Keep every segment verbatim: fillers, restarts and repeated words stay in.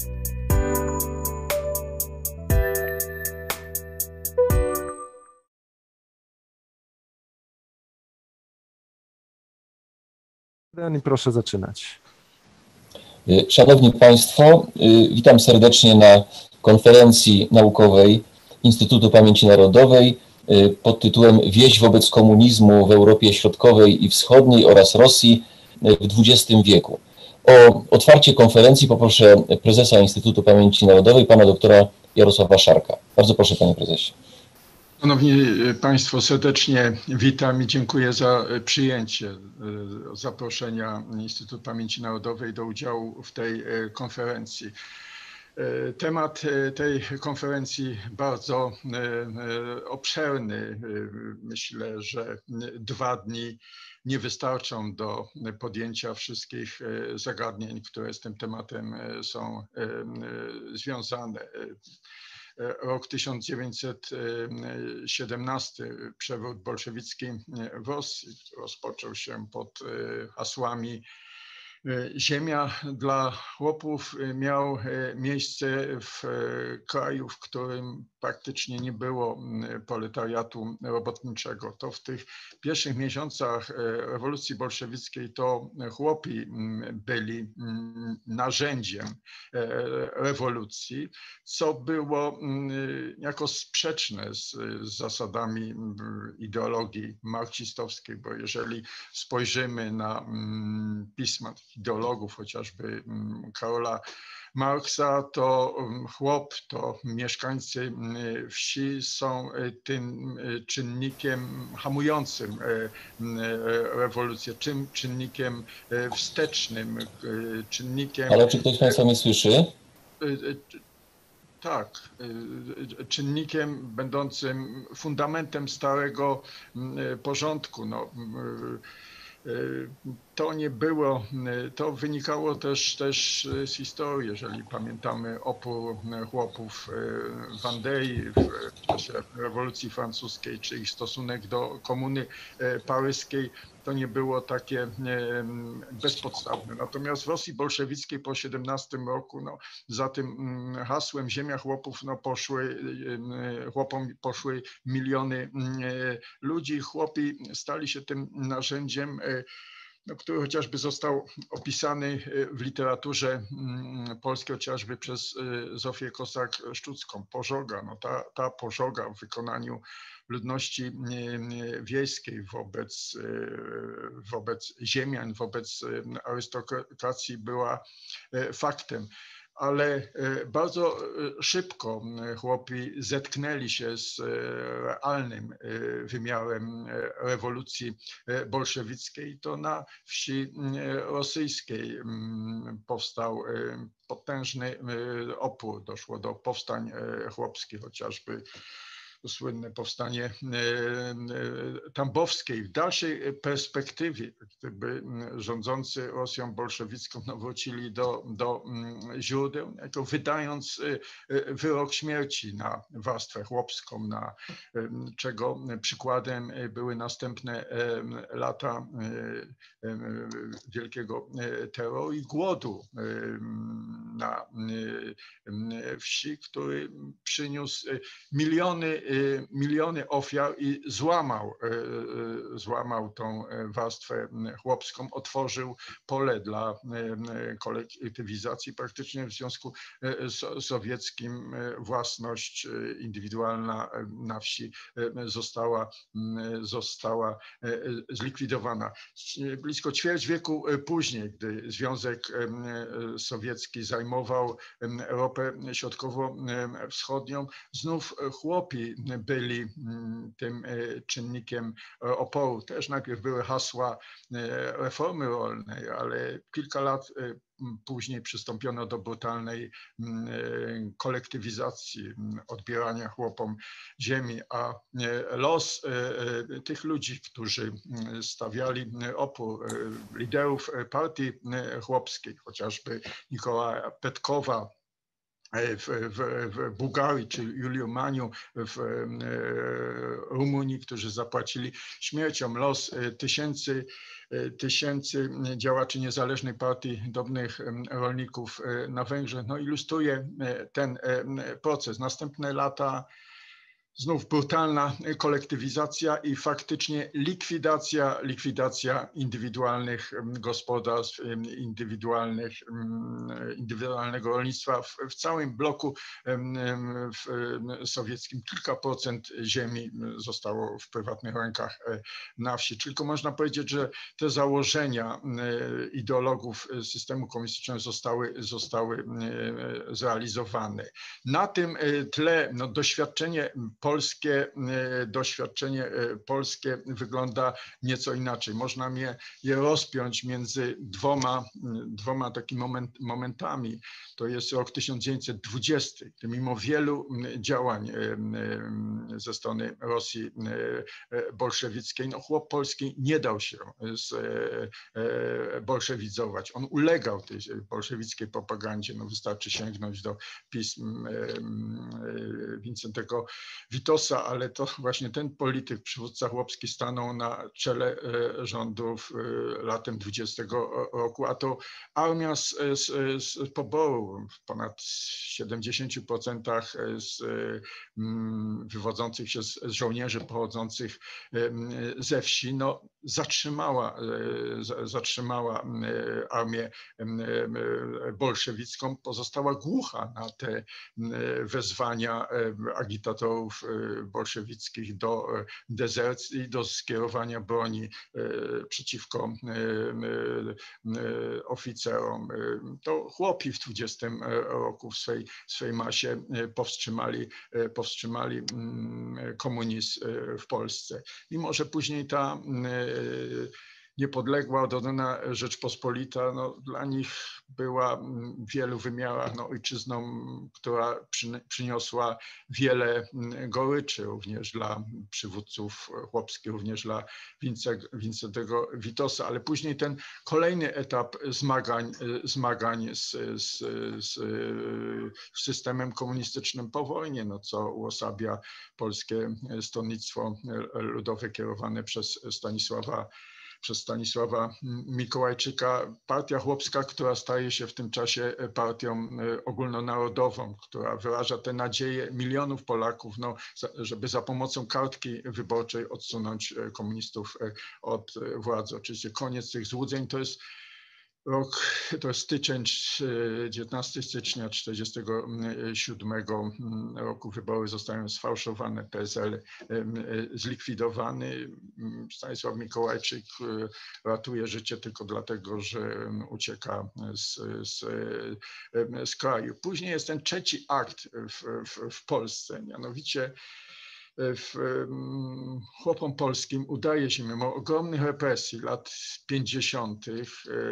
I proszę zaczynać. Szanowni Państwo, witam serdecznie na konferencji naukowej Instytutu Pamięci Narodowej pod tytułem Wieś wobec komunizmu w Europie Środkowej i Wschodniej oraz Rosji w dwudziestym wieku. O otwarcie konferencji poproszę prezesa Instytutu Pamięci Narodowej, pana doktora Jarosława Szarka. Bardzo proszę, panie prezesie. Szanowni Państwo, serdecznie witam i dziękuję za przyjęcie zaproszenia Instytutu Pamięci Narodowej do udziału w tej konferencji. Temat tej konferencji bardzo obszerny. Myślę, że dwa dni nie wystarczą do podjęcia wszystkich zagadnień, które z tym tematem są związane. Rok tysiąc dziewięćset siedemnasty, przewrót bolszewicki w Rosji rozpoczął się pod hasłami Ziemia dla chłopów, miał miejsce w kraju, w którym praktycznie nie było proletariatu robotniczego. To w tych pierwszych miesiącach rewolucji bolszewickiej to chłopi byli narzędziem rewolucji, co było jako sprzeczne z zasadami ideologii marksistowskiej, bo jeżeli spojrzymy na pisma ideologów, chociażby Karola Marksa, to chłop, to mieszkańcy wsi są tym czynnikiem hamującym rewolucję, czym czynnikiem wstecznym, czynnikiem... Ale czy ktoś z Państwa mnie słyszy? Tak, czynnikiem będącym fundamentem starego porządku. No, to nie było, to wynikało też, też z historii, jeżeli pamiętamy opór chłopów w Wandei w czasie rewolucji francuskiej, czy ich stosunek do komuny paryskiej, to nie było takie bezpodstawne. Natomiast w Rosji bolszewickiej po siedemnastym roku, no, za tym hasłem Ziemia chłopów, no, poszły, chłopom poszły miliony ludzi. Chłopi stali się tym narzędziem, no, który chociażby został opisany w literaturze polskiej, chociażby przez Zofię Kossak-Szczucką. Pożoga, no ta, ta pożoga w wykonaniu ludności wiejskiej wobec, wobec ziemian, wobec arystokracji była faktem. Ale bardzo szybko chłopi zetknęli się z realnym wymiarem rewolucji bolszewickiej. To na wsi rosyjskiej powstał potężny opór. Doszło do powstań chłopskich, chociażby słynne powstanie tambowskiej. W dalszej perspektywie, gdyby rządzący Rosją bolszewicką no, wrócili do, do źródeł, jako wydając wyrok śmierci na warstwę chłopską, na czego przykładem były następne lata wielkiego terroru i głodu na wsi, który przyniósł miliony miliony ofiar i złamał, złamał tą warstwę chłopską, otworzył pole dla kolektywizacji. Praktycznie w Związku Sowieckim własność indywidualna na wsi została, została zlikwidowana. Blisko ćwierć wieku później, gdy Związek Sowiecki zajmował Europę Środkowo-Wschodnią, znów chłopi byli tym czynnikiem oporu. Też najpierw były hasła reformy rolnej, ale kilka lat później przystąpiono do brutalnej kolektywizacji, odbierania chłopom ziemi, a los tych ludzi, którzy stawiali opór, liderów partii chłopskiej, chociażby Nikołaja Petkowa, w, w, w Bułgarii, czy Juliu Maniu w Rumunii, którzy zapłacili śmiercią los tysięcy, tysięcy działaczy niezależnej partii drobnych rolników na Węgrzech, no ilustruje ten proces. Następne lata znów brutalna kolektywizacja i faktycznie likwidacja, likwidacja indywidualnych gospodarstw, indywidualnych, indywidualnego rolnictwa. W, w całym bloku w sowieckim kilka procent ziemi zostało w prywatnych rękach na wsi. Tylko można powiedzieć, że te założenia ideologów systemu komunistycznego zostały, zostały zrealizowane. Na tym tle no, doświadczenie polskie, doświadczenie polskie wygląda nieco inaczej. Można je, je rozpiąć między dwoma, dwoma takimi moment, momentami. To jest rok tysiąc dziewięćset dwudziesty, gdy mimo wielu działań ze strony Rosji bolszewickiej, no chłop polski nie dał się zbolszewizować. On ulegał tej bolszewickiej propagandzie. No wystarczy sięgnąć do pism Wincentego Witosa, ale to właśnie ten polityk, przywódca chłopski stanął na czele rządów latem dwudziestego roku, a to armia z, z, z poboru w ponad siedemdziesięciu procentach z wywodzących się z żołnierzy pochodzących ze wsi, no zatrzymała, zatrzymała armię bolszewicką, pozostała głucha na te wezwania agitatorów bolszewickich do dezercji, do skierowania broni przeciwko oficerom. To chłopi w dwudziestym roku w swej, w swej masie powstrzymali, powstrzymali komunizm w Polsce. Mimo że później ta niepodległa, oddolna Rzeczpospolita, no, dla nich była w wielu wymiarach no, ojczyzną, która przy, przyniosła wiele goryczy, również dla przywódców chłopskich, również dla Wincentego Witosa, ale później ten kolejny etap zmagań, zmagań z, z, z systemem komunistycznym po wojnie, no, co uosabia Polskie Stronnictwo Ludowe kierowane przez Stanisława przez Stanisława Mikołajczyka, partia chłopska, która staje się w tym czasie partią ogólnonarodową, która wyraża te nadzieje milionów Polaków, no, żeby za pomocą kartki wyborczej odsunąć komunistów od władzy. Oczywiście koniec tych złudzeń to jest rok, to jest styczeń, dziewiętnastego stycznia tysiąc dziewięćset czterdziestego siódmego roku. Wybory zostają sfałszowane, P S L zlikwidowany. Stanisław Mikołajczyk ratuje życie tylko dlatego, że ucieka z, z, z kraju. Później jest ten trzeci akt w, w, w Polsce, mianowicie w chłopom polskim udaje się mimo ogromnych represji lat pięćdziesiątych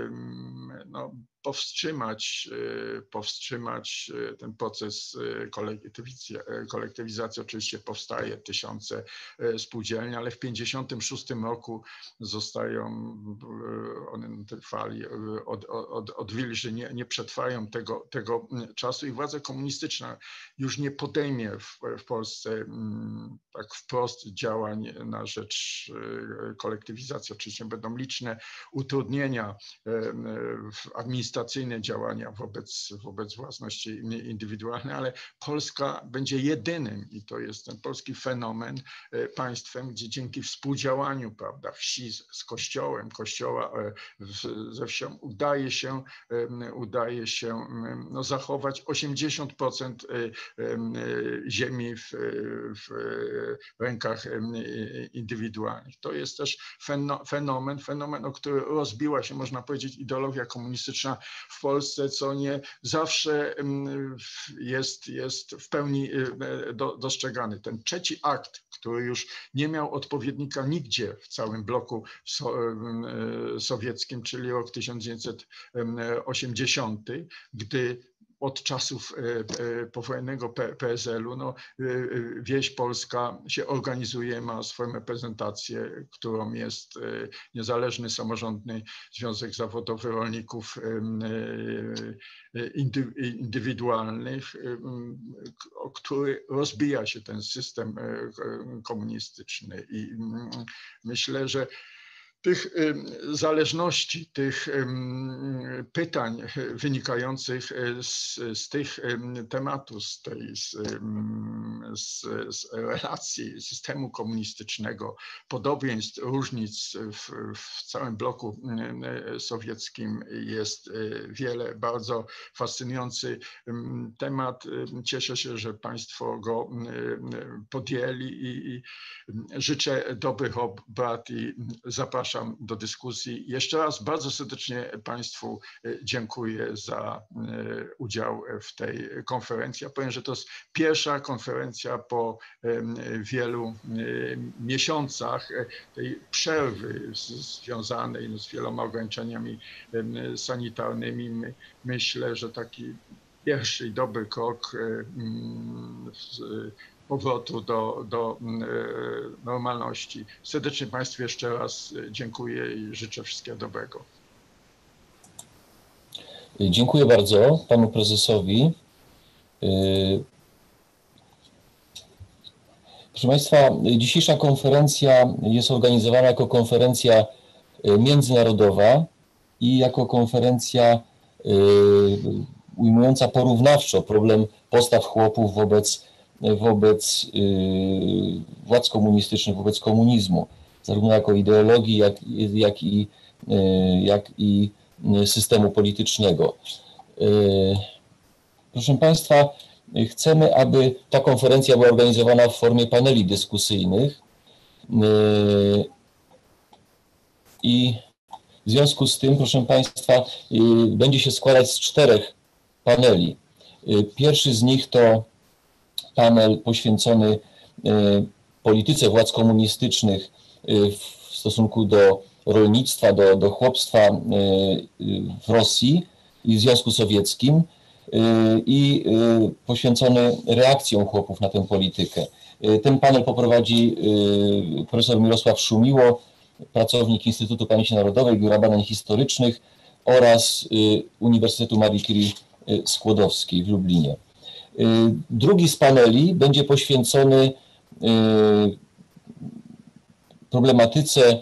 no, powstrzymać, powstrzymać ten proces kolektywizacji. kolektywizacji. Oczywiście powstaje tysiące spółdzielni, ale w pięćdziesiątym szóstym roku zostają one trwali od, od, odwilży, nie, nie przetrwają tego, tego czasu i władza komunistyczna już nie podejmie w, w Polsce tak wprost działań na rzecz kolektywizacji. Oczywiście będą liczne utrudnienia administracyjne, administracyjne działania wobec, wobec własności indywidualnej, ale Polska będzie jedynym, i to jest ten polski fenomen, państwem, gdzie dzięki współdziałaniu, prawda, wsi z, z kościołem, kościoła w, ze wsią udaje się, udaje się no, zachować osiemdziesiąt procent ziemi w, w rękach indywidualnych. To jest też fenomen, fenomen, o który rozbiła się, można powiedzieć, ideologia komunistyczna w Polsce, co nie zawsze jest, jest w pełni do, dostrzegany. Ten trzeci akt, który już nie miał odpowiednika nigdzie w całym bloku so, sowieckim, czyli rok tysiąc dziewięćset osiemdziesiąty, gdy od czasów powojennego P S L u no, wieś polska się organizuje, ma swoją reprezentację, którą jest Niezależny Samorządny Związek Zawodowy Rolników Indywidualnych, który rozbija się ten system komunistyczny i myślę, że tych zależności, tych pytań wynikających z, z tych tematów, z tej z, z, z relacji systemu komunistycznego, podobieństw, różnic w, w całym bloku sowieckim jest wiele. Bardzo fascynujący temat. Cieszę się, że Państwo go podjęli i, i życzę dobrych obrad i zapraszam do dyskusji. Jeszcze raz bardzo serdecznie Państwu dziękuję za udział w tej konferencji. Ja powiem, że to jest pierwsza konferencja po wielu miesiącach tej przerwy związanej z wieloma ograniczeniami sanitarnymi. Myślę, że taki pierwszy i dobry krok powrotu do, do normalności. Serdecznie Państwu jeszcze raz dziękuję i życzę wszystkiego dobrego. Dziękuję bardzo Panu Prezesowi. Proszę Państwa, dzisiejsza konferencja jest organizowana jako konferencja międzynarodowa i jako konferencja ujmująca porównawczo problem postaw chłopów wobec wobec y, władz komunistycznych, wobec komunizmu, zarówno jako ideologii, jak, jak, i, y, jak i systemu politycznego. Y, proszę Państwa, chcemy, aby ta konferencja była organizowana w formie paneli dyskusyjnych y, i w związku z tym, proszę Państwa, y, będzie się składać z czterech paneli. Y, pierwszy z nich to panel poświęcony polityce władz komunistycznych w stosunku do rolnictwa, do, do chłopstwa w Rosji i w Związku Sowieckim i poświęcony reakcjom chłopów na tę politykę. Ten panel poprowadzi profesor Mirosław Szumiło, pracownik Instytutu Pamięci Narodowej, Biura Badań Historycznych oraz Uniwersytetu Marii Curie Skłodowskiej w Lublinie. Drugi z paneli będzie poświęcony problematyce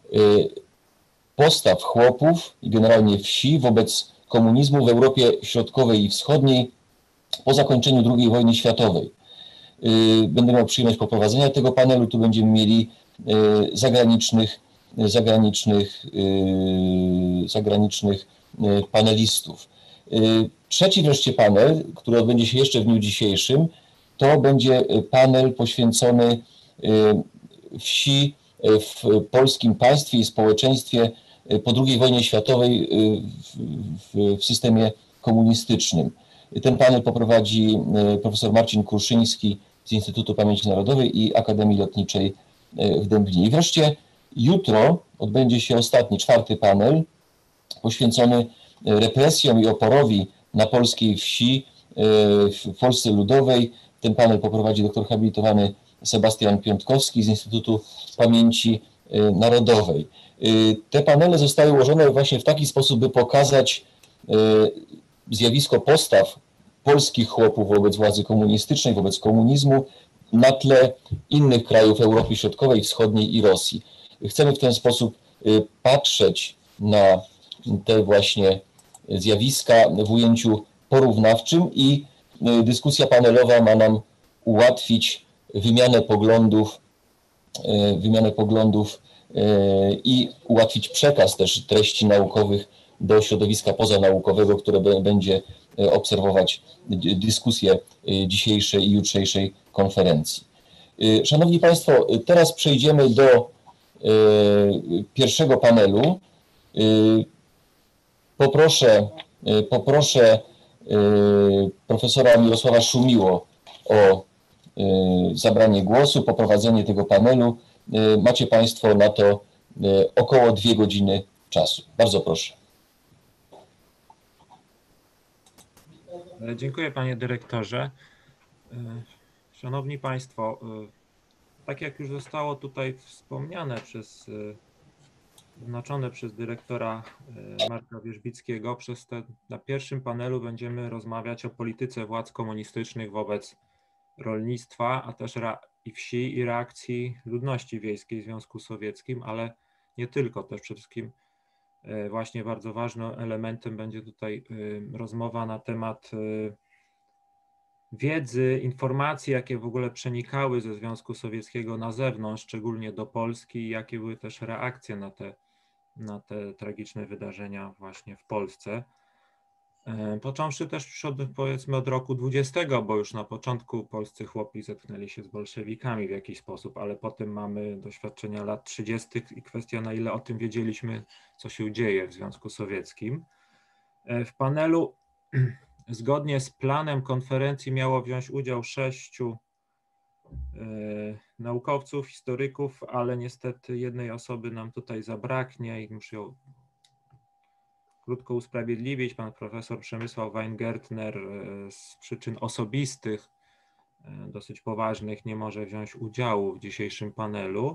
postaw chłopów i generalnie wsi wobec komunizmu w Europie Środkowej i Wschodniej po zakończeniu drugiej wojny światowej. Będę miał przyjemność poprowadzenia tego panelu. Tu będziemy mieli zagranicznych, zagranicznych, zagranicznych panelistów. Trzeci wreszcie panel, który odbędzie się jeszcze w dniu dzisiejszym, to będzie panel poświęcony wsi w polskim państwie i społeczeństwie po drugiej wojnie światowej w, w, w systemie komunistycznym. Ten panel poprowadzi profesor Marcin Kruszyński z Instytutu Pamięci Narodowej i Akademii Lotniczej w Dęblinie. I wreszcie jutro odbędzie się ostatni, czwarty panel poświęcony represjom i oporowi na polskiej wsi w Polsce Ludowej. Ten panel poprowadzi doktor habilitowany Sebastian Piątkowski z Instytutu Pamięci Narodowej. Te panele zostały ułożone właśnie w taki sposób, by pokazać zjawisko postaw polskich chłopów wobec władzy komunistycznej, wobec komunizmu na tle innych krajów Europy Środkowej, Wschodniej i Rosji. Chcemy w ten sposób patrzeć na te właśnie zjawiska w ujęciu porównawczym i dyskusja panelowa ma nam ułatwić wymianę poglądów, wymianę poglądów i ułatwić przekaz też treści naukowych do środowiska pozanaukowego, które będzie obserwować dyskusję dzisiejszej i jutrzejszej konferencji. Szanowni Państwo, teraz przejdziemy do pierwszego panelu. Poproszę, poproszę profesora Mirosława Szumiło o zabranie głosu, poprowadzenie tego panelu. Macie Państwo na to około dwie godziny czasu. Bardzo proszę. Dziękuję, panie dyrektorze. Szanowni Państwo, tak jak już zostało tutaj wspomniane przez, zaznaczone przez dyrektora Marka Wierzbickiego, przez te, na pierwszym panelu będziemy rozmawiać o polityce władz komunistycznych wobec rolnictwa, a też i wsi i reakcji ludności wiejskiej w Związku Sowieckim, ale nie tylko, też przede wszystkim właśnie bardzo ważnym elementem będzie tutaj rozmowa na temat wiedzy, informacji, jakie w ogóle przenikały ze Związku Sowieckiego na zewnątrz, szczególnie do Polski, i jakie były też reakcje na te, na te tragiczne wydarzenia właśnie w Polsce. Począwszy też od, powiedzmy od roku dwudziestego, bo już na początku polscy chłopi zetknęli się z bolszewikami w jakiś sposób, ale potem mamy doświadczenia lat trzydziestych i kwestia, na ile o tym wiedzieliśmy, co się dzieje w Związku Sowieckim. W panelu zgodnie z planem konferencji miało wziąć udział sześciu y, naukowców, historyków, ale niestety jednej osoby nam tutaj zabraknie i muszę ją krótko usprawiedliwić. Pan profesor Przemysław Weingertner z przyczyn osobistych, dosyć poważnych, nie może wziąć udziału w dzisiejszym panelu.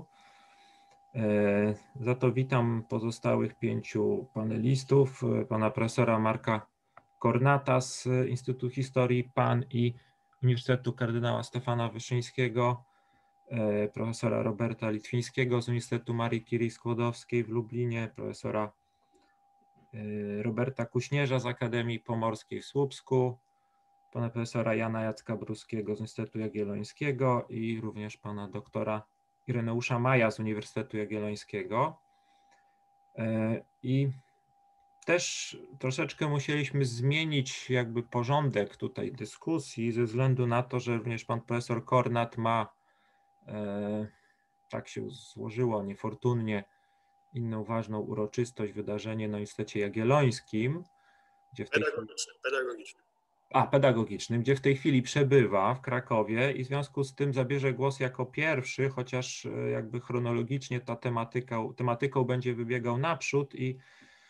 Za to witam pozostałych pięciu panelistów, pana profesora Marka Kornata z Instytutu Historii P A N i Uniwersytetu Kardynała Stefana Wyszyńskiego, profesora Roberta Litwińskiego z Uniwersytetu Marii Curie Skłodowskiej w Lublinie, profesora Roberta Kuśnierza z Akademii Pomorskiej w Słupsku, pana profesora Jana Jacka Bruskiego z Uniwersytetu Jagiellońskiego i również pana doktora Ireneusza Maja z Uniwersytetu Jagiellońskiego. I też troszeczkę musieliśmy zmienić jakby porządek tutaj dyskusji ze względu na to, że również pan profesor Kornat ma, tak się złożyło niefortunnie, inną ważną uroczystość, wydarzenie na Uniwersytecie Jagiellońskim, gdzie w tej pedagogicznym, chwili... pedagogicznym. A, pedagogicznym, gdzie w tej chwili przebywa w Krakowie i w związku z tym zabierze głos jako pierwszy, chociaż jakby chronologicznie ta tematyka, tematyką będzie wybiegał naprzód, i,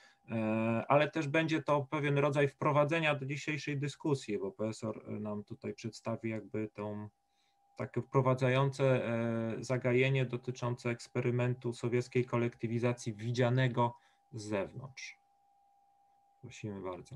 ale też będzie to pewien rodzaj wprowadzenia do dzisiejszej dyskusji, bo profesor nam tutaj przedstawi jakby tą takie wprowadzające zagajenie dotyczące eksperymentu sowieckiej kolektywizacji widzianego z zewnątrz. Prosimy bardzo.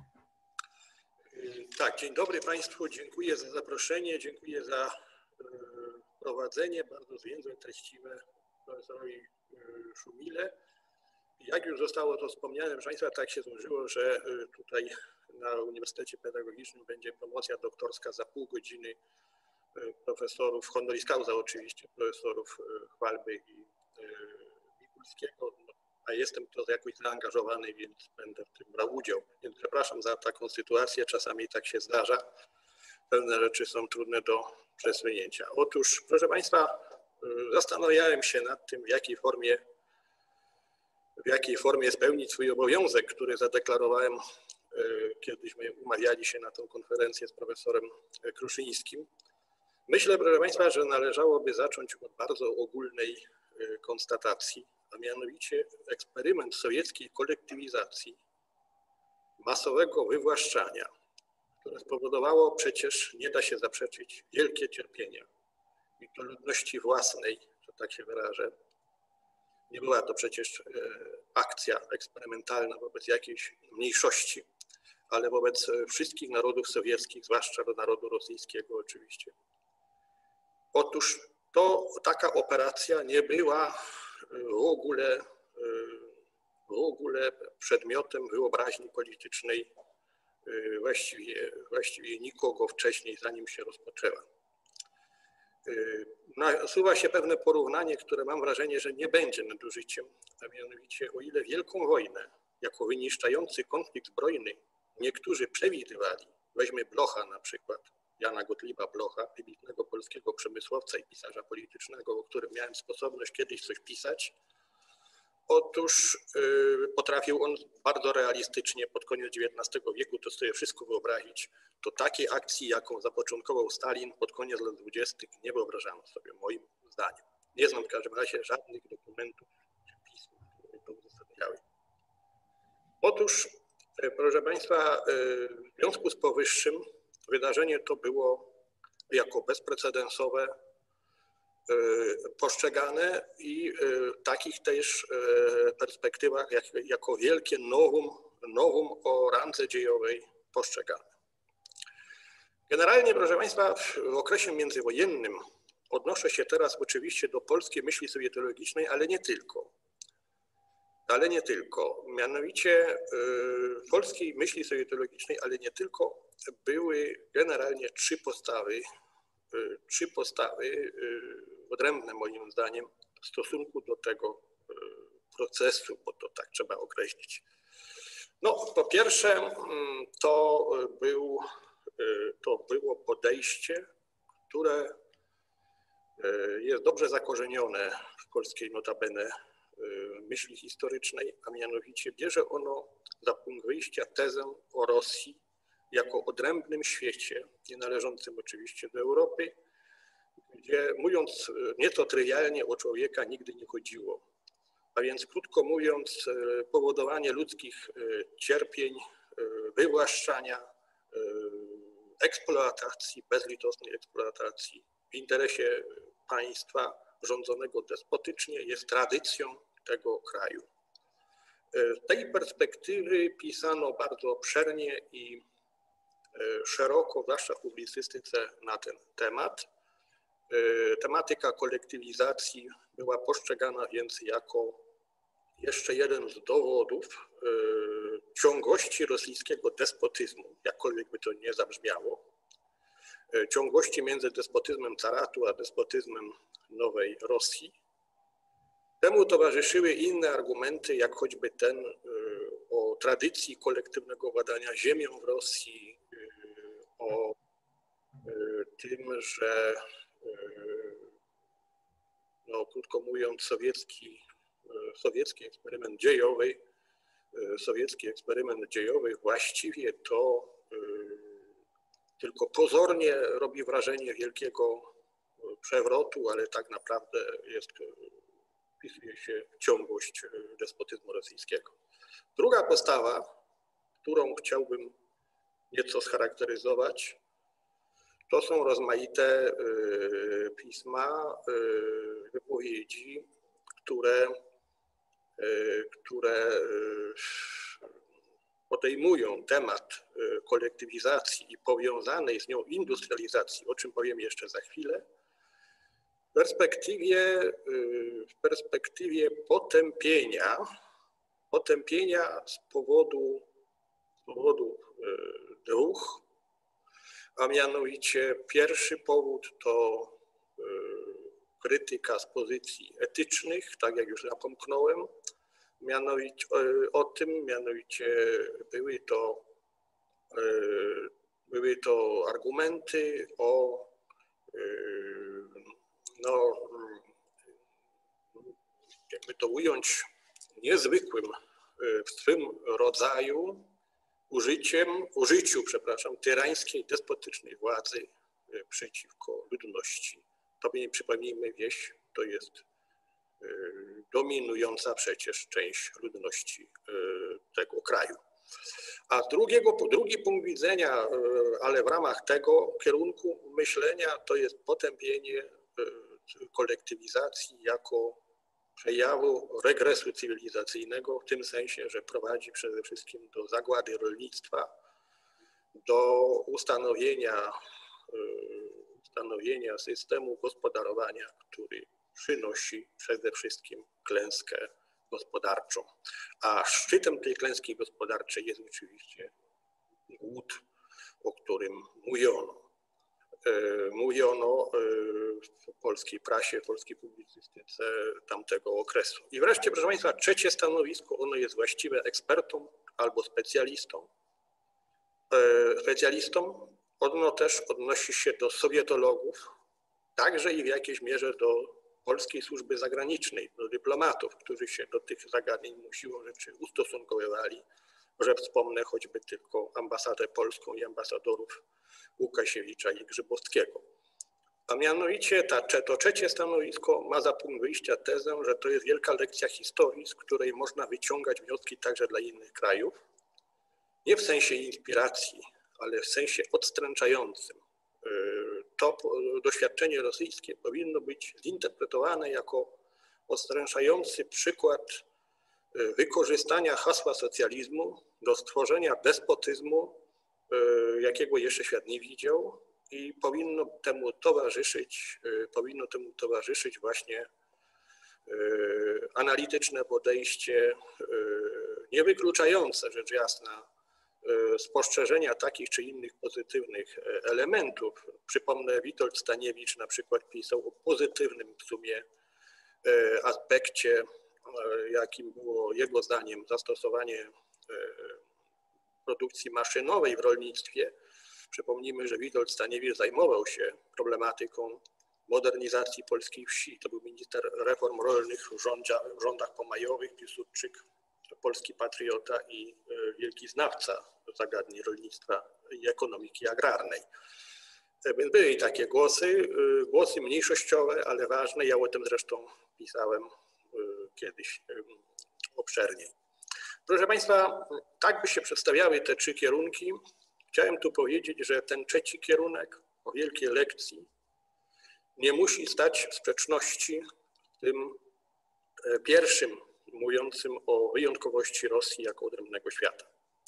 Tak, dzień dobry Państwu, dziękuję za zaproszenie, dziękuję za prowadzenie, bardzo zwięzłe, treściwe profesorowi Szumile. Jak już zostało to wspomniane, proszę Państwa, tak się złożyło, że tutaj na Uniwersytecie Pedagogicznym będzie promocja doktorska za pół godziny profesorów, honoris causa oczywiście, profesorów Chwalby i Mikulskiego, a jestem to jakoś zaangażowany, więc będę w tym brał udział. Więc przepraszam za taką sytuację, czasami tak się zdarza. Pewne rzeczy są trudne do przesunięcia. Otóż, proszę Państwa, zastanawiałem się nad tym, w jakiej formie, w jakiej formie spełnić swój obowiązek, który zadeklarowałem, kiedyśmy umawiali się na tę konferencję z profesorem Kruszyńskim. Myślę, proszę Państwa, że należałoby zacząć od bardzo ogólnej konstatacji, a mianowicie eksperyment sowieckiej kolektywizacji, masowego wywłaszczania, które spowodowało przecież, nie da się zaprzeczyć, wielkie cierpienia i to ludności własnej, że tak się wyrażę. Nie była to przecież akcja eksperymentalna wobec jakiejś mniejszości, ale wobec wszystkich narodów sowieckich, zwłaszcza do narodu rosyjskiego oczywiście. Otóż to taka operacja nie była w ogóle, w ogóle przedmiotem wyobraźni politycznej właściwie, właściwie nikogo wcześniej, zanim się rozpoczęła. Nasuwa się pewne porównanie, które mam wrażenie, że nie będzie nadużyciem, a mianowicie o ile Wielką Wojnę jako wyniszczający konflikt zbrojny niektórzy przewidywali, weźmy Blocha na przykład, Jana Gottlieba Blocha, wybitnego polskiego przemysłowca i pisarza politycznego, o którym miałem sposobność kiedyś coś pisać. Otóż yy, potrafił on bardzo realistycznie pod koniec dziewiętnastego wieku to sobie wszystko wyobrazić. To takiej akcji, jaką zapoczątkował Stalin pod koniec lat dwudziestych nie wyobrażano sobie, moim zdaniem. Nie znam w każdym razie żadnych dokumentów czy pism, które to uzasadniały. Otóż, proszę Państwa, w związku z powyższym Wydarzenie to było jako bezprecedensowe postrzegane i w takich też perspektywach jak, jako wielkie nowum, nowum o randze dziejowej postrzegane. Generalnie, proszę Państwa, w okresie międzywojennym odnoszę się teraz oczywiście do polskiej myśli sowietologicznej, ale nie tylko. Ale nie tylko. Mianowicie w polskiej myśli sowietologicznej, ale nie tylko, były generalnie trzy postawy, trzy postawy odrębne moim zdaniem w stosunku do tego procesu, bo to tak trzeba określić. No, po pierwsze to, był, to było podejście, które jest dobrze zakorzenione w polskiej notabene myśli historycznej, a mianowicie bierze ono za punkt wyjścia tezę o Rosji jako odrębnym świecie, nie należącym oczywiście do Europy, gdzie, mówiąc nieco trywialnie, o człowieka nigdy nie chodziło. A więc krótko mówiąc, powodowanie ludzkich cierpień, wywłaszczania, eksploatacji, bezlitosnej eksploatacji w interesie państwa rządzonego despotycznie jest tradycją tego kraju. Z tej perspektywy pisano bardzo obszernie i szeroko, zwłaszcza w publicystyce, na ten temat. Tematyka kolektywizacji była postrzegana więc jako jeszcze jeden z dowodów ciągłości rosyjskiego despotyzmu, jakkolwiek by to nie zabrzmiało, ciągłości między despotyzmem caratu a despotyzmem nowej Rosji. Temu towarzyszyły inne argumenty, jak choćby ten o tradycji kolektywnego władania ziemią w Rosji, o tym, że no, krótko mówiąc, sowiecki, sowiecki eksperyment dziejowy, sowiecki eksperyment dziejowy właściwie to tylko pozornie robi wrażenie wielkiego przewrotu, ale tak naprawdę jest, wpisuje się w ciągłość despotyzmu rosyjskiego. Druga postawa, którą chciałbym nieco scharakteryzować, to są rozmaite pisma, wypowiedzi, które, które podejmują temat kolektywizacji i powiązanej z nią industrializacji, o czym powiem jeszcze za chwilę, w perspektywie, w perspektywie potępienia, potępienia z powodu, z powodu dwóch, a mianowicie pierwszy powód to krytyka z pozycji etycznych, tak jak już napomknąłem, mianowicie o tym, mianowicie były to, były to argumenty o no, jakby to ująć, niezwykłym w swym rodzaju użyciem, użyciu, przepraszam, tyrańskiej, despotycznej władzy przeciwko ludności. To nie przypomnijmy, wieś to jest dominująca przecież część ludności tego kraju. A z drugiego, drugi punkt widzenia, ale w ramach tego kierunku myślenia, to jest potępienie kolektywizacji jako przejawu regresu cywilizacyjnego, w tym sensie, że prowadzi przede wszystkim do zagłady rolnictwa, do ustanowienia, ustanowienia systemu gospodarowania, który przynosi przede wszystkim klęskę gospodarczą. A szczytem tej klęski gospodarczej jest oczywiście głód, o którym mówiono. Mówiono w polskiej prasie, w polskiej publicystyce tamtego okresu. I wreszcie, proszę Państwa, trzecie stanowisko, ono jest właściwe ekspertom albo specjalistom. Specjalistom, ono też odnosi się do sowietologów, także i w jakiejś mierze do polskiej służby zagranicznej, do dyplomatów, którzy się do tych zagadnień siłą rzeczy ustosunkowywali, że wspomnę choćby tylko ambasadę polską i ambasadorów Łukasiewicza i Grzybowskiego. A mianowicie ta, to trzecie stanowisko ma za punkt wyjścia tezę, że to jest wielka lekcja historii, z której można wyciągać wnioski także dla innych krajów. Nie w sensie inspiracji, ale w sensie odstręczającym. To doświadczenie rosyjskie powinno być zinterpretowane jako odstręczający przykład wykorzystania hasła socjalizmu do stworzenia despotyzmu, jakiego jeszcze świat nie widział, i powinno temu towarzyszyć, powinno temu towarzyszyć właśnie analityczne podejście, niewykluczające, rzecz jasna, spostrzeżenia takich czy innych pozytywnych elementów. Przypomnę, Witold Staniewicz na przykład pisał o pozytywnym w sumie aspekcie, jakim było jego zdaniem zastosowanie produkcji maszynowej w rolnictwie. Przypomnijmy, że Witold Staniewicz zajmował się problematyką modernizacji polskiej wsi. To był minister reform rolnych w, rządzia, w rządach pomajowych, Piłsudczyk, polski patriota i wielki znawca zagadnień rolnictwa i ekonomiki agrarnej. Więc były takie głosy, głosy mniejszościowe, ale ważne. Ja o tym zresztą pisałem kiedyś obszerniej. Proszę Państwa, tak by się przedstawiały te trzy kierunki. Chciałem tu powiedzieć, że ten trzeci kierunek o wielkiej lekcji nie musi stać w sprzeczności z tym pierwszym, mówiącym o wyjątkowości Rosji jako odrębnego świata.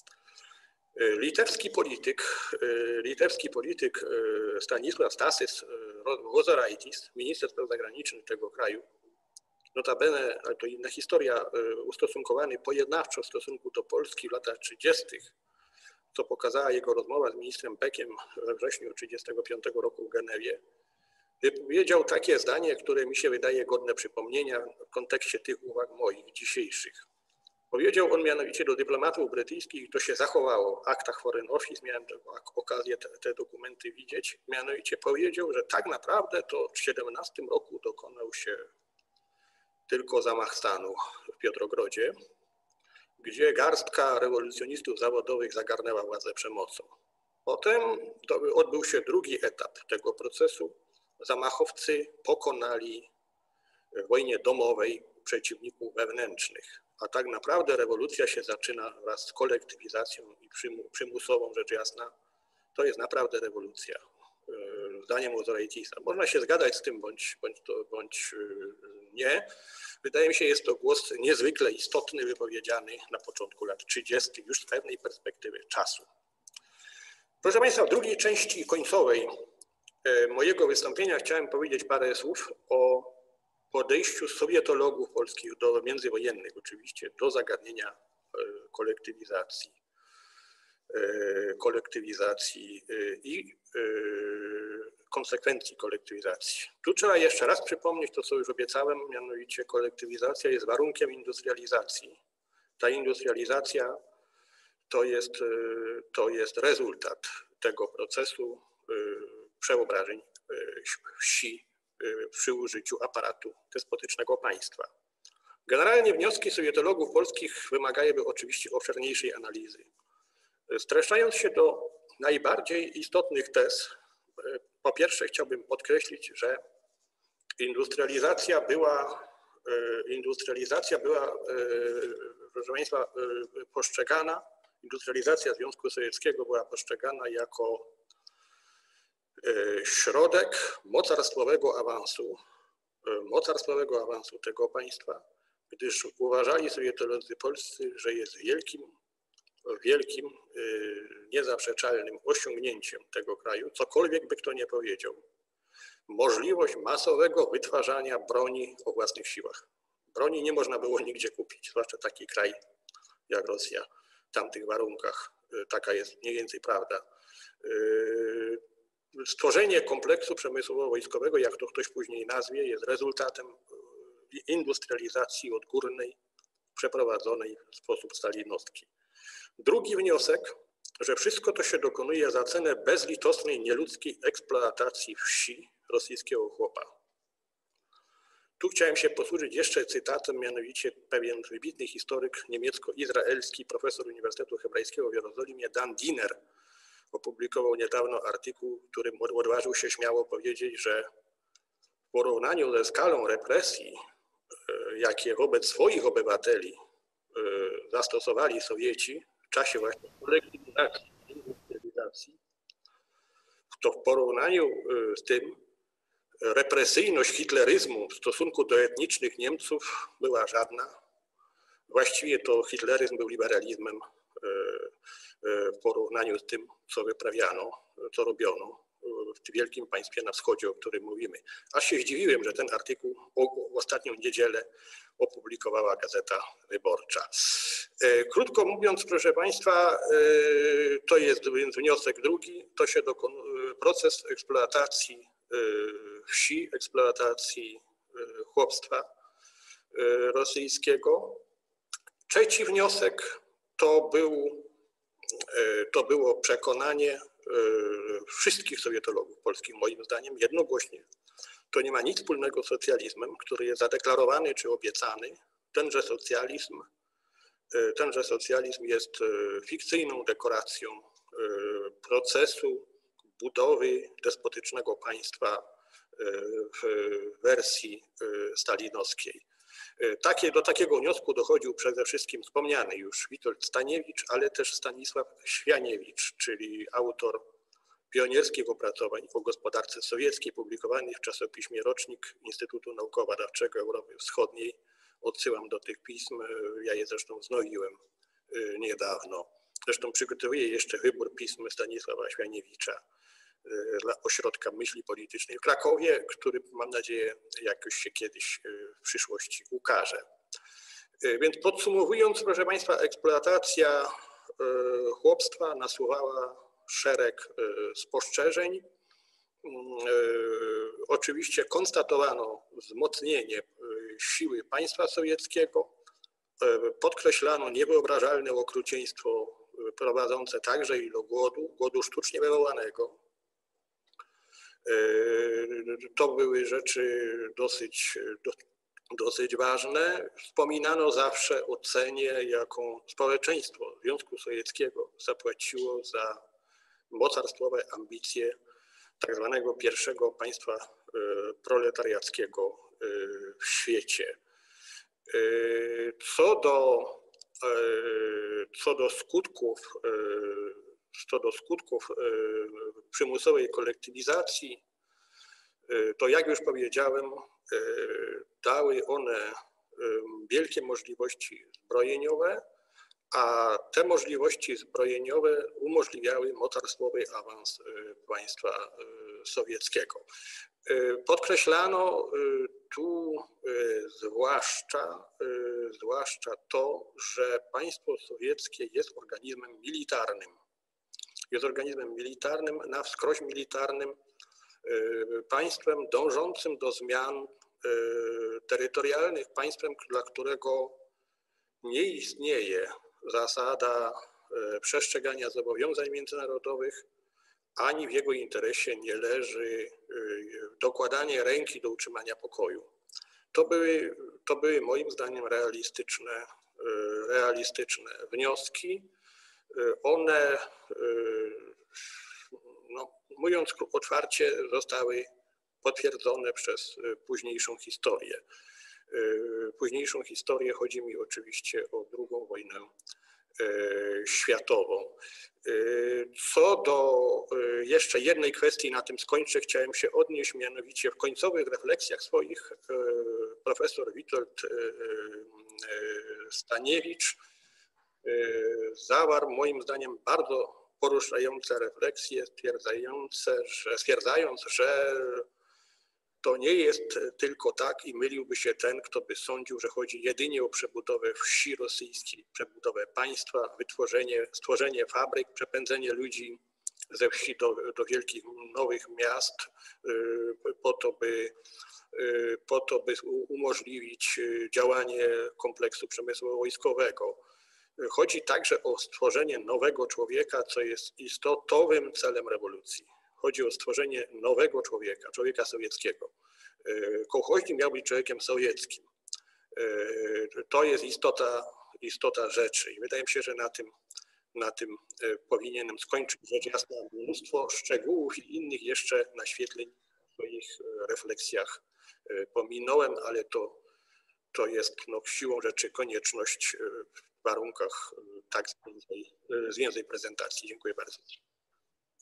Litewski polityk, litewski polityk Stanisław Stasys Lozoraitis, minister spraw zagranicznych tego kraju, notabene, ale to inna historia, ustosunkowany pojednawczo w stosunku do Polski w latach trzydziestych, co pokazała jego rozmowa z ministrem Beckiem we wrześniu tysiąc dziewięćset trzydziestego piątego roku w Genewie, wypowiedział takie zdanie, które mi się wydaje godne przypomnienia w kontekście tych uwag moich dzisiejszych. Powiedział on mianowicie do dyplomatów brytyjskich, to się zachowało w aktach Foreign Office, miałem okazję te, te dokumenty widzieć, mianowicie powiedział, że tak naprawdę to w tysiąc dziewięćset siedemnastym roku dokonał się tylko zamach stanu w Piotrogrodzie, gdzie garstka rewolucjonistów zawodowych zagarnęła władzę przemocą. Potem to odbył się drugi etap tego procesu. Zamachowcy pokonali w wojnie domowej przeciwników wewnętrznych, a tak naprawdę rewolucja się zaczyna wraz z kolektywizacją i przymusową, rzecz jasna. To jest naprawdę rewolucja, zdaniem Lozoraitisa. Można się zgadzać z tym, bądź, bądź, to, bądź nie. Wydaje mi się, jest to głos niezwykle istotny, wypowiedziany na początku lat trzydziestych, już z pewnej perspektywy czasu. Proszę Państwa, w drugiej części końcowej mojego wystąpienia chciałem powiedzieć parę słów o podejściu sowietologów polskich, do międzywojennych oczywiście, do zagadnienia kolektywizacji, kolektywizacji i konsekwencji kolektywizacji. Tu trzeba jeszcze raz przypomnieć to, co już obiecałem, mianowicie kolektywizacja jest warunkiem industrializacji. Ta industrializacja to jest, to jest rezultat tego procesu przeobrażeń wsi przy użyciu aparatu despotycznego państwa. Generalnie wnioski sowietologów polskich wymagałyby oczywiście obszerniejszej analizy. Streszczając się do najbardziej istotnych tez, po pierwsze chciałbym podkreślić, że industrializacja była, industrializacja była, proszę Państwa, postrzegana, industrializacja Związku Sowieckiego była postrzegana jako środek mocarstwowego awansu, mocarstwowego awansu tego państwa, gdyż uważali sowietolodzy polscy, że jest wielkim, wielkim, niezaprzeczalnym osiągnięciem tego kraju, cokolwiek by kto nie powiedział, możliwość masowego wytwarzania broni o własnych siłach. Broni nie można było nigdzie kupić, zwłaszcza taki kraj jak Rosja w tamtych warunkach. Taka jest mniej więcej prawda. Stworzenie kompleksu przemysłowo-wojskowego, jak to ktoś później nazwie, jest rezultatem industrializacji odgórnej przeprowadzonej w sposób stalinowski. Drugi wniosek, że wszystko to się dokonuje za cenę bezlitosnej, nieludzkiej eksploatacji wsi rosyjskiego chłopa. Tu chciałem się posłużyć jeszcze cytatem, mianowicie pewien wybitny historyk niemiecko-izraelski, profesor Uniwersytetu Hebrajskiego w Jerozolimie, Dan Diener, opublikował niedawno artykuł, w którym odważył się śmiało powiedzieć, że w porównaniu ze skalą represji, jakie wobec swoich obywateli zastosowali Sowieci w czasie właśnie kolektywizacji, eksploatacji, to w porównaniu z tym represyjność hitleryzmu w stosunku do etnicznych Niemców była żadna. Właściwie to hitleryzm był liberalizmem w porównaniu z tym, co wyprawiano, co robiono w wielkim państwie na wschodzie, o którym mówimy. Aż się zdziwiłem, że ten artykuł w ostatnią niedzielę opublikowała Gazeta Wyborcza. Krótko mówiąc, proszę Państwa, to jest więc wniosek drugi, to się dokonuje proces eksploatacji wsi, eksploatacji chłopstwa rosyjskiego. Trzeci wniosek to, był, to było przekonanie wszystkich sowjetologów polskich, moim zdaniem, jednogłośnie. To nie ma nic wspólnego z socjalizmem, który jest zadeklarowany czy obiecany. Tenże socjalizm, tenże socjalizm jest fikcyjną dekoracją procesu budowy despotycznego państwa w wersji stalinowskiej. Takie, do takiego wniosku dochodził przede wszystkim wspomniany już Witold Staniewicz, ale też Stanisław Świaniewicz, czyli autor pionierskich opracowań o gospodarce sowieckiej, publikowanych w czasopiśmie Rocznik Instytutu Naukowo-Badawczego Europy Wschodniej. Odsyłam do tych pism, ja je zresztą znowiłem niedawno. Zresztą przygotowuję jeszcze wybór pism Stanisława Świaniewicza dla Ośrodka Myśli Politycznej w Krakowie, który, mam nadzieję, jakoś się kiedyś w przyszłości ukaże. Więc podsumowując, proszę Państwa, eksploatacja chłopstwa nasuwała szereg spostrzeżeń. Oczywiście konstatowano wzmocnienie siły państwa sowieckiego, podkreślano niewyobrażalne okrucieństwo prowadzące także i do głodu, głodu sztucznie wywołanego. To były rzeczy dosyć, dosyć ważne. Wspominano zawsze o cenie, jaką społeczeństwo Związku Sowieckiego zapłaciło za mocarstwowe ambicje tak zwanego pierwszego państwa proletariackiego w świecie. Co do, co do skutków, co do skutków przymusowej kolektywizacji, to jak już powiedziałem, dały one wielkie możliwości zbrojeniowe, a te możliwości zbrojeniowe umożliwiały mocarstwowy awans państwa sowieckiego. Podkreślano tu zwłaszcza, zwłaszcza to, że państwo sowieckie jest organizmem militarnym. Jest organizmem militarnym, na wskroś militarnym, państwem dążącym do zmian terytorialnych, państwem, dla którego nie istnieje zasada przestrzegania zobowiązań międzynarodowych, ani w jego interesie nie leży dokładanie ręki do utrzymania pokoju. To były, to były moim zdaniem realistyczne, realistyczne wnioski. One, no, mówiąc otwarcie, zostały potwierdzone przez późniejszą historię. Późniejszą historię, chodzi mi oczywiście o drugą wojnę światową. Co do jeszcze jednej kwestii, na tym skończę, chciałem się odnieść, mianowicie w końcowych refleksjach swoich profesor Witold Staniewicz zawarł moim zdaniem bardzo poruszające refleksje, stwierdzające, że, stwierdzając, że to nie jest tylko tak i myliłby się ten, kto by sądził, że chodzi jedynie o przebudowę wsi rosyjskiej, przebudowę państwa, wytworzenie, stworzenie fabryk, przepędzenie ludzi ze wsi do, do wielkich nowych miast po to, by, po to, by umożliwić działanie kompleksu przemysłowo-wojskowego. Chodzi także o stworzenie nowego człowieka, co jest istotowym celem rewolucji. Chodzi o stworzenie nowego człowieka, człowieka sowieckiego. Kołchoźnik miał być człowiekiem sowieckim. To jest istota, istota rzeczy i wydaje mi się, że na tym, na tym powinienem skończyć. Rzecz jasna, mnóstwo szczegółów i innych jeszcze naświetleń w swoich refleksjach pominąłem, ale to, to jest no, siłą rzeczy konieczność w warunkach tak zwięzłej, zwięzłej prezentacji. Dziękuję bardzo.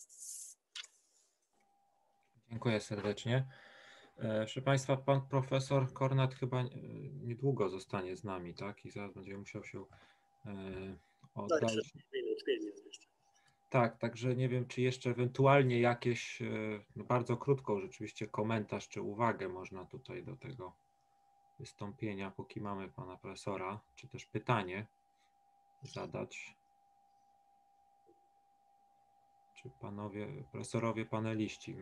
Dziękuję serdecznie. Proszę Państwa, pan profesor Kornat chyba niedługo zostanie z nami, tak? I zaraz będzie musiał się oddać. Tak, także nie wiem, czy jeszcze ewentualnie jakieś, no bardzo krótko rzeczywiście, komentarz czy uwagę można tutaj do tego wystąpienia, póki mamy pana profesora, czy też pytanie zadać. Czy panowie, profesorowie, paneliści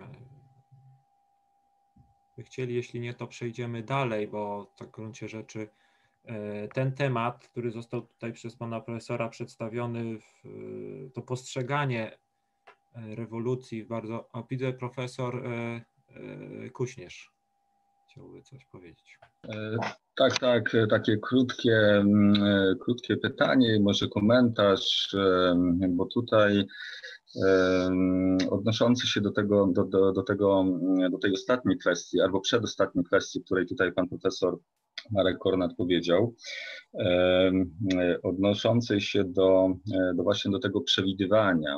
by chcieli, jeśli nie, to przejdziemy dalej, bo tak w gruncie rzeczy ten temat, który został tutaj przez pana profesora przedstawiony, w, to postrzeganie rewolucji bardzo... O, widzę, profesor Kuśnierz chciałby coś powiedzieć. Tak, tak, takie krótkie, krótkie pytanie, może komentarz, bo tutaj odnoszący się do tego, do, do, do tego, do tej ostatniej kwestii, albo przedostatniej kwestii, której tutaj pan profesor Marek Kornat powiedział, odnoszącej się do, do właśnie do tego przewidywania,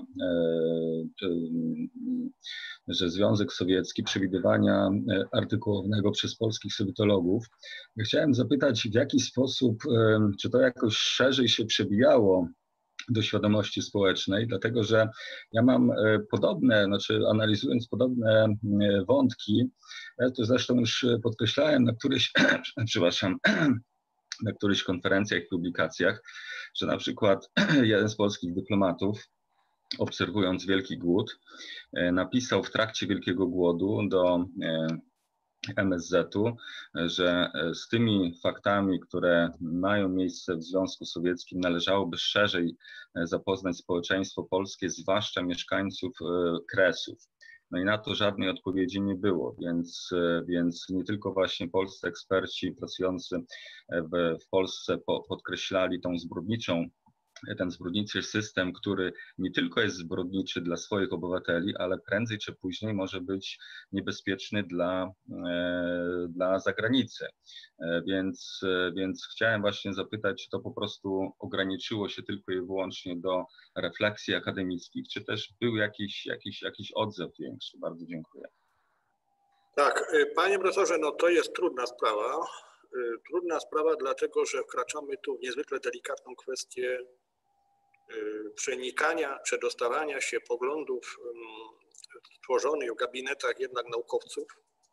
że Związek Sowiecki, przewidywania artykułowanego przez polskich sowietologów. Chciałem zapytać, w jaki sposób, czy to jakoś szerzej się przebijało do świadomości społecznej, dlatego że ja mam podobne, znaczy analizując podobne wątki, ja to zresztą już podkreślałem na któryś, przepraszam, na którychś konferencjach, publikacjach, że na przykład jeden z polskich dyplomatów, obserwując Wielki Głód, napisał w trakcie Wielkiego Głodu do M S Z-u, że z tymi faktami, które mają miejsce w Związku Sowieckim, należałoby szerzej zapoznać społeczeństwo polskie, zwłaszcza mieszkańców Kresów. No i na to żadnej odpowiedzi nie było, więc, więc nie tylko właśnie polscy eksperci pracujący w, w Polsce po, podkreślali tą zbrodniczą ten zbrodniczy system, który nie tylko jest zbrodniczy dla swoich obywateli, ale prędzej czy później może być niebezpieczny dla, e, dla zagranicy. E, więc, e, więc chciałem właśnie zapytać, czy to po prostu ograniczyło się tylko i wyłącznie do refleksji akademickich, czy też był jakiś, jakiś, jakiś odzew większy? Bardzo dziękuję. Tak, panie profesorze, no to jest trudna sprawa. Trudna sprawa, dlatego że wkraczamy tu w niezwykle delikatną kwestię przenikania, przedostawania się poglądów tworzonych w gabinetach jednak naukowców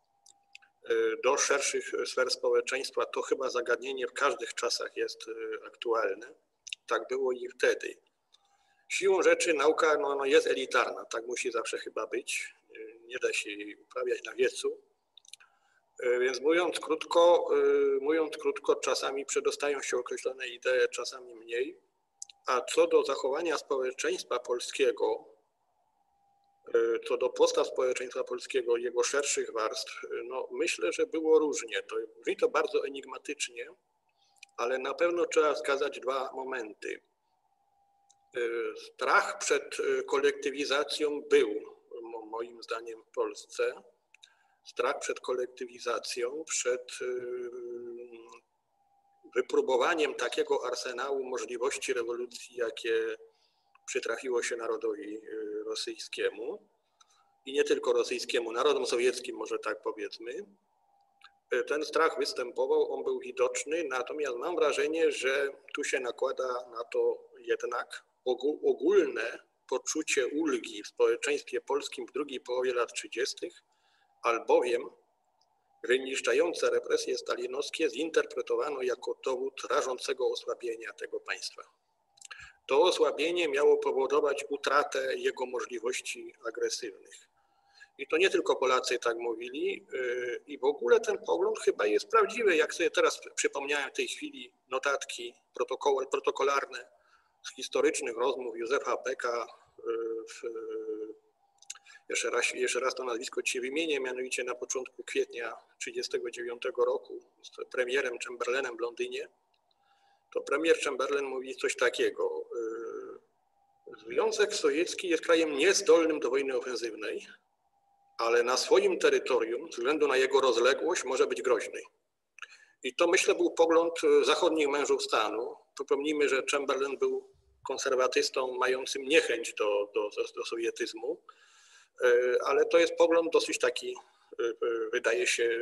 do szerszych sfer społeczeństwa. To chyba zagadnienie w każdych czasach jest aktualne. Tak było i wtedy. Siłą rzeczy nauka no, no jest elitarna, tak musi zawsze chyba być. Nie da się jej uprawiać na wiecu. Więc mówiąc krótko, mówiąc krótko, czasami przedostają się określone idee, czasami mniej. A co do zachowania społeczeństwa polskiego, co do postaw społeczeństwa polskiego, jego szerszych warstw, no myślę, że było różnie. To brzmi to bardzo enigmatycznie, ale na pewno trzeba wskazać dwa momenty. Strach przed kolektywizacją był, moim zdaniem, w Polsce. Strach przed kolektywizacją, przed wypróbowaniem takiego arsenału możliwości rewolucji, jakie przytrafiło się narodowi rosyjskiemu i nie tylko rosyjskiemu, narodom sowieckim, może tak powiedzmy. Ten strach występował, on był widoczny, natomiast mam wrażenie, że tu się nakłada na to jednak ogólne poczucie ulgi w społeczeństwie polskim w drugiej połowie lat trzydziestych, albowiem wyniszczające represje stalinowskie zinterpretowano jako dowód rażącego osłabienia tego państwa. To osłabienie miało powodować utratę jego możliwości agresywnych. I to nie tylko Polacy tak mówili i w ogóle ten pogląd chyba jest prawdziwy. Jak sobie teraz przypomniałem w tej chwili notatki protokoł, protokolarne z historycznych rozmów Józefa Becka, w, jeszcze, raz, jeszcze raz to nazwisko ci wymienię, mianowicie na początku kwietnia tysiąc dziewięćset trzydziestego dziewiątego roku z premierem Chamberlainem w Londynie, to premier Chamberlain mówi coś takiego. Związek Sowiecki jest krajem niezdolnym do wojny ofensywnej, ale na swoim terytorium, ze względu na jego rozległość, może być groźny. I to, myślę, był pogląd zachodnich mężów stanu. Przypomnijmy, że Chamberlain był konserwatystą mającym niechęć do, do, do sowietyzmu. ale to jest pogląd dosyć taki, wydaje się,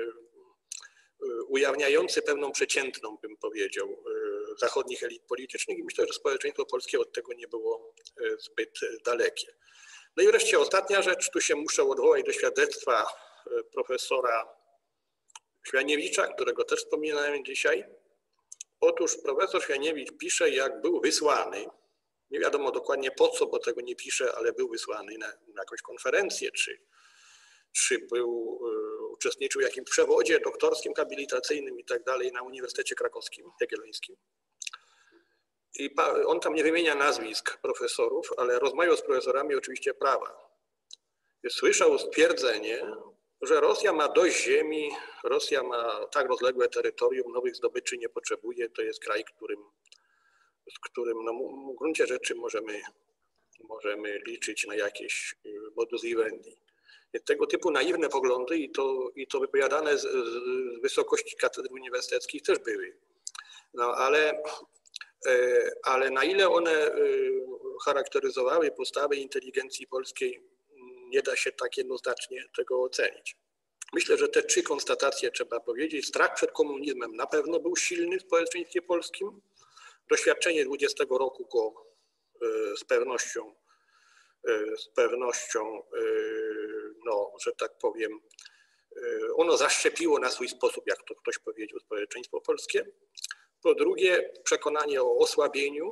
ujawniający pewną przeciętną, bym powiedział, zachodnich elit politycznych i myślę, że społeczeństwo polskie od tego nie było zbyt dalekie. No i wreszcie ostatnia rzecz, tu się muszę odwołać do świadectwa profesora Świaniewicza, którego też wspominałem dzisiaj. Otóż profesor Świaniewicz pisze, jak był wysłany, nie wiadomo dokładnie po co, bo tego nie pisze, ale był wysłany na, na jakąś konferencję, czy, czy był, uczestniczył w jakimś przewodzie doktorskim, habilitacyjnym i tak dalej na Uniwersytecie Krakowskim, Jagiellońskim. I on tam nie wymienia nazwisk profesorów, ale rozmawiał z profesorami oczywiście prawa. Słyszał stwierdzenie, że Rosja ma dość ziemi, Rosja ma tak rozległe terytorium, nowych zdobyczy nie potrzebuje, to jest kraj, którym, z którym no, w gruncie rzeczy możemy, możemy liczyć na jakieś modus vivendi. Tego typu naiwne poglądy i to, i to wypowiadane z, z wysokości katedr uniwersyteckich też były. No ale, ale na ile one charakteryzowały postawę inteligencji polskiej, nie da się tak jednoznacznie tego ocenić. Myślę, że te trzy konstatacje trzeba powiedzieć. Strach przed komunizmem na pewno był silny w społeczeństwie polskim. Doświadczenie dwudziestego roku go z pewnością, z pewnością, no, że tak powiem, ono zaszczepiło na swój sposób, jak to ktoś powiedział, społeczeństwo polskie. Po drugie, przekonanie o osłabieniu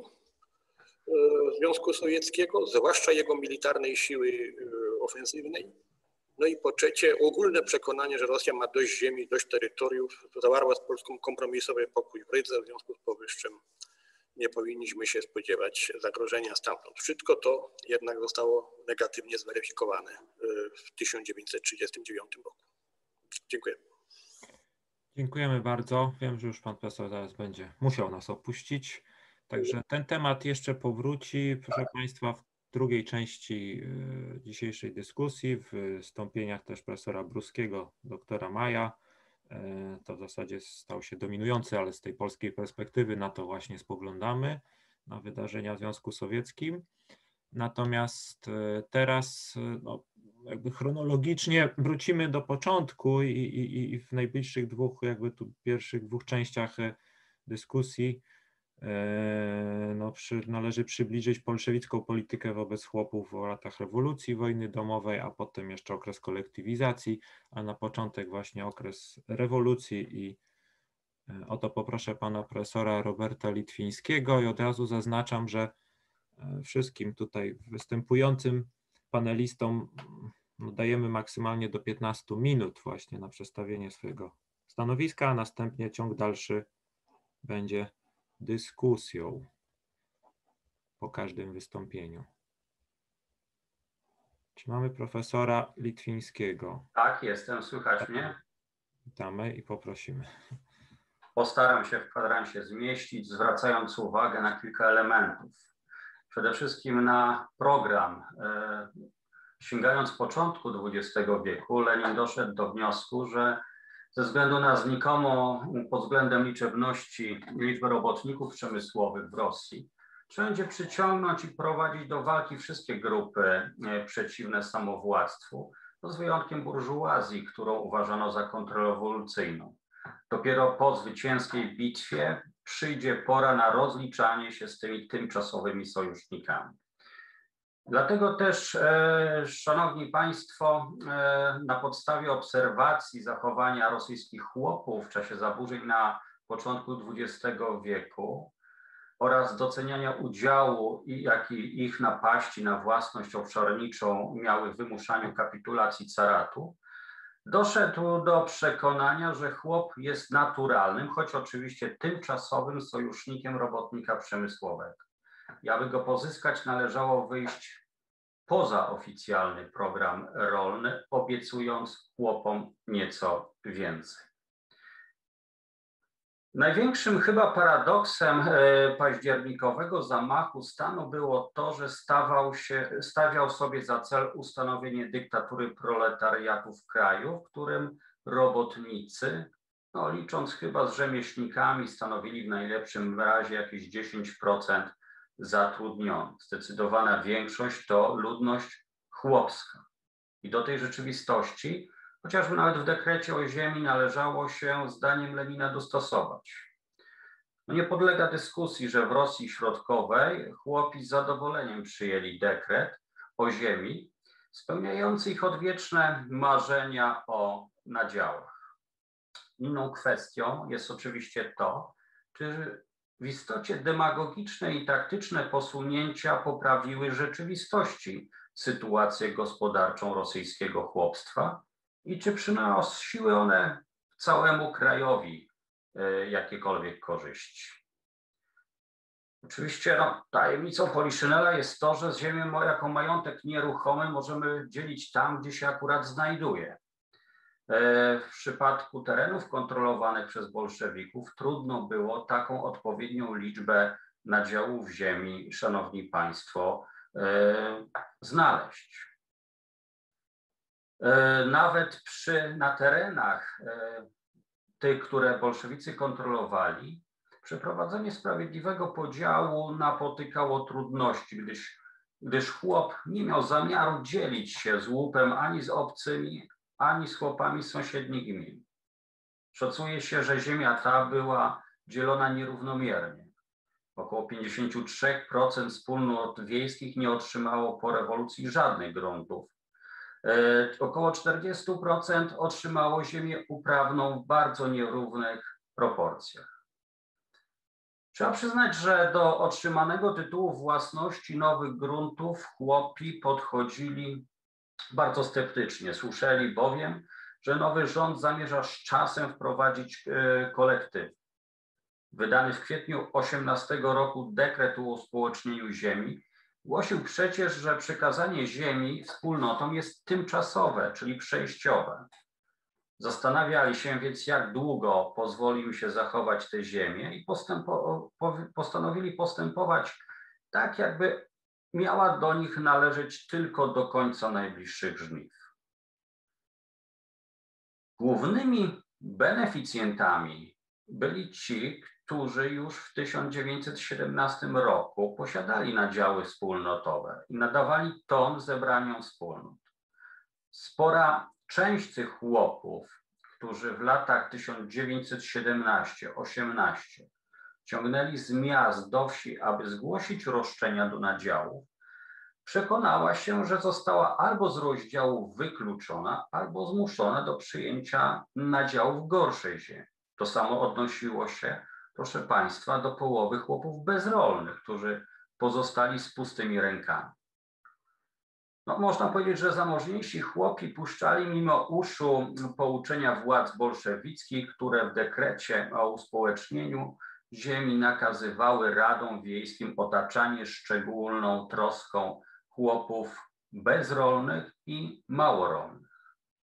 Związku Sowieckiego, zwłaszcza jego militarnej siły ofensywnej. No i po trzecie, ogólne przekonanie, że Rosja ma dość ziemi, dość terytoriów, zawarła z Polską kompromisowy pokój w Rydze, w związku z powyższym nie powinniśmy się spodziewać zagrożenia stamtąd. Wszystko to jednak zostało negatywnie zweryfikowane w tysiąc dziewięćset trzydziestym dziewiątym roku. Dziękuję. Dziękujemy bardzo. Wiem, że już pan profesor zaraz będzie musiał nas opuścić. Także ten temat jeszcze powróci, proszę państwa, w drugiej części dzisiejszej dyskusji, w wystąpieniach też profesora Bruskiego, doktora Maja. To w zasadzie stał się dominujący, ale z tej polskiej perspektywy na to właśnie spoglądamy, na wydarzenia w Związku Sowieckim. Natomiast teraz no, jakby chronologicznie wrócimy do początku i, i, i w najbliższych dwóch, jakby tu pierwszych dwóch częściach dyskusji no, przy, należy przybliżyć bolszewicką politykę wobec chłopów w latach rewolucji, wojny domowej, a potem jeszcze okres kolektywizacji, a na początek właśnie okres rewolucji i o to poproszę pana profesora Roberta Litwińskiego i od razu zaznaczam, że wszystkim tutaj występującym panelistom no, dajemy maksymalnie do piętnastu minut właśnie na przedstawienie swojego stanowiska, a następnie ciąg dalszy będzie dyskusją po każdym wystąpieniu. Czy mamy profesora Litwińskiego? Tak, jestem. Słychać mnie? Witamy i poprosimy. Postaram się w kwadransie zmieścić, zwracając uwagę na kilka elementów. Przede wszystkim na program. Sięgając początku dwudziestego wieku, Lenin doszedł do wniosku, że ze względu na znikomą pod względem liczebności liczbę robotników przemysłowych w Rosji, trzeba będzie przyciągnąć i prowadzić do walki wszystkie grupy przeciwne samowładztwu, no z wyjątkiem burżuazji, którą uważano za kontrrewolucyjną. Dopiero po zwycięskiej bitwie przyjdzie pora na rozliczanie się z tymi tymczasowymi sojusznikami. Dlatego też, e, szanowni państwo, e, na podstawie obserwacji zachowania rosyjskich chłopów w czasie zaburzeń na początku dwudziestego wieku oraz doceniania udziału, jaki ich napaści na własność obszarniczą miały w wymuszaniu kapitulacji caratu, doszedł do przekonania, że chłop jest naturalnym, choć oczywiście tymczasowym sojusznikiem robotnika przemysłowego. I aby go pozyskać, należało wyjść poza oficjalny program rolny, obiecując chłopom nieco więcej. Największym chyba paradoksem październikowego zamachu stanu było to, że stawał się, stawiał sobie za cel ustanowienie dyktatury proletariatu w kraju, w którym robotnicy, no licząc chyba z rzemieślnikami, stanowili w najlepszym razie jakieś dziesięć procent zatrudnionych. Zdecydowana większość to ludność chłopska. I do tej rzeczywistości, chociażby nawet w dekrecie o ziemi, należało się zdaniem Lenina dostosować. No nie podlega dyskusji, że w Rosji Środkowej chłopi z zadowoleniem przyjęli dekret o ziemi, spełniający ich odwieczne marzenia o nadziałach. Inną kwestią jest oczywiście to, czy w istocie demagogiczne i taktyczne posunięcia poprawiły rzeczywistości sytuację gospodarczą rosyjskiego chłopstwa i czy przynosiły one całemu krajowi jakiekolwiek korzyści. Oczywiście no, tajemnicą Poliszynela jest to, że ziemię jako majątek nieruchomy możemy dzielić tam, gdzie się akurat znajduje. W przypadku terenów kontrolowanych przez bolszewików trudno było taką odpowiednią liczbę nadziałów ziemi, szanowni państwo, znaleźć. Nawet przy, na terenach tych, które bolszewicy kontrolowali, przeprowadzenie sprawiedliwego podziału napotykało trudności, gdyż, gdyż chłop nie miał zamiaru dzielić się z łupem ani z obcymi, ani z chłopami z sąsiednich gmin. Szacuje się, że ziemia ta była dzielona nierównomiernie. Około pięćdziesiąt trzy procent wspólnot wiejskich nie otrzymało po rewolucji żadnych gruntów. Około czterdzieści procent otrzymało ziemię uprawną w bardzo nierównych proporcjach. Trzeba przyznać, że do otrzymanego tytułu własności nowych gruntów chłopi podchodzili bardzo sceptycznie. Słyszeli bowiem, że nowy rząd zamierza z czasem wprowadzić kolektywy. Wydany w kwietniu osiemnastego roku dekret o uspołecznieniu ziemi głosił przecież, że przekazanie ziemi wspólnotom jest tymczasowe, czyli przejściowe. Zastanawiali się więc, jak długo pozwoli im się zachować tę ziemię i postępo, postanowili postępować tak, jakby miała do nich należeć tylko do końca najbliższych żniw. Głównymi beneficjentami byli ci, którzy już w tysiąc dziewięćset siedemnastym roku posiadali nadziały wspólnotowe i nadawali ton zebraniom wspólnot. Spora część tych chłopów, którzy w latach tysiąc dziewięćset siedemnastym do osiemnastego ciągnęli z miast do wsi, aby zgłosić roszczenia do nadziałów, przekonała się, że została albo z rozdziałów wykluczona, albo zmuszona do przyjęcia nadziałów gorszej ziemi. To samo odnosiło się, proszę państwa, do połowy chłopów bezrolnych, którzy pozostali z pustymi rękami. No, można powiedzieć, że zamożniejsi chłopi puszczali mimo uszu pouczenia władz bolszewickich, które w dekrecie o uspołecznieniu ziemi nakazywały radom wiejskim otaczanie szczególną troską chłopów bezrolnych i małorolnych.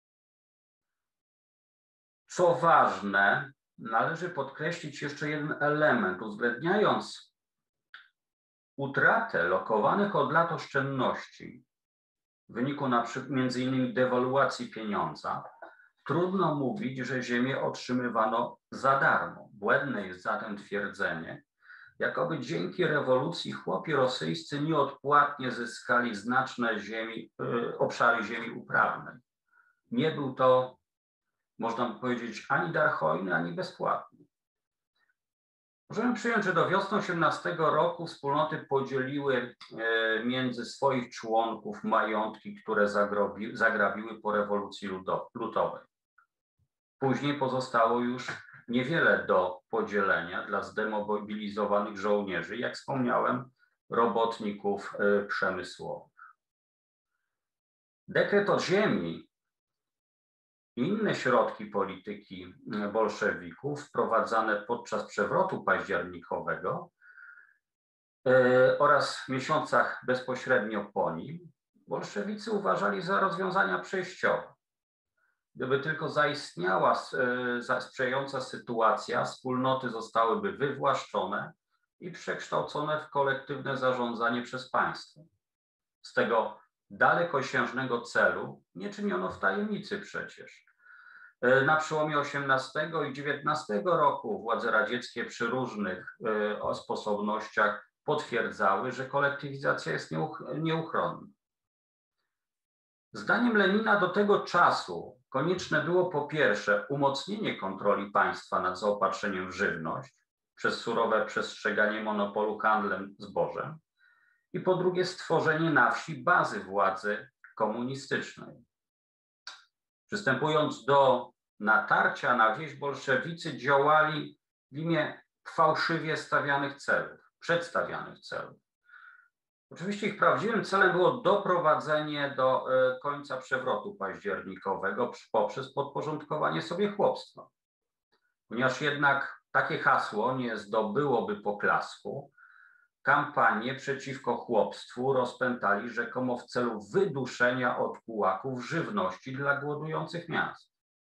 Co ważne, należy podkreślić jeszcze jeden element, uwzględniając utratę lokowanych od lat oszczędności w wyniku na przykład między innymi dewaluacji pieniądza, trudno mówić, że ziemię otrzymywano za darmo. Błędne jest zatem twierdzenie, jakoby dzięki rewolucji chłopi rosyjscy nieodpłatnie zyskali znaczne ziemi, y, obszary ziemi uprawnej. Nie był to, można by powiedzieć, ani dar hojny, ani bezpłatny. Możemy przyjąć, że do wiosny osiemnastego roku wspólnoty podzieliły e, między swoich członków majątki, które zagrobi, zagrabiły po rewolucji ludowej. Później pozostało już niewiele do podzielenia dla zdemobilizowanych żołnierzy, jak wspomniałem, robotników e, przemysłowych. Dekret o ziemi i inne środki polityki bolszewików wprowadzane podczas przewrotu październikowego yy, oraz miesiącach bezpośrednio po nim, bolszewicy uważali za rozwiązania przejściowe. Gdyby tylko zaistniała yy, sprzyjająca sytuacja, wspólnoty zostałyby wywłaszczone i przekształcone w kolektywne zarządzanie przez państwo. Z tego dalekosiężnego celu nie czyniono w tajemnicy przecież. Na przełomie osiemnastego i dziewiętnastego roku władze radzieckie przy różnych y, sposobnościach potwierdzały, że kolektywizacja jest nieuch nieuchronna. Zdaniem Lenina do tego czasu konieczne było po pierwsze umocnienie kontroli państwa nad zaopatrzeniem w żywność przez surowe przestrzeganie monopolu handlem zbożem i po drugie stworzenie na wsi bazy władzy komunistycznej. Przystępując do natarcia na wieś, bolszewicy działali w imię fałszywie stawianych celów, przedstawianych celów. Oczywiście ich prawdziwym celem było doprowadzenie do końca przewrotu październikowego poprzez podporządkowanie sobie chłopstwa. Ponieważ jednak takie hasło nie zdobyłoby poklasku, kampanię przeciwko chłopstwu rozpętali rzekomo w celu wyduszenia od kułaków żywności dla głodujących miast.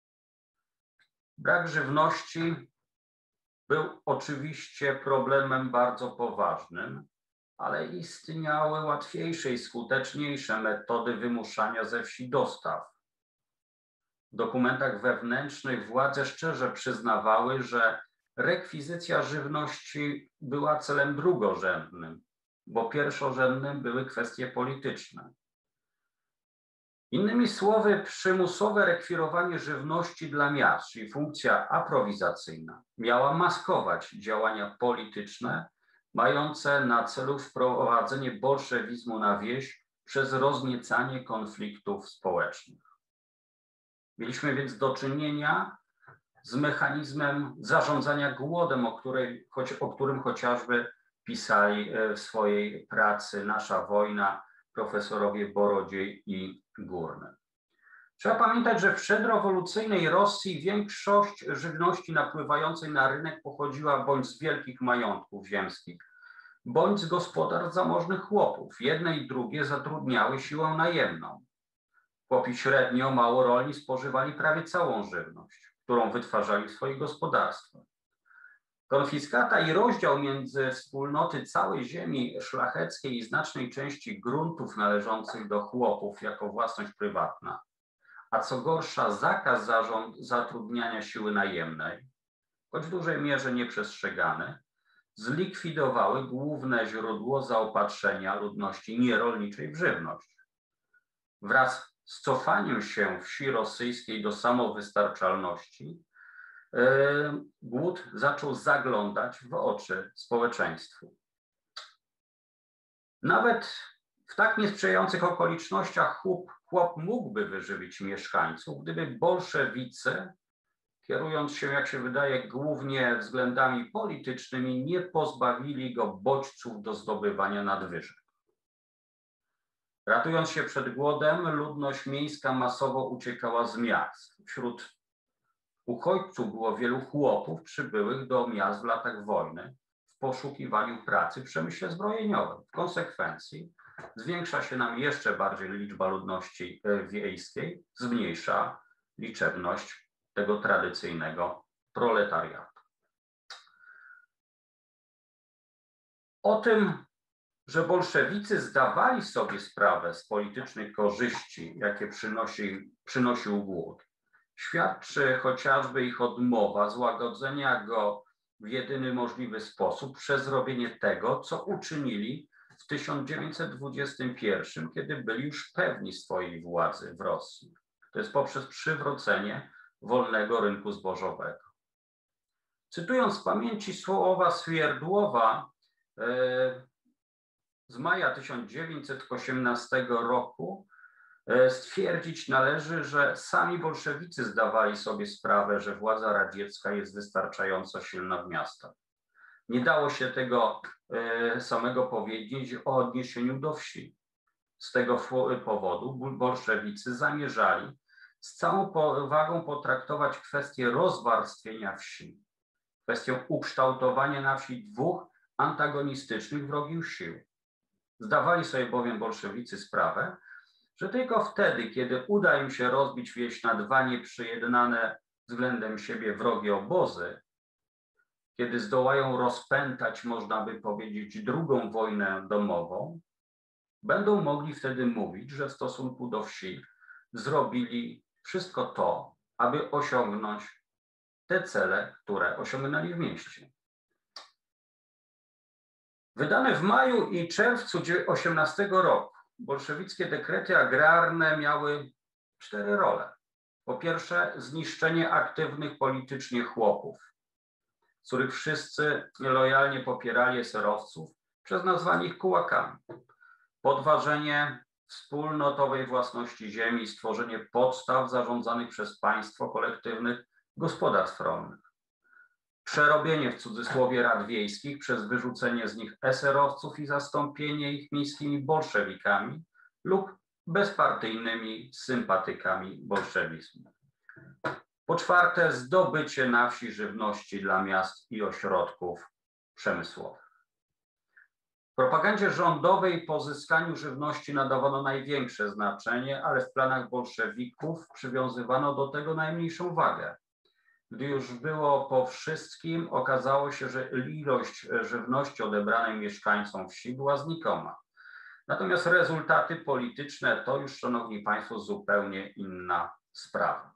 Brak żywności był oczywiście problemem bardzo poważnym, ale istniały łatwiejsze i skuteczniejsze metody wymuszania ze wsi dostaw. W dokumentach wewnętrznych władze szczerze przyznawały, że rekwizycja żywności była celem drugorzędnym, bo pierwszorzędnym były kwestie polityczne. Innymi słowy, przymusowe rekwirowanie żywności dla miast, czyli funkcja aprowizacyjna, miała maskować działania polityczne mające na celu wprowadzenie bolszewizmu na wieś przez rozniecanie konfliktów społecznych. Mieliśmy więc do czynienia z mechanizmem zarządzania głodem, o, której, choć, o którym chociażby pisali w swojej pracy Nasza wojna profesorowie Borodziej i Górny. Trzeba pamiętać, że w przedrewolucyjnej Rosji większość żywności napływającej na rynek pochodziła bądź z wielkich majątków ziemskich, bądź z gospodarstw zamożnych chłopów. Jedne i drugie zatrudniały siłę najemną. Chłopi średnio małorolni spożywali prawie całą żywność, którą wytwarzali w swoich gospodarstwach. Konfiskata i rozdział między wspólnoty całej ziemi szlacheckiej i znacznej części gruntów należących do chłopów jako własność prywatna, a co gorsza zakaz zarząd zatrudniania siły najemnej, choć w dużej mierze nieprzestrzegany, zlikwidowały główne źródło zaopatrzenia ludności nierolniczej w żywność. Wraz z cofaniem się wsi rosyjskiej do samowystarczalności, yy, głód zaczął zaglądać w oczy społeczeństwu. Nawet w tak niesprzyjających okolicznościach chłop, chłop mógłby wyżywić mieszkańców, gdyby bolszewicy, kierując się, jak się wydaje, głównie względami politycznymi, nie pozbawili go bodźców do zdobywania nadwyżek. Ratując się przed głodem, ludność miejska masowo uciekała z miast. Wśród uchodźców było wielu chłopów przybyłych do miast w latach wojny w poszukiwaniu pracy w przemyśle zbrojeniowym. W konsekwencji zwiększa się nam jeszcze bardziej liczba ludności wiejskiej, zmniejsza liczebność tego tradycyjnego proletariatu. O tym, że bolszewicy zdawali sobie sprawę z politycznych korzyści, jakie przynosi, przynosił głód, świadczy chociażby ich odmowa złagodzenia go w jedyny możliwy sposób przez robienie tego, co uczynili w tysiąc dziewięćset dwudziestym pierwszym, kiedy byli już pewni swojej władzy w Rosji. To jest poprzez przywrócenie wolnego rynku zbożowego. Cytując z pamięci słowa Swierdłowa e, z maja tysiąc dziewięćset osiemnastego roku, e, stwierdzić należy, że sami bolszewicy zdawali sobie sprawę, że władza radziecka jest wystarczająco silna w miastach. Nie dało się tego e, samego powiedzieć o odniesieniu do wsi. Z tego powodu bolszewicy zamierzali z całą powagą potraktować kwestię rozwarstwienia wsi, kwestię ukształtowania na wsi dwóch antagonistycznych wrogich sił. Zdawali sobie bowiem bolszewicy sprawę, że tylko wtedy, kiedy uda im się rozbić wieś na dwa nieprzyjednane względem siebie wrogie obozy, kiedy zdołają rozpętać, można by powiedzieć, drugą wojnę domową, będą mogli wtedy mówić, że w stosunku do wsi zrobili wszystko to, aby osiągnąć te cele, które osiągnęli w mieście. Wydane w maju i czerwcu osiemnastego roku bolszewickie dekrety agrarne miały cztery role. Po pierwsze, zniszczenie aktywnych politycznie chłopów, z których wszyscy lojalnie popierali eserowców przez nazwanie ich kułakami. Podważenie wspólnotowej własności ziemi i stworzenie podstaw zarządzanych przez państwo kolektywnych gospodarstw rolnych. Przerobienie w cudzysłowie rad wiejskich przez wyrzucenie z nich eserowców i zastąpienie ich miejskimi bolszewikami lub bezpartyjnymi sympatykami bolszewizmu. Po czwarte, zdobycie na wsi żywności dla miast i ośrodków przemysłowych. W propagandzie rządowej pozyskaniu żywności nadawano największe znaczenie, ale w planach bolszewików przywiązywano do tego najmniejszą wagę. Gdy już było po wszystkim, okazało się, że ilość żywności odebranej mieszkańcom wsi była znikoma. Natomiast rezultaty polityczne to już, szanowni państwo, zupełnie inna sprawa.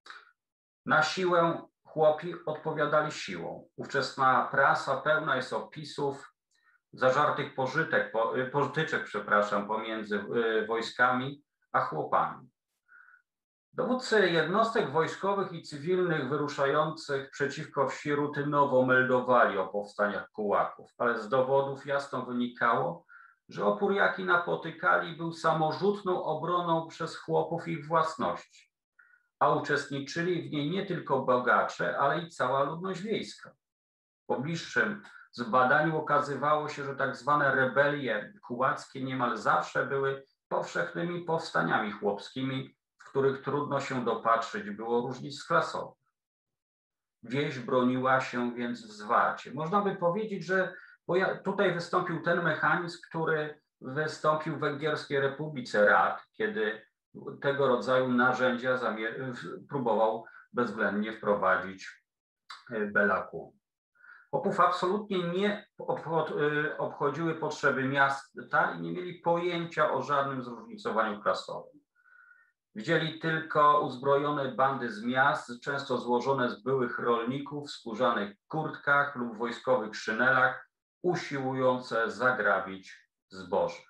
Na siłę chłopi odpowiadali siłą. Ówczesna prasa pełna jest opisów zażartych pożytek, po, pożyczek, przepraszam, pomiędzy wojskami a chłopami. Dowódcy jednostek wojskowych i cywilnych wyruszających przeciwko wsi rutynowo meldowali o powstaniach kułaków, ale z dowodów jasno wynikało, że opór, jaki napotykali, był samorzutną obroną przez chłopów ich własności, a uczestniczyli w niej nie tylko bogacze, ale i cała ludność wiejska. Po bliższym zbadaniu okazywało się, że tak zwane rebelie kułackie niemal zawsze były powszechnymi powstaniami chłopskimi, w których trudno się dopatrzyć było różnic klasowych. Wieś broniła się więc w zwarcie. Można by powiedzieć, że bo ja, tutaj wystąpił ten mechanizm, który wystąpił w Węgierskiej Republice Rad, kiedy tego rodzaju narzędzia próbował bezwzględnie wprowadzić Bela Kun. Chłopów absolutnie nie obchodziły potrzeby miasta i nie mieli pojęcia o żadnym zróżnicowaniu klasowym. Widzieli tylko uzbrojone bandy z miast, często złożone z byłych rolników w skórzanych kurtkach lub wojskowych szynelach, usiłujące zagrabić zboże.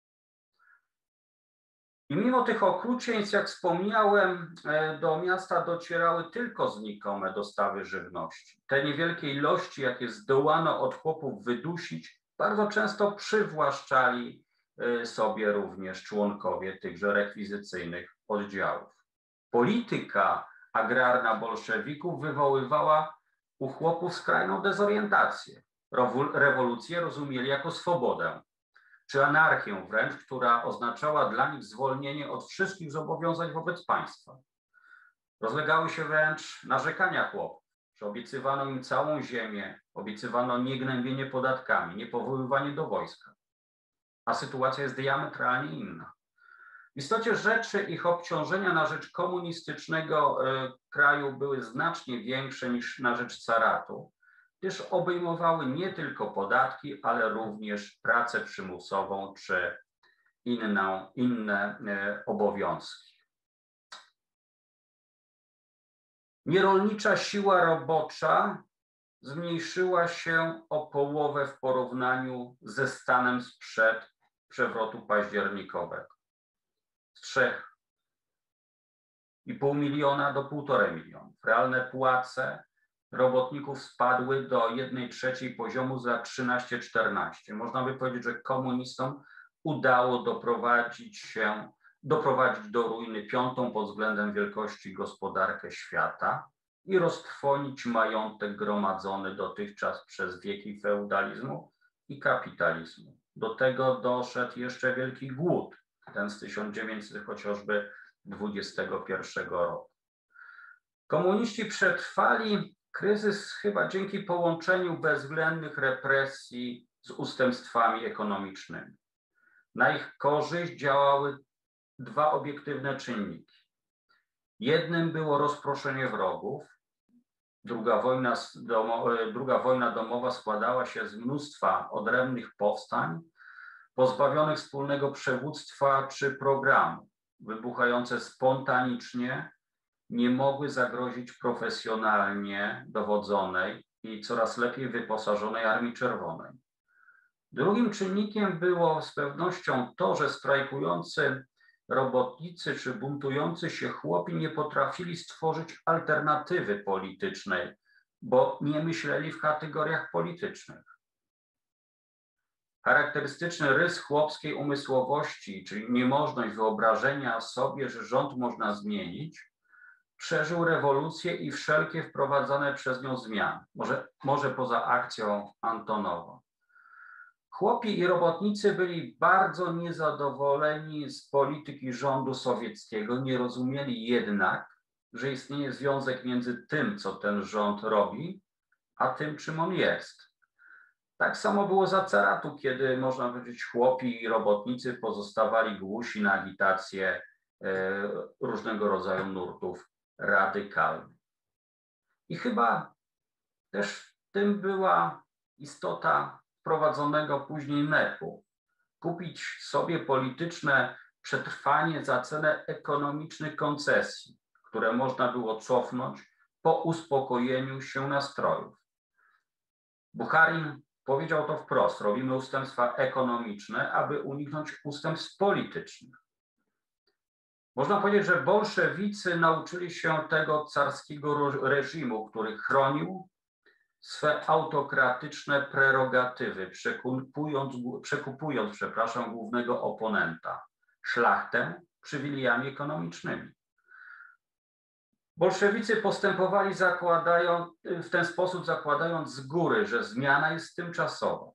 I mimo tych okrucieństw, jak wspomniałem, do miasta docierały tylko znikome dostawy żywności. Te niewielkie ilości, jakie zdołano od chłopów wydusić, bardzo często przywłaszczali sobie również członkowie tychże rekwizycyjnych oddziałów. Polityka agrarna bolszewików wywoływała u chłopów skrajną dezorientację. Rewolucję rozumieli jako swobodę, czy anarchię wręcz, która oznaczała dla nich zwolnienie od wszystkich zobowiązań wobec państwa. Rozlegały się wręcz narzekania chłopów, że obiecywano im całą ziemię, obiecywano niegnębienie podatkami, niepowoływanie do wojska. A sytuacja jest diametralnie inna. W istocie rzeczy ich obciążenia na rzecz komunistycznego kraju były znacznie większe niż na rzecz caratu, gdyż obejmowały nie tylko podatki, ale również pracę przymusową czy inną, inne obowiązki. Nierolnicza siła robocza zmniejszyła się o połowę w porównaniu ze stanem sprzed przewrotu październikowego. Z trzech i pół miliona do półtorej miliona. Realne płace robotników spadły do jednej trzeciej poziomu za trzynaście czternaście. Można by powiedzieć, że komunistom udało doprowadzić się, doprowadzić do ruiny piątą pod względem wielkości gospodarkę świata i roztrwonić majątek gromadzony dotychczas przez wieki feudalizmu i kapitalizmu. Do tego doszedł jeszcze wielki głód, ten z tysiąc dziewięćset chociażby dwudziestego pierwszego roku. Komuniści przetrwali kryzys chyba dzięki połączeniu bezwzględnych represji z ustępstwami ekonomicznymi. Na ich korzyść działały dwa obiektywne czynniki. Jednym było rozproszenie wrogów. Druga wojna, domo, druga wojna domowa składała się z mnóstwa odrębnych powstań, pozbawionych wspólnego przywództwa czy programu, wybuchające spontanicznie, nie mogły zagrozić profesjonalnie dowodzonej i coraz lepiej wyposażonej Armii Czerwonej. Drugim czynnikiem było z pewnością to, że strajkujący robotnicy czy buntujący się chłopi nie potrafili stworzyć alternatywy politycznej, bo nie myśleli w kategoriach politycznych. Charakterystyczny rys chłopskiej umysłowości, czyli niemożność wyobrażenia sobie, że rząd można zmienić, przeżył rewolucję i wszelkie wprowadzane przez nią zmiany, może, może poza akcją Antonową. Chłopi i robotnicy byli bardzo niezadowoleni z polityki rządu sowieckiego, nie rozumieli jednak, że istnieje związek między tym, co ten rząd robi, a tym, czym on jest. Tak samo było za caratu, kiedy, można powiedzieć, chłopi i robotnicy pozostawali głusi na agitację e, różnego rodzaju nurtów radykalnych. I chyba też w tym była istota wprowadzonego później nepu. Kupić sobie polityczne przetrwanie za cenę ekonomicznych koncesji, które można było cofnąć po uspokojeniu się nastrojów. Bucharin powiedział to wprost: robimy ustępstwa ekonomiczne, aby uniknąć ustępstw politycznych. Można powiedzieć, że bolszewicy nauczyli się tego carskiego reżimu, który chronił swe autokratyczne prerogatywy, przekupując, przekupując przepraszam, głównego oponenta, szlachtę, przywilejami ekonomicznymi. Bolszewicy postępowali zakładają, w ten sposób, zakładając z góry, że zmiana jest tymczasowa.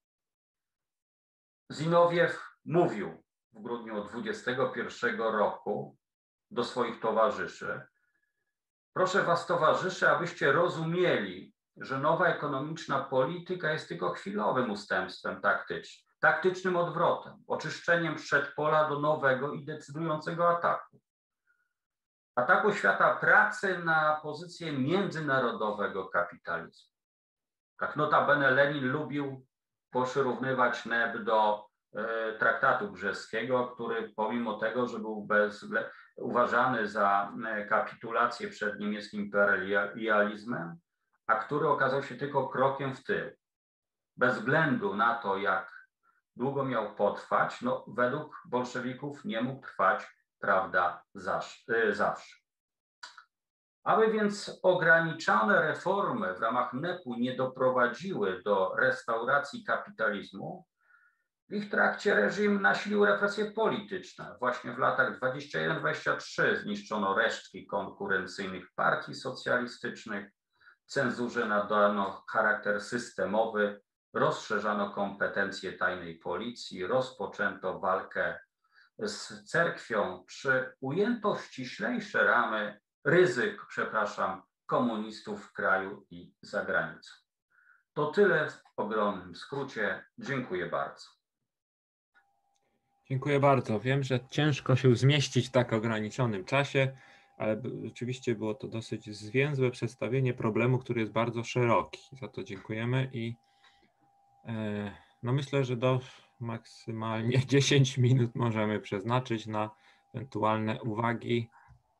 Zinowiew mówił w grudniu dwudziestego pierwszego roku do swoich towarzyszy: proszę was, towarzysze, abyście rozumieli, że nowa ekonomiczna polityka jest tylko chwilowym ustępstwem taktycznym, taktycznym odwrotem, oczyszczeniem przedpola do nowego i decydującego ataku. Ataku świata pracy na pozycję międzynarodowego kapitalizmu. Tak notabene Lenin lubił przyrównywać nep do e, traktatu brzeskiego, który pomimo tego, że był bez, uważany za kapitulację przed niemieckim imperializmem, a który okazał się tylko krokiem w tył. Bez względu na to, jak długo miał potrwać, no według bolszewików nie mógł trwać, prawda, zawsze. Aby więc ograniczone reformy w ramach nepu nie doprowadziły do restauracji kapitalizmu, w ich trakcie reżim nasilił represje polityczne. Właśnie w latach dwudziestym pierwszym dwudziestym trzecim zniszczono resztki konkurencyjnych partii socjalistycznych, cenzurze nadano charakter systemowy, rozszerzano kompetencje tajnej policji, rozpoczęto walkę z cerkwią, czy ujęto w ściślejsze ramy ryzyk, przepraszam, komunistów w kraju i za granicą. To tyle w ogromnym skrócie. Dziękuję bardzo. Dziękuję bardzo. Wiem, że ciężko się zmieścić w tak ograniczonym czasie, ale rzeczywiście było to dosyć zwięzłe przedstawienie problemu, który jest bardzo szeroki. Za to dziękujemy i e, no myślę, że do maksymalnie dziesięć minut możemy przeznaczyć na ewentualne uwagi,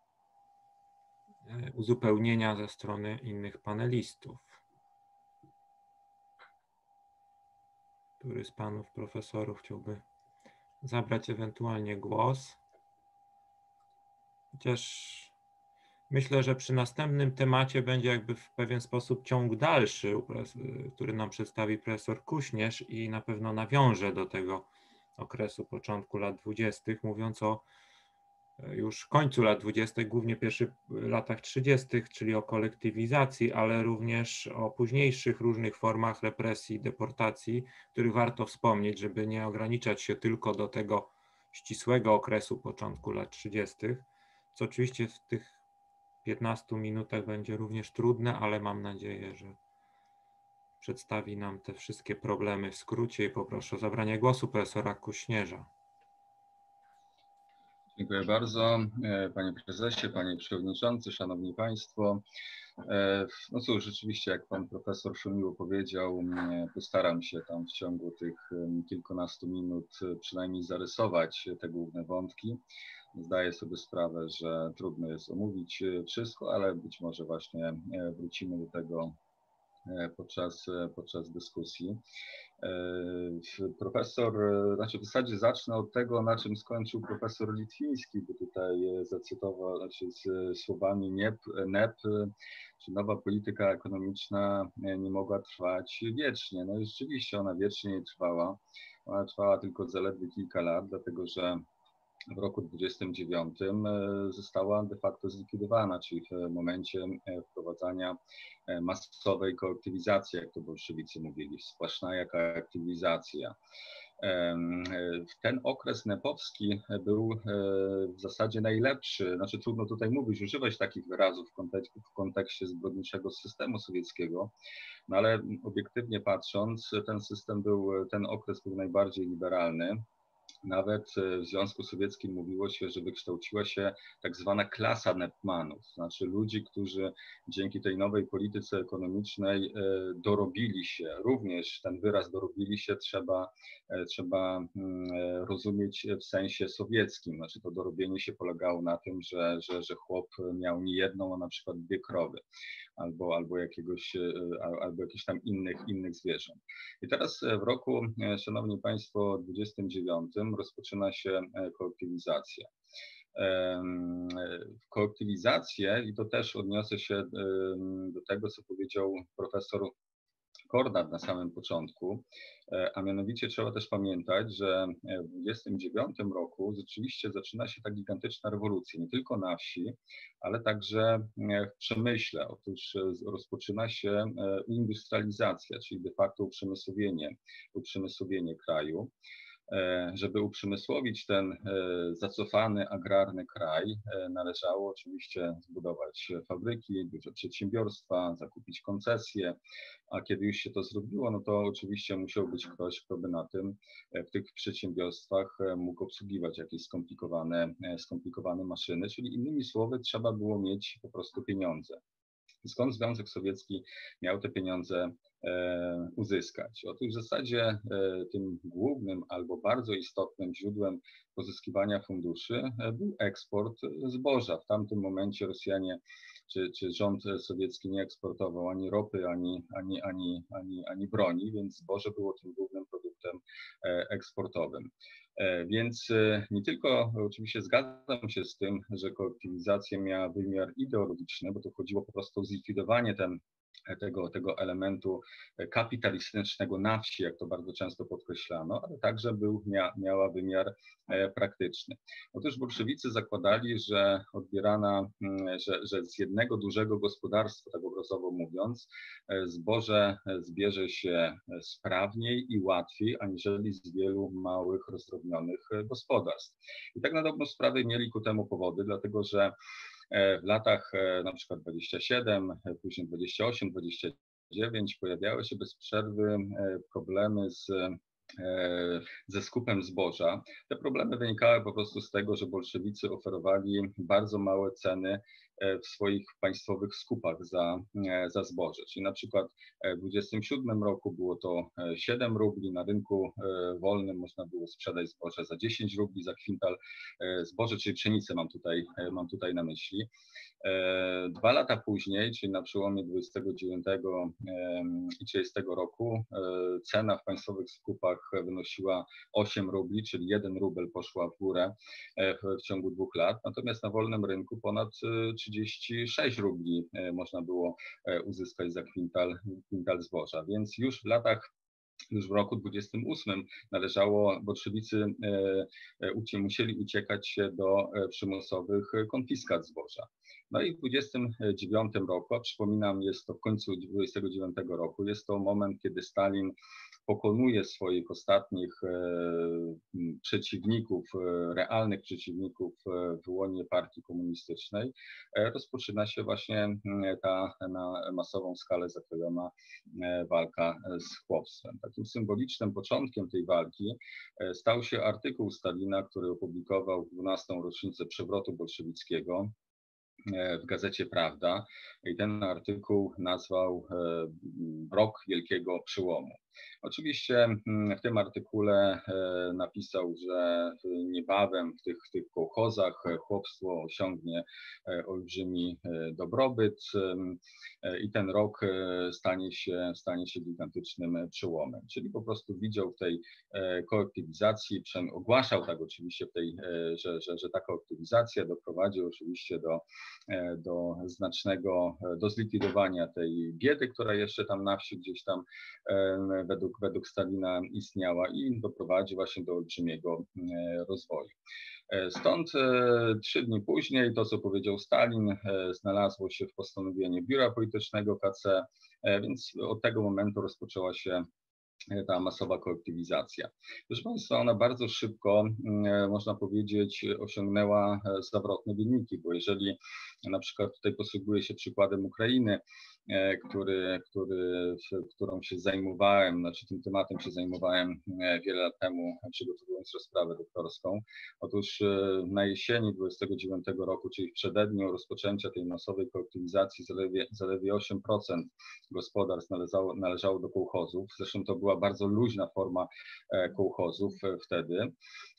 e, uzupełnienia ze strony innych panelistów. Który z panów profesorów chciałby zabrać ewentualnie głos? Chociaż myślę, że przy następnym temacie będzie jakby w pewien sposób ciąg dalszy, który nam przedstawi profesor Kuśnierz i na pewno nawiąże do tego okresu początku lat dwudziestych, mówiąc o już końcu lat dwudziestych, głównie pierwszych latach trzydziestych, czyli o kolektywizacji, ale również o późniejszych różnych formach represji, deportacji, których warto wspomnieć, żeby nie ograniczać się tylko do tego ścisłego okresu początku lat trzydziestych, co oczywiście w tych piętnastu minutach będzie również trudne, ale mam nadzieję, że przedstawi nam te wszystkie problemy w skrócie i poproszę o zabranie głosu profesora Kuśnierza. Dziękuję bardzo. Panie prezesie, panie przewodniczący, szanowni państwo. No cóż, rzeczywiście, jak pan profesor Szumiło powiedział, postaram się tam w ciągu tych kilkunastu minut przynajmniej zarysować te główne wątki. Zdaję sobie sprawę, że trudno jest omówić wszystko, ale być może właśnie wrócimy do tego podczas, podczas dyskusji. Profesor, znaczy w zasadzie zacznę od tego, na czym skończył profesor Litwiński, bo tutaj zacytował, znaczy z słowami N E P, N E P, czy nowa polityka ekonomiczna nie mogła trwać wiecznie. No i rzeczywiście ona wiecznie nie trwała. Ona trwała tylko zaledwie kilka lat, dlatego że w roku dwudziestym dziewiątym została de facto zlikwidowana, czyli w momencie wprowadzania masowej kolektywizacji, jak to bolszewicy mówili, splashnaja kolektywizacja. Ten okres nepowski był w zasadzie najlepszy, znaczy trudno tutaj mówić, używać takich wyrazów w kontekście, w kontekście zbrodniczego systemu sowieckiego, no ale obiektywnie patrząc, ten system był, ten okres był najbardziej liberalny. Nawet w Związku Sowieckim mówiło się, że wykształciła się tak zwana klasa nepmanów, znaczy ludzi, którzy dzięki tej nowej polityce ekonomicznej dorobili się. Również ten wyraz dorobili się trzeba, trzeba rozumieć w sensie sowieckim. Znaczy to dorobienie się polegało na tym, że, że, że chłop miał nie jedną, a na przykład dwie krowy. Albo, albo, jakiegoś, albo jakichś tam innych, innych zwierząt. I teraz w roku, szanowni państwo, dwudziestym dziewiątym rozpoczyna się kolektywizacja. W kolektywizację, i to też odniosę się do tego, co powiedział profesor Kordat na samym początku, a mianowicie trzeba też pamiętać, że w dwudziestym dziewiątym roku rzeczywiście zaczyna się ta gigantyczna rewolucja, nie tylko na wsi, ale także w przemyśle. Otóż rozpoczyna się industrializacja, czyli de facto uprzemysłowienie, uprzemysłowienie kraju. Żeby uprzemysłowić ten zacofany agrarny kraj, należało oczywiście zbudować fabryki, duże przedsiębiorstwa, zakupić koncesje, a kiedy już się to zrobiło, no to oczywiście musiał być ktoś, kto by na tym, w tych przedsiębiorstwach mógł obsługiwać jakieś skomplikowane, skomplikowane maszyny, czyli innymi słowy trzeba było mieć po prostu pieniądze. Skąd Związek Sowiecki miał te pieniądze e, uzyskać? Otóż w zasadzie e, tym głównym albo bardzo istotnym źródłem pozyskiwania funduszy e, był eksport zboża. W tamtym momencie Rosjanie czy, czy rząd sowiecki nie eksportował ani ropy, ani, ani, ani, ani, ani broni, więc zboże było tym głównym produktem e, eksportowym. Więc nie tylko oczywiście zgadzam się z tym, że kolektywizacja miała wymiar ideologiczny, bo to chodziło po prostu o zlikwidowanie ten, tego, tego elementu kapitalistycznego na wsi, jak to bardzo często podkreślano, ale także był, mia, miała wymiar praktyczny. Otóż bolszewicy zakładali, że odbierana, że, że z jednego dużego gospodarstwa, tak obrazowo mówiąc, zboże zbierze się sprawniej i łatwiej, aniżeli z wielu małych, rozdrobnionych gospodarstw. I tak na dobrą sprawę mieli ku temu powody, dlatego że w latach na przykład dwudziestym siódmym, później dwudziestym ósmym, dwudziestym dziewiątym pojawiały się bez przerwy problemy z ze skupem zboża. Te problemy wynikały po prostu z tego, że bolszewicy oferowali bardzo małe ceny w swoich państwowych skupach za, za zboże. Czyli na przykład w dwudziestym siódmym roku było to siedem rubli, na rynku wolnym można było sprzedać zboże za dziesięć rubli za kwintal zboże, czyli pszenicę mam tutaj, mam tutaj na myśli. Dwa lata później, czyli na przełomie dwudziestego dziewiątego i trzydziestego roku, cena w państwowych skupach wynosiła osiem rubli, czyli jeden rubel poszła w górę w ciągu dwóch lat, natomiast na wolnym rynku ponad trzydzieści sześć rubli można było uzyskać za kwintal, kwintal zboża, więc już w latach Już w roku dwudziestym ósmym należało, bolszewicy e, musieli uciekać się do przymusowych konfiskat zboża. No i w dwudziestym dziewiątym roku, a przypominam, jest to w końcu dwudziestego dziewiątego roku, jest to moment, kiedy Stalin pokonuje swoich ostatnich e, przeciwników, e, realnych przeciwników e, w łonie partii komunistycznej, e, rozpoczyna się właśnie ta na masową skalę zakrojona e, walka z chłopstwem. Takim symbolicznym początkiem tej walki e, stał się artykuł Stalina, który opublikował w dwunastą rocznicę przewrotu bolszewickiego w gazecie Prawda i ten artykuł nazwał Rok Wielkiego Przełomu. Oczywiście w tym artykule napisał, że niebawem w tych, w tych kołchozach chłopstwo osiągnie olbrzymi dobrobyt i ten rok stanie się, stanie się gigantycznym przełomem. Czyli po prostu widział w tej kolektywizacji, ogłaszał tak oczywiście w tej, że, że, że ta kolektywizacja doprowadzi oczywiście do, do znacznego, do zlikwidowania tej biedy, która jeszcze tam na wsi gdzieś tam według, według Stalina istniała i doprowadzi właśnie do olbrzymiego rozwoju. Stąd trzy dni później to, co powiedział Stalin, znalazło się w postanowieniu Biura Politycznego K C, więc od tego momentu rozpoczęła się ta masowa kolektywizacja. Proszę Państwa, ona bardzo szybko, można powiedzieć, osiągnęła zawrotne wyniki, bo jeżeli na przykład tutaj posługuję się przykładem Ukrainy, który, który, którą się zajmowałem, znaczy tym tematem się zajmowałem wiele lat temu, przygotowując rozprawę doktorską. Otóż na jesieni dwudziestego dziewiątego roku, czyli w przededniu rozpoczęcia tej masowej kolektywizacji, zaledwie, zaledwie osiem procent gospodarstw należało, należało do kołchozów. Zresztą to była bardzo luźna forma kołchozów wtedy.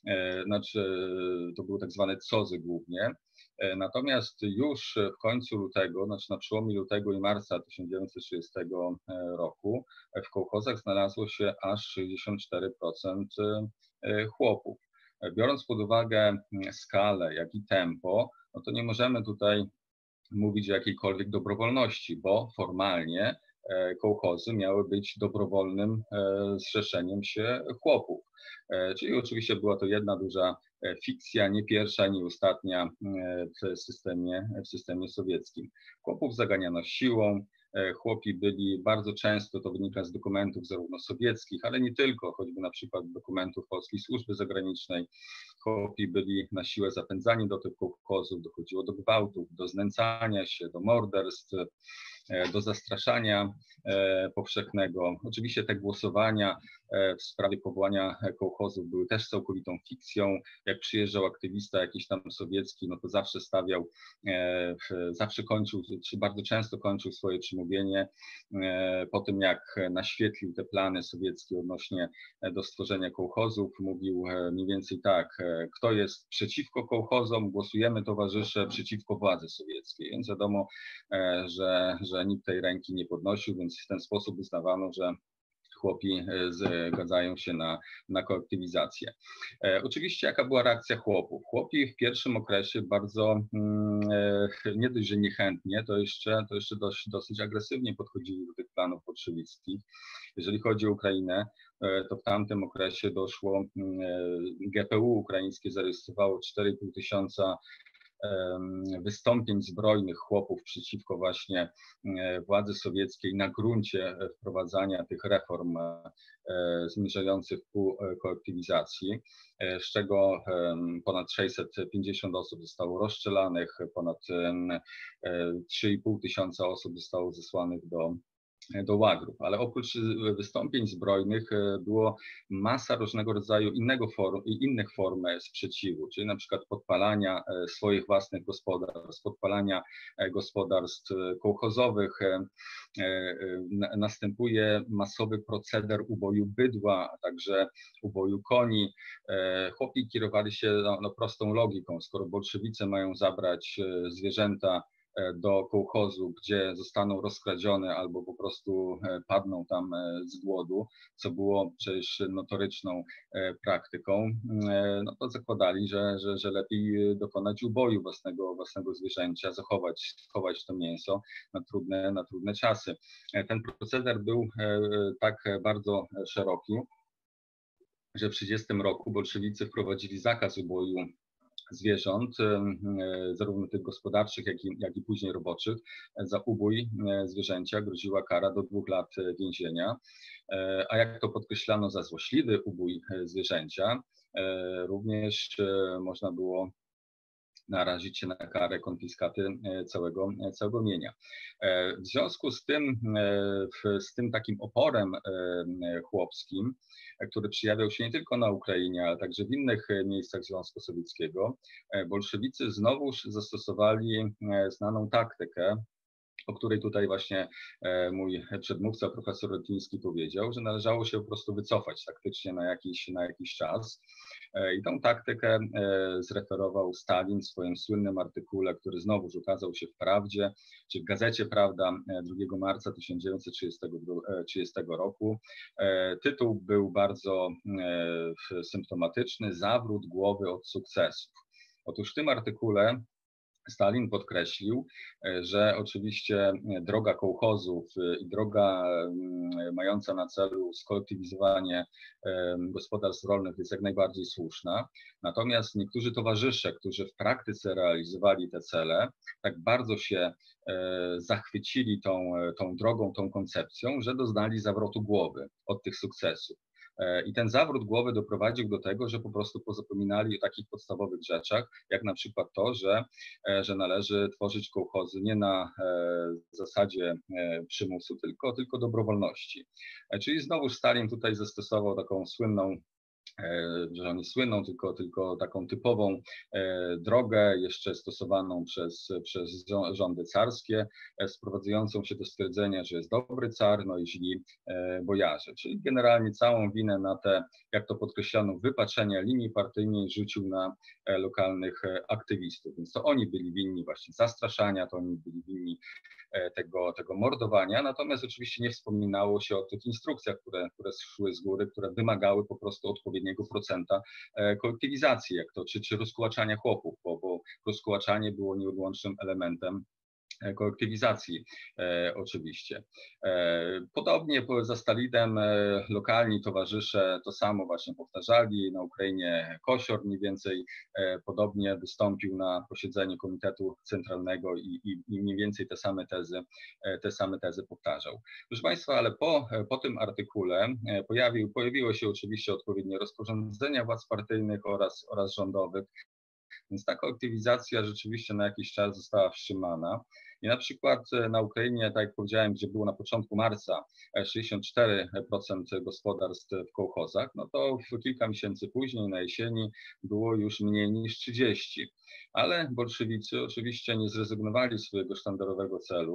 Znaczy, to były tak zwane cozy głównie. Natomiast już w końcu lutego, znaczy na przełomie lutego i marca tysiąc dziewięćset trzydziestego roku w kołchozach znalazło się aż sześćdziesiąt cztery procent chłopów. Biorąc pod uwagę skalę, jak i tempo, no to nie możemy tutaj mówić o jakiejkolwiek dobrowolności, bo formalnie kołchozy miały być dobrowolnym zrzeszeniem się chłopów. Czyli oczywiście była to jedna duża fikcja, nie pierwsza, nie ostatnia w systemie, w systemie sowieckim. Chłopów zaganiano siłą, chłopi byli bardzo często, to wynika z dokumentów zarówno sowieckich, ale nie tylko, choćby na przykład dokumentów Polskiej Służby Zagranicznej. Chłopi byli na siłę zapędzani do tych kołchozów, dochodziło do gwałtów, do znęcania się, do morderstw, do zastraszania powszechnego. Oczywiście te głosowania w sprawie powołania kołchozów były też całkowitą fikcją. Jak przyjeżdżał aktywista jakiś tam sowiecki, no to zawsze stawiał, zawsze kończył, czy bardzo często kończył swoje przemówienie po tym, jak naświetlił te plany sowieckie odnośnie do stworzenia kołchozów. Mówił mniej więcej tak: kto jest przeciwko kołchozom, głosujemy towarzysze przeciwko władzy sowieckiej. Więc wiadomo, że, że nikt tej ręki nie podnosił, więc w ten sposób uznawano, że chłopi zgadzają się na, na kolektywizację. E, oczywiście jaka była reakcja chłopów? Chłopi w pierwszym okresie bardzo, mm, nie dość, że niechętnie, to jeszcze, to jeszcze dość, dosyć agresywnie podchodzili do tych planów bolszewickich. Jeżeli chodzi o Ukrainę, e, to w tamtym okresie doszło, mm, G P U ukraińskie zarejestrowało cztery i pół tysiąca wystąpień zbrojnych chłopów przeciwko właśnie władzy sowieckiej na gruncie wprowadzania tych reform zmierzających ku kolektywizacji, z czego ponad sześćset pięćdziesiąt osób zostało rozstrzelanych, ponad trzy i pół tysiąca osób zostało zesłanych do do łagrów, ale oprócz wystąpień zbrojnych było masa różnego rodzaju innego form, innych form sprzeciwu, czyli na przykład podpalania swoich własnych gospodarstw, podpalania gospodarstw kołchozowych. Następuje masowy proceder uboju bydła, a także uboju koni. Chłopi kierowali się no, no prostą logiką, skoro bolszewicy mają zabrać zwierzęta do kołchozu, gdzie zostaną rozkradzione albo po prostu padną tam z głodu, co było przecież notoryczną praktyką, no to zakładali, że, że, że lepiej dokonać uboju własnego, własnego zwierzęcia, zachować schować to mięso na trudne, na trudne czasy. Ten proceder był tak bardzo szeroki, że w tysiąc dziewięćset trzydziestym roku bolszewicy wprowadzili zakaz uboju zwierząt, zarówno tych gospodarczych, jak i, jak i później roboczych. Za ubój zwierzęcia groziła kara do dwóch lat więzienia, a jak to podkreślano, za złośliwy ubój zwierzęcia również można było narazić się na karę konfiskaty całego, całego mienia. W związku z tym, z tym takim oporem chłopskim, który przejawiał się nie tylko na Ukrainie, ale także w innych miejscach Związku Sowieckiego, bolszewicy znowuż zastosowali znaną taktykę, o której tutaj właśnie mój przedmówca, profesor Rytliński, powiedział, że należało się po prostu wycofać taktycznie na jakiś, na jakiś czas. I tą taktykę zreferował Stalin w swoim słynnym artykule, który znowuż ukazał się w Prawdzie, czy w gazecie Prawda drugiego marca tysiąc dziewięćset trzydziestego roku. Tytuł był bardzo symptomatyczny: Zawrót głowy od sukcesów. Otóż w tym artykule Stalin podkreślił, że oczywiście droga kołchozów i droga mająca na celu skolektywizowanie gospodarstw rolnych jest jak najbardziej słuszna. Natomiast niektórzy towarzysze, którzy w praktyce realizowali te cele, tak bardzo się zachwycili tą, tą drogą, tą koncepcją, że doznali zawrotu głowy od tych sukcesów. I ten zawrót głowy doprowadził do tego, że po prostu pozapominali o takich podstawowych rzeczach, jak na przykład to, że, że należy tworzyć kołchozy nie na zasadzie przymusu, tylko, tylko dobrowolności. Czyli znowu Stalin tutaj zastosował taką słynną, że oni słyną, tylko, tylko taką typową drogę, jeszcze stosowaną przez, przez rządy carskie, sprowadzającą się do stwierdzenia, że jest dobry car, no i źli bojarze. Czyli generalnie całą winę na te, jak to podkreślano, wypaczenia linii partyjnej rzucił na lokalnych aktywistów. Więc to oni byli winni właśnie zastraszania, to oni byli winni tego, tego mordowania, natomiast oczywiście nie wspominało się o tych instrukcjach, które, które szły z góry, które wymagały po prostu odpowiedniego procenta kolektywizacji, jak to, czy, czy rozkłaczania chłopów, bo, bo rozkłaczanie było nieodłącznym elementem kolektywizacji e, oczywiście. E, podobnie za Stalinem e, lokalni towarzysze to samo właśnie powtarzali. Na Ukrainie Kosior mniej więcej e, podobnie wystąpił na posiedzeniu Komitetu Centralnego i, i, i mniej więcej te same tezy, e, te same tezy powtarzał. Proszę Państwa, ale po, po tym artykule e, pojawił, pojawiło się oczywiście odpowiednie rozporządzenia władz partyjnych oraz, oraz rządowych, więc ta kolektywizacja rzeczywiście na jakiś czas została wstrzymana. I na przykład na Ukrainie, tak jak powiedziałem, gdzie było na początku marca sześćdziesiąt cztery procent gospodarstw w kołchozach, no to kilka miesięcy później, na jesieni, było już mniej niż trzydzieści. Ale bolszewicy oczywiście nie zrezygnowali z swojego sztandarowego celu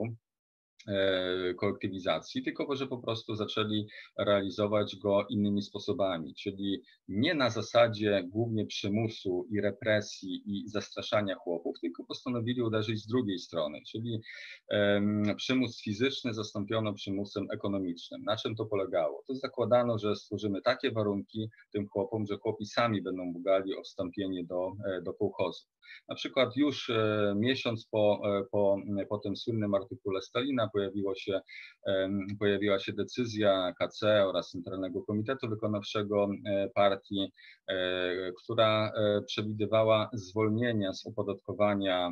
kolektywizacji, tylko że po prostu zaczęli realizować go innymi sposobami, czyli nie na zasadzie głównie przymusu i represji i zastraszania chłopów, tylko postanowili uderzyć z drugiej strony, czyli um, przymus fizyczny zastąpiono przymusem ekonomicznym. Na czym to polegało? To zakładano, że stworzymy takie warunki tym chłopom, że chłopi sami będą błagali o wstąpienie do, do kołchozu. Na przykład już e, miesiąc po, e, po, po tym słynnym artykule Stalina pojawiło się, e, pojawiła się decyzja K C oraz Centralnego Komitetu Wykonawczego e, partii, e, która e, przewidywała zwolnienia z opodatkowania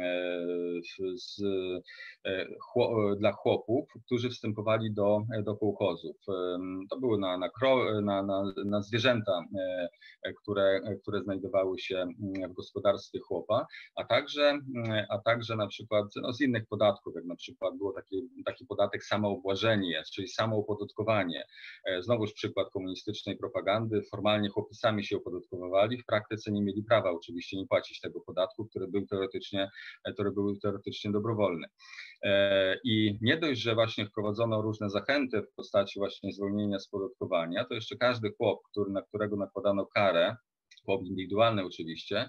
e, z, e, chło, dla chłopów, którzy wstępowali do, do kołchozów. E, to były na, na, kro, na, na, na zwierzęta, e, które, które znajdowały się w gospodarstwie chłopa, a także, a także na przykład no, z innych podatków, jak na przykład było taki, taki podatek samoobłażenie, czyli samoopodatkowanie. Znowuż przykład komunistycznej propagandy. Formalnie chłopi sami się opodatkowywali, w praktyce nie mieli prawa oczywiście nie płacić tego podatku, który był teoretycznie, który był teoretycznie dobrowolny. I nie dość, że właśnie wprowadzono różne zachęty w postaci właśnie zwolnienia z podatkowania, to jeszcze każdy chłop, który, na którego nakładano karę, chłop indywidualny oczywiście,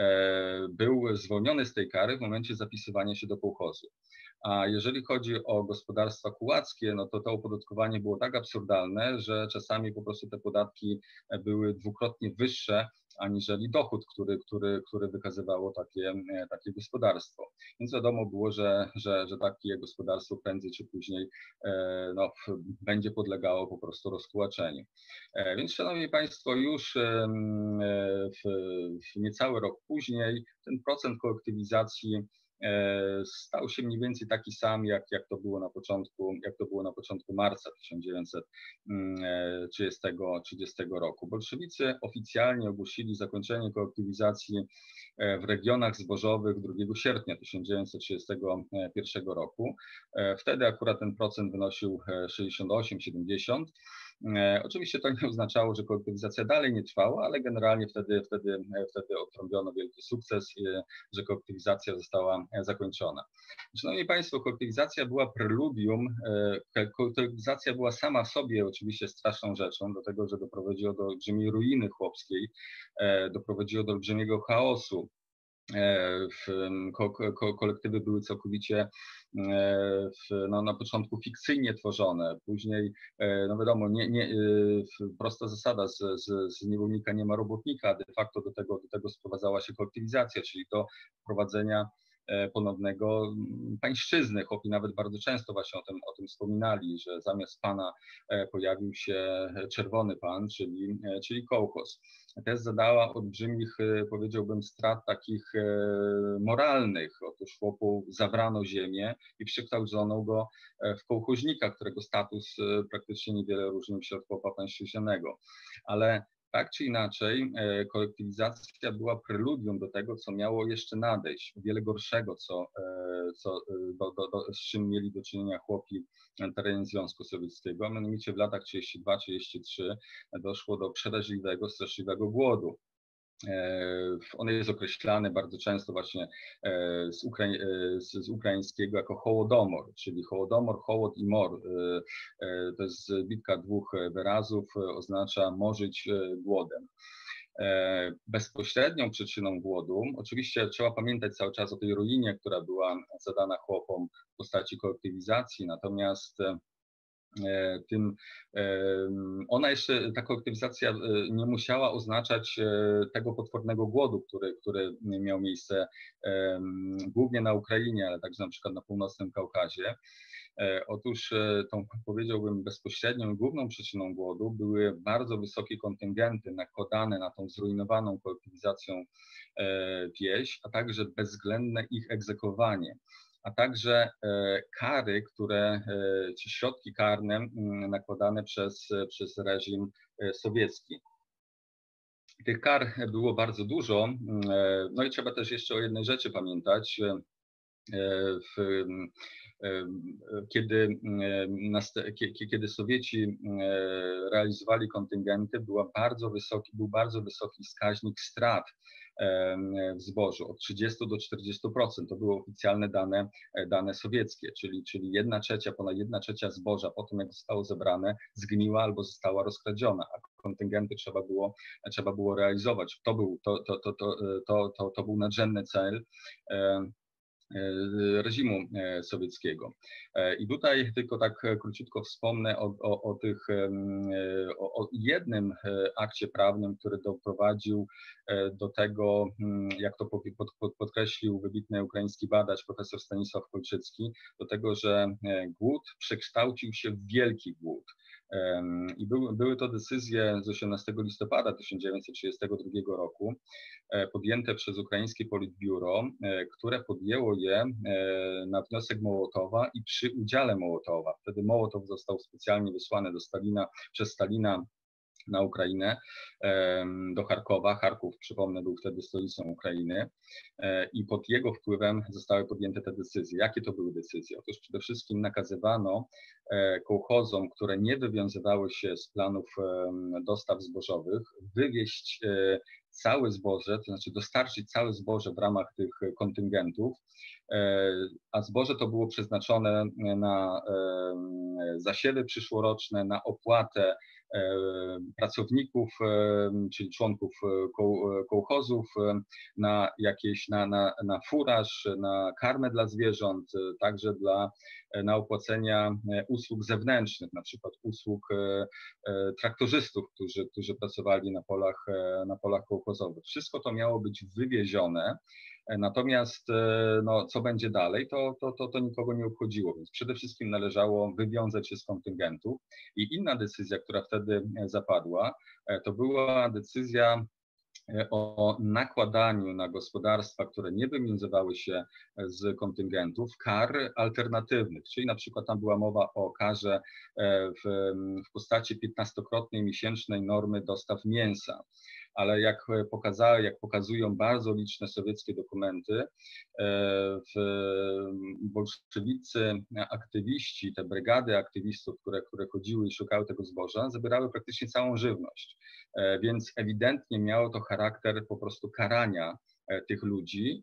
był zwolniony z tej kary w momencie zapisywania się do kołchozu. A jeżeli chodzi o gospodarstwa kułackie, no to to opodatkowanie było tak absurdalne, że czasami po prostu te podatki były dwukrotnie wyższe aniżeli dochód, który, który, który wykazywało takie, takie gospodarstwo. Więc wiadomo było, że, że, że takie gospodarstwo prędzej czy później no, będzie podlegało po prostu rozkulaczeniu. Więc szanowni Państwo, już w, w niecały rok później ten procent kolektywizacji stał się mniej więcej taki sam, jak, jak, to było na początku, jak to było na początku marca tysiąc dziewięćset trzydziestego roku. Bolszewicy oficjalnie ogłosili zakończenie kolektywizacji w regionach zbożowych drugiego sierpnia tysiąc dziewięćset trzydziestego pierwszego roku. Wtedy akurat ten procent wynosił sześćdziesiąt osiem siedemdziesiąt. Oczywiście to nie oznaczało, że kolektywizacja dalej nie trwała, ale generalnie wtedy, wtedy, wtedy odtrąbiono wielki sukces, że kolektywizacja została zakończona. Szanowni Państwo, kolektywizacja była preludium, kolektywizacja była sama w sobie oczywiście straszną rzeczą, do tego, że doprowadziło do olbrzymiej ruiny chłopskiej, doprowadziło do olbrzymiego chaosu. Ko ko kolektywy były całkowicie w, no, na początku fikcyjnie tworzone, później, no wiadomo, nie, nie, prosta zasada, z, z, z niewolnika nie ma robotnika, de facto do tego, do tego sprowadzała się kolektywizacja, czyli do wprowadzenia ponownego pańszczyzny. Chłopi nawet bardzo często właśnie o tym, o tym wspominali, że zamiast pana pojawił się czerwony pan, czyli, czyli kołchoz. Też zadała olbrzymich, powiedziałbym, strat takich moralnych. Otóż chłopu zabrano ziemię i przekształcono go w kołchoźnika, którego status praktycznie niewiele różnił się od chłopa pańszczyźnianego. Ale tak czy inaczej, kolektywizacja była preludium do tego, co miało jeszcze nadejść, wiele gorszego, co, co, do, do, do, z czym mieli do czynienia chłopi na terenie Związku Sowieckiego, a mianowicie w latach trzydziestym drugim trzydziestym trzecim doszło do przeraźliwego, straszliwego głodu. On jest określany bardzo często właśnie z, Ukrai z, z ukraińskiego jako hołodomor, czyli hołodomor, hołod i mor. To jest zbitka dwóch wyrazów, oznacza morzyć głodem. Bezpośrednią przyczyną głodu, oczywiście trzeba pamiętać cały czas o tej ruinie, która była zadana chłopom w postaci kolektywizacji, natomiast tym, ona jeszcze, ta kolektywizacja nie musiała oznaczać tego potwornego głodu, który, który miał miejsce głównie na Ukrainie, ale także na przykład na północnym Kaukazie. Otóż tą, powiedziałbym, bezpośrednią, główną przyczyną głodu były bardzo wysokie kontyngenty nakładane na tą zrujnowaną kolektywizacją wieś, a także bezwzględne ich egzekwowanie, a także kary, które, czy środki karne nakładane przez, przez reżim sowiecki. Tych kar było bardzo dużo, no i trzeba też jeszcze o jednej rzeczy pamiętać. W, kiedy, kiedy Sowieci realizowali kontyngenty, była bardzo wysoki, był bardzo wysoki wskaźnik strat w zbożu, od trzydziestu do czterdziestu procent. To były oficjalne dane, dane sowieckie, czyli, czyli jedna trzecia, ponad jedna trzecia zboża po tym, jak zostało zebrane, zgniła albo została rozkradziona, a kontyngenty trzeba było, trzeba było realizować. To był, to, to, to, to, to, to, to był nadrzędny cel reżimu sowieckiego. I tutaj tylko tak króciutko wspomnę o, o, o, tych, o, o jednym akcie prawnym, który doprowadził do tego, jak to pod, pod, podkreślił wybitny ukraiński badacz profesor Stanisław Kolczycki, do tego, że głód przekształcił się w wielki głód. I były, były to decyzje z osiemnastego listopada tysiąc dziewięćset trzydziestego drugiego roku, podjęte przez ukraińskie politbiuro, które podjęło je na wniosek Mołotowa i przy udziale Mołotowa. Wtedy Mołotow został specjalnie wysłany do Stalina, przez Stalina na Ukrainę, do Charkowa. Charków, przypomnę, był wtedy stolicą Ukrainy i pod jego wpływem zostały podjęte te decyzje. Jakie to były decyzje? Otóż przede wszystkim nakazywano kołchozom, które nie wywiązywały się z planów dostaw zbożowych, wywieźć całe zboże, to znaczy dostarczyć całe zboże w ramach tych kontyngentów, a zboże to było przeznaczone na zasiewy przyszłoroczne, na opłatę pracowników, czyli członków kołchozów, na jakieś, na, na, na furaż, na karmę dla zwierząt, także dla, na opłacenia usług zewnętrznych, na przykład usług traktorzystów, którzy, którzy pracowali na polach, na polach kołchozowych. Wszystko to miało być wywiezione. Natomiast no, co będzie dalej, to, to, to, to nikogo nie obchodziło, więc przede wszystkim należało wywiązać się z kontyngentów. I inna decyzja, która wtedy zapadła, to była decyzja o nakładaniu na gospodarstwa, które nie wywiązywały się z kontyngentów, kar alternatywnych, czyli na przykład tam była mowa o karze w, w postaci piętnastokrotnej miesięcznej normy dostaw mięsa. ale jak pokazały, jak pokazują bardzo liczne sowieckie dokumenty, w bolszewicy aktywiści, te brygady aktywistów, które, które chodziły i szukały tego zboża, zabierały praktycznie całą żywność, więc ewidentnie miało to charakter po prostu karania tych ludzi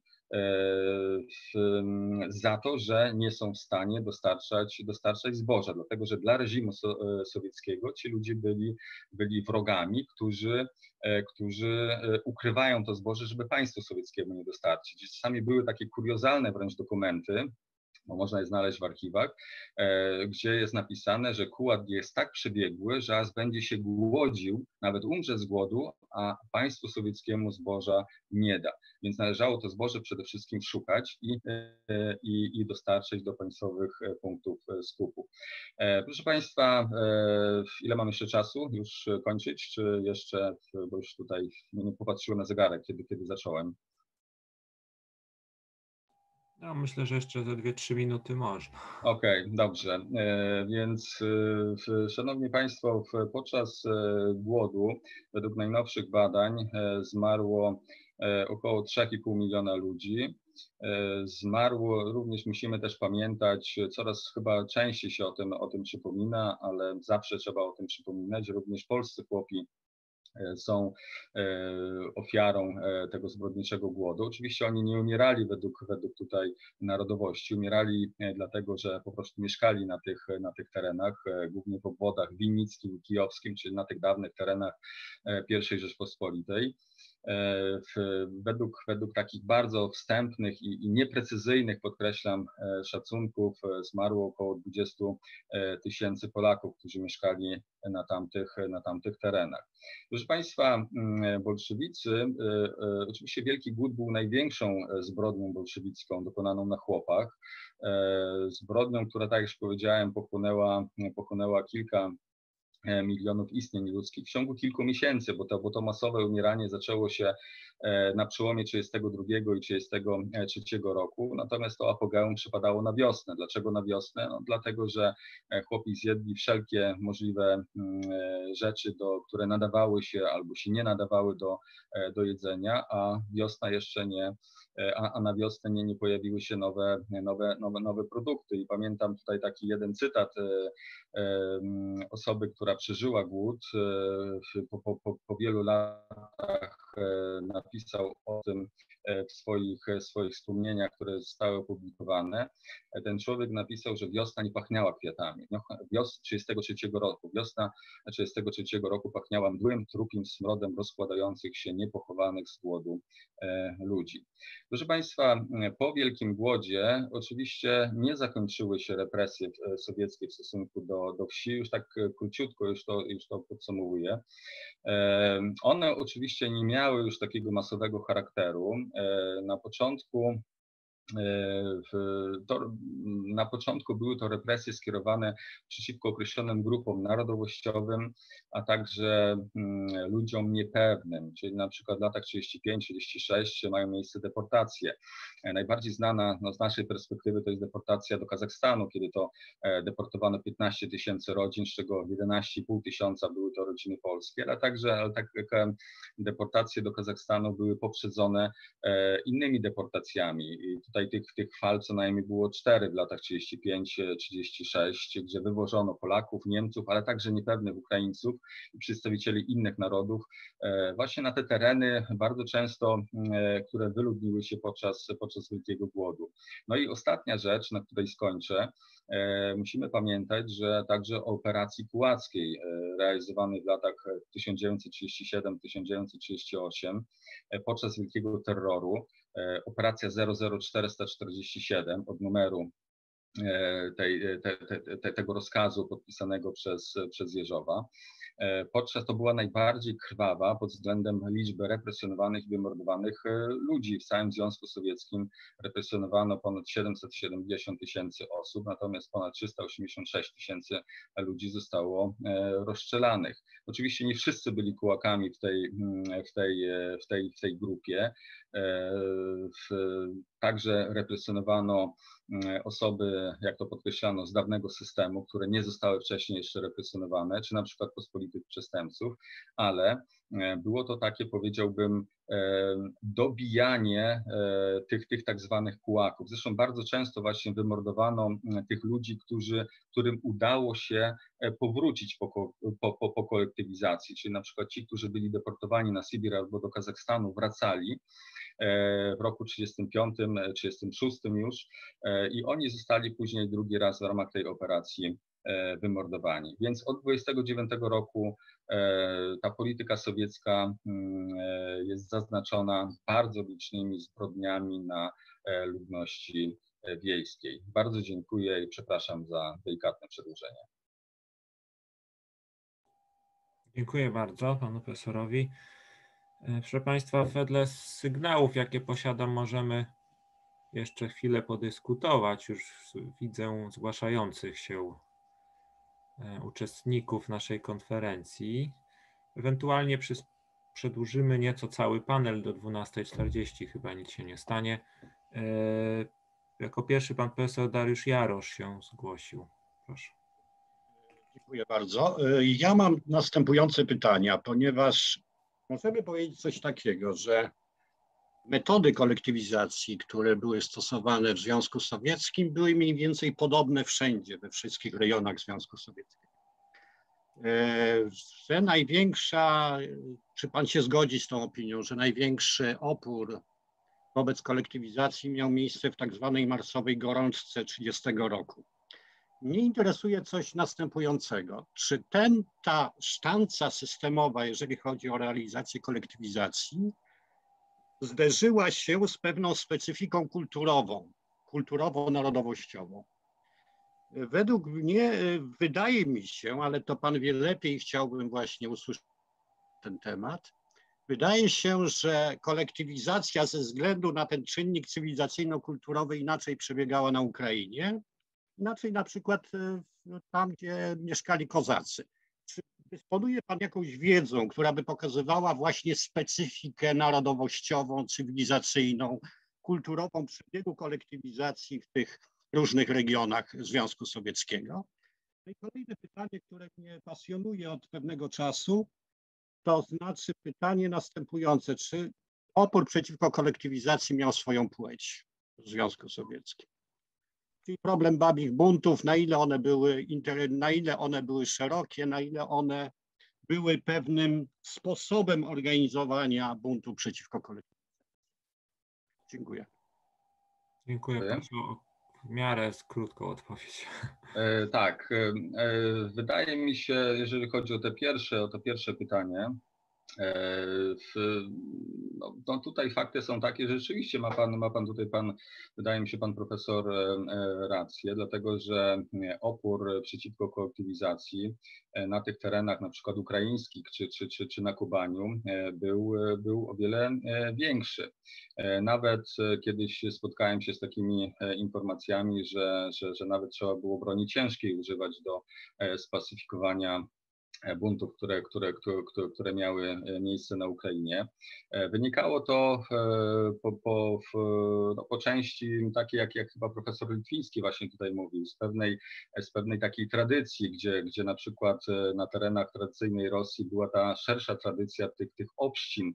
za to, że nie są w stanie dostarczać, dostarczać zboża, dlatego że dla reżimu so, sowieckiego ci ludzie byli, byli wrogami, którzy, którzy ukrywają to zboże, żeby państwu sowieckiemu nie dostarczyć. Czasami były takie kuriozalne wręcz dokumenty, bo można je znaleźć w archiwach, gdzie jest napisane, że kułak jest tak przebiegły, że aż będzie się głodził, nawet umrze z głodu, a państwu sowieckiemu zboża nie da. Więc należało to zboże przede wszystkim szukać i, i, i dostarczyć do państwowych punktów skupu. Proszę Państwa, ile mam jeszcze czasu? Już kończyć, czy jeszcze, bo już tutaj nie popatrzyłem na zegarek, kiedy, kiedy zacząłem. No, myślę, że jeszcze ze dwie trzy minuty można. Okej, okay, dobrze. Więc szanowni Państwo, podczas głodu według najnowszych badań zmarło około trzy i pół miliona ludzi. Zmarło, również musimy też pamiętać, coraz chyba częściej się o tym, o tym przypomina, ale zawsze trzeba o tym przypominać, że również polscy chłopi są ofiarą tego zbrodniczego głodu. Oczywiście oni nie umierali według, według tutaj narodowości, umierali dlatego, że po prostu mieszkali na tych, na tych terenach, głównie w obwodach winnickim i kijowskim, czyli na tych dawnych terenach pierwszej Rzeczpospolitej. Według, według takich bardzo wstępnych i, i nieprecyzyjnych, podkreślam, szacunków zmarło około dwudziestu tysięcy Polaków, którzy mieszkali na tamtych, na tamtych terenach. Proszę Państwa, bolszewicy, oczywiście Wielki Głód był największą zbrodnią bolszewicką dokonaną na chłopach. Zbrodnią, która, tak jak już powiedziałem, pochłonęła, pochłonęła kilka milionów istnień ludzkich w ciągu kilku miesięcy, bo to, bo to masowe umieranie zaczęło się na przełomie trzydziestego drugiego i trzydziestego trzeciego roku, natomiast to apogeum przypadało na wiosnę. Dlaczego na wiosnę? No, dlatego, że chłopi zjedli wszelkie możliwe rzeczy, do, które nadawały się albo się nie nadawały do, do jedzenia, a wiosna jeszcze nie, a, a na wiosnę nie, nie pojawiły się nowe, nowe, nowe, nowe produkty. I pamiętam tutaj taki jeden cytat osoby, która przeżyła głód, po, po, po wielu latach napisał o tym w swoich, swoich wspomnieniach, które zostały opublikowane. Ten człowiek napisał, że wiosna nie pachniała kwiatami. Wiosna trzydziestego trzeciego roku. Wiosna trzydziestego trzeciego roku pachniała mdłym, trupim smrodem rozkładających się niepochowanych z głodu ludzi. Proszę Państwa, po Wielkim Głodzie oczywiście nie zakończyły się represje sowieckie w stosunku do, do wsi. Już tak króciutko już to, już to podsumowuję. One oczywiście nie miały już takiego masowego charakteru. Na początku To, na początku były to represje skierowane przeciwko określonym grupom narodowościowym, a także ludziom niepewnym, czyli na przykład w latach trzydziestym piątym trzydziestym szóstym mają miejsce deportacje. Najbardziej znana no, z naszej perspektywy to jest deportacja do Kazachstanu, kiedy to deportowano piętnaście tysięcy rodzin, z czego jedenaście i pół tysiąca były to rodziny polskie, ale także ale tak, deportacje do Kazachstanu były poprzedzone innymi deportacjami. I tutaj tych, tych fal co najmniej było cztery w latach trzydziestym piątym trzydziestym szóstym, gdzie wywożono Polaków, Niemców, ale także niepewnych Ukraińców i przedstawicieli innych narodów właśnie na te tereny bardzo często, które wyludniły się podczas, podczas Wielkiego Głodu. No i ostatnia rzecz, na której skończę. Musimy pamiętać, że także o operacji kułackiej realizowanej w latach tysiąc dziewięćset trzydziestym siódmym do tysiąc dziewięćset trzydziestego ósmego podczas wielkiego terroru, operacja zero zero czterysta czterdzieści siedem od numeru tej, te, te, te, tego rozkazu podpisanego przez, przez Jeżowa. Podczas to była najbardziej krwawa pod względem liczby represjonowanych i wymordowanych ludzi. W całym Związku Sowieckim represjonowano ponad siedemset siedemdziesiąt tysięcy osób, natomiast ponad trzysta osiemdziesiąt sześć tysięcy ludzi zostało rozstrzelanych. Oczywiście nie wszyscy byli kułakami w tej, w tej, w tej, w tej grupie. Także represjonowano osoby, jak to podkreślano, z dawnego systemu, które nie zostały wcześniej jeszcze represjonowane, czy na przykład pospolitych przestępców, ale było to takie, powiedziałbym, dobijanie tych, tych tak zwanych kułaków. Zresztą bardzo często właśnie wymordowano tych ludzi, którzy, którym udało się powrócić po, po, po, po kolektywizacji, czyli na przykład ci, którzy byli deportowani na Sybir albo do Kazachstanu, wracali w roku trzydziestym piątym, trzydziestym szóstym już i oni zostali później drugi raz w ramach tej operacji wymordowani. Więc od dwudziestego dziewiątego roku ta polityka sowiecka jest zaznaczona bardzo licznymi zbrodniami na ludności wiejskiej. Bardzo dziękuję i przepraszam za delikatne przedłużenie. Dziękuję bardzo panu profesorowi. Proszę Państwa, wedle sygnałów, jakie posiadam, możemy jeszcze chwilę podyskutować. Już widzę zgłaszających się uczestników naszej konferencji. Ewentualnie przy, przedłużymy nieco cały panel do dwunastej czterdzieści, chyba nic się nie stanie. Jako pierwszy pan profesor Dariusz Jarosz się zgłosił. Proszę. Dziękuję bardzo. Ja mam następujące pytania, ponieważ możemy powiedzieć coś takiego, że metody kolektywizacji, które były stosowane w Związku Sowieckim, były mniej więcej podobne wszędzie, we wszystkich rejonach Związku Sowieckiego. Że największa, czy pan się zgodzi z tą opinią, że największy opór wobec kolektywizacji miał miejsce w tak zwanej marsowej gorączce tysiąc dziewięćset trzydziestego roku. Mnie interesuje coś następującego. Czy ten, ta sztanca systemowa, jeżeli chodzi o realizację kolektywizacji, zderzyła się z pewną specyfiką kulturową, kulturowo-narodowościową? Według mnie, wydaje mi się, ale to pan wie lepiej, chciałbym właśnie usłyszeć ten temat, wydaje się, że kolektywizacja ze względu na ten czynnik cywilizacyjno-kulturowy inaczej przebiegała na Ukrainie, inaczej na przykład tam, gdzie mieszkali kozacy. Czy dysponuje pan jakąś wiedzą, która by pokazywała właśnie specyfikę narodowościową, cywilizacyjną, kulturową przebiegu kolektywizacji w tych różnych regionach Związku Sowieckiego? No i kolejne pytanie, które mnie pasjonuje od pewnego czasu, to znaczy pytanie następujące. Czy opór przeciwko kolektywizacji miał swoją płeć w Związku Sowieckim? Czyli problem babich buntów, na ile one były, na ile one były szerokie, na ile one były pewnym sposobem organizowania buntu przeciwko kolektywizacji. Dziękuję. Dziękuję. Proszę o w miarę krótką odpowiedź. E, tak, e, wydaje mi się, jeżeli chodzi o te pierwsze, o to pierwsze pytanie, W, no, no tutaj fakty są takie, że rzeczywiście ma pan, ma pan tutaj, pan, wydaje mi się, pan profesor rację, dlatego że opór przeciwko kolektywizacji na tych terenach, na przykład ukraińskich czy, czy, czy, czy na Kubaniu, był, był o wiele większy. Nawet kiedyś spotkałem się z takimi informacjami, że, że, że nawet trzeba było broni ciężkiej używać do spacyfikowania buntów, które, które, które, które miały miejsce na Ukrainie. Wynikało to po, po, no po części takiej, jak, jak chyba profesor Litwiński właśnie tutaj mówił, z pewnej, z pewnej takiej tradycji, gdzie, gdzie na przykład na terenach tradycyjnej Rosji była ta szersza tradycja tych, tych obścin,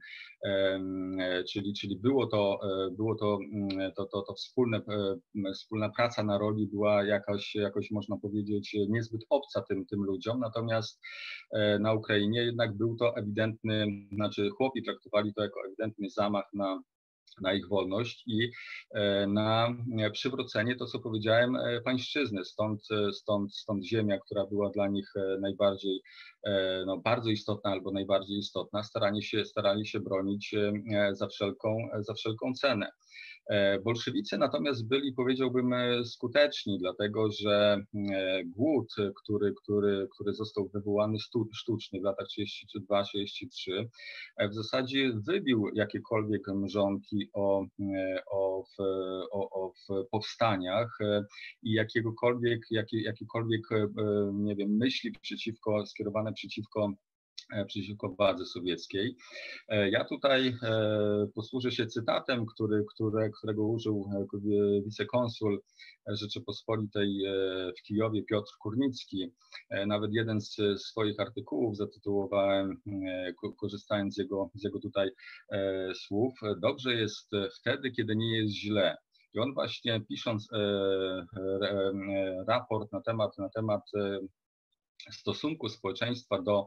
czyli, czyli było to, było to, to, to, to wspólne, wspólna praca na roli była jakaś, jakoś można powiedzieć niezbyt obca tym, tym ludziom, natomiast na Ukrainie jednak był to ewidentny, znaczy chłopi traktowali to jako ewidentny zamach na, na ich wolność i na przywrócenie, to co powiedziałem, pańszczyzny. Stąd, stąd, stąd ziemia, która była dla nich najbardziej, no, bardzo istotna albo najbardziej istotna, starali się, starali się bronić za wszelką, za wszelką cenę. Bolszewicy natomiast byli, powiedziałbym, skuteczni, dlatego że głód, który, który, który został wywołany sztucznie w latach trzydziestym drugim trzydziestym trzecim, w zasadzie wybił jakiekolwiek mrzonki o, o, w, o, o w powstaniach i jakiegokolwiek, jakie, jakiekolwiek, nie wiem, myśli przeciwko, skierowane przeciwko przeciwko władzy sowieckiej. Ja tutaj posłużę się cytatem, który, które, którego użył wicekonsul Rzeczypospolitej w Kijowie Piotr Kurnicki. Nawet jeden z swoich artykułów zatytułowałem, korzystając z jego, z jego tutaj słów: dobrze jest wtedy, kiedy nie jest źle. I on właśnie, pisząc raport na temat, na temat stosunku społeczeństwa do,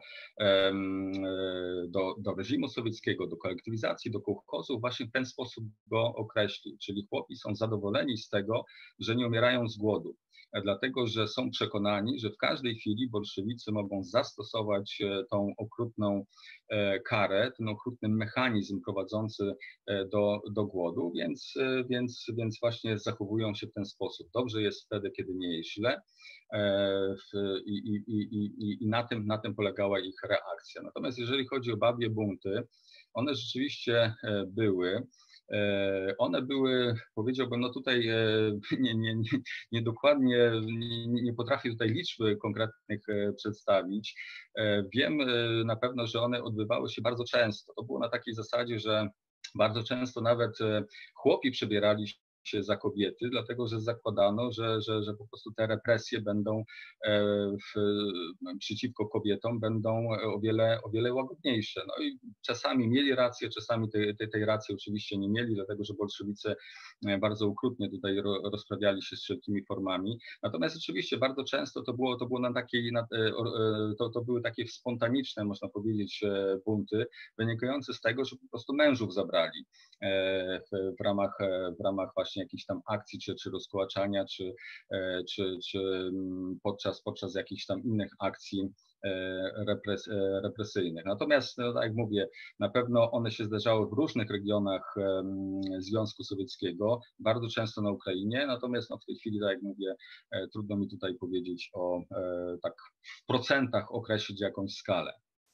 do, do reżimu sowieckiego, do kolektywizacji, do kołchozów, właśnie w ten sposób go określił. Czyli chłopi są zadowoleni z tego, że nie umierają z głodu, dlatego że są przekonani, że w każdej chwili bolszewicy mogą zastosować tą okrutną karę, ten okrutny mechanizm prowadzący do, do głodu, więc, więc, więc właśnie zachowują się w ten sposób. Dobrze jest wtedy, kiedy nie jest źle. I, i, i, i, i na tym, na tym polegała ich reakcja. Natomiast jeżeli chodzi o babie bunty, one rzeczywiście były. One były, powiedziałbym, no tutaj nie, nie, nie, nie dokładnie, nie, nie potrafię tutaj liczby konkretnych przedstawić. Wiem na pewno, że one odbywały się bardzo często. To było na takiej zasadzie, że bardzo często nawet chłopi przebierali się za kobiety, dlatego że zakładano, że, że, że po prostu te represje będą w, przeciwko kobietom będą o wiele, o wiele łagodniejsze. No i czasami mieli rację, czasami tej, tej, tej racji oczywiście nie mieli, dlatego że bolszewicy bardzo okrutnie tutaj rozprawiali się z wszelkimi formami. Natomiast oczywiście bardzo często to było, to było na takiej, na, to, to były takie spontaniczne, można powiedzieć, bunty, wynikające z tego, że po prostu mężów zabrali w, w ramach, w ramach właśnie jakichś tam akcji, czy, czy rozkłaczania, czy, czy, czy podczas, podczas jakichś tam innych akcji repres, represyjnych. Natomiast, no, tak jak mówię, na pewno one się zdarzały w różnych regionach Związku Sowieckiego, bardzo często na Ukrainie, natomiast no, w tej chwili, tak jak mówię, trudno mi tutaj powiedzieć o, tak w procentach określić jakąś skalę.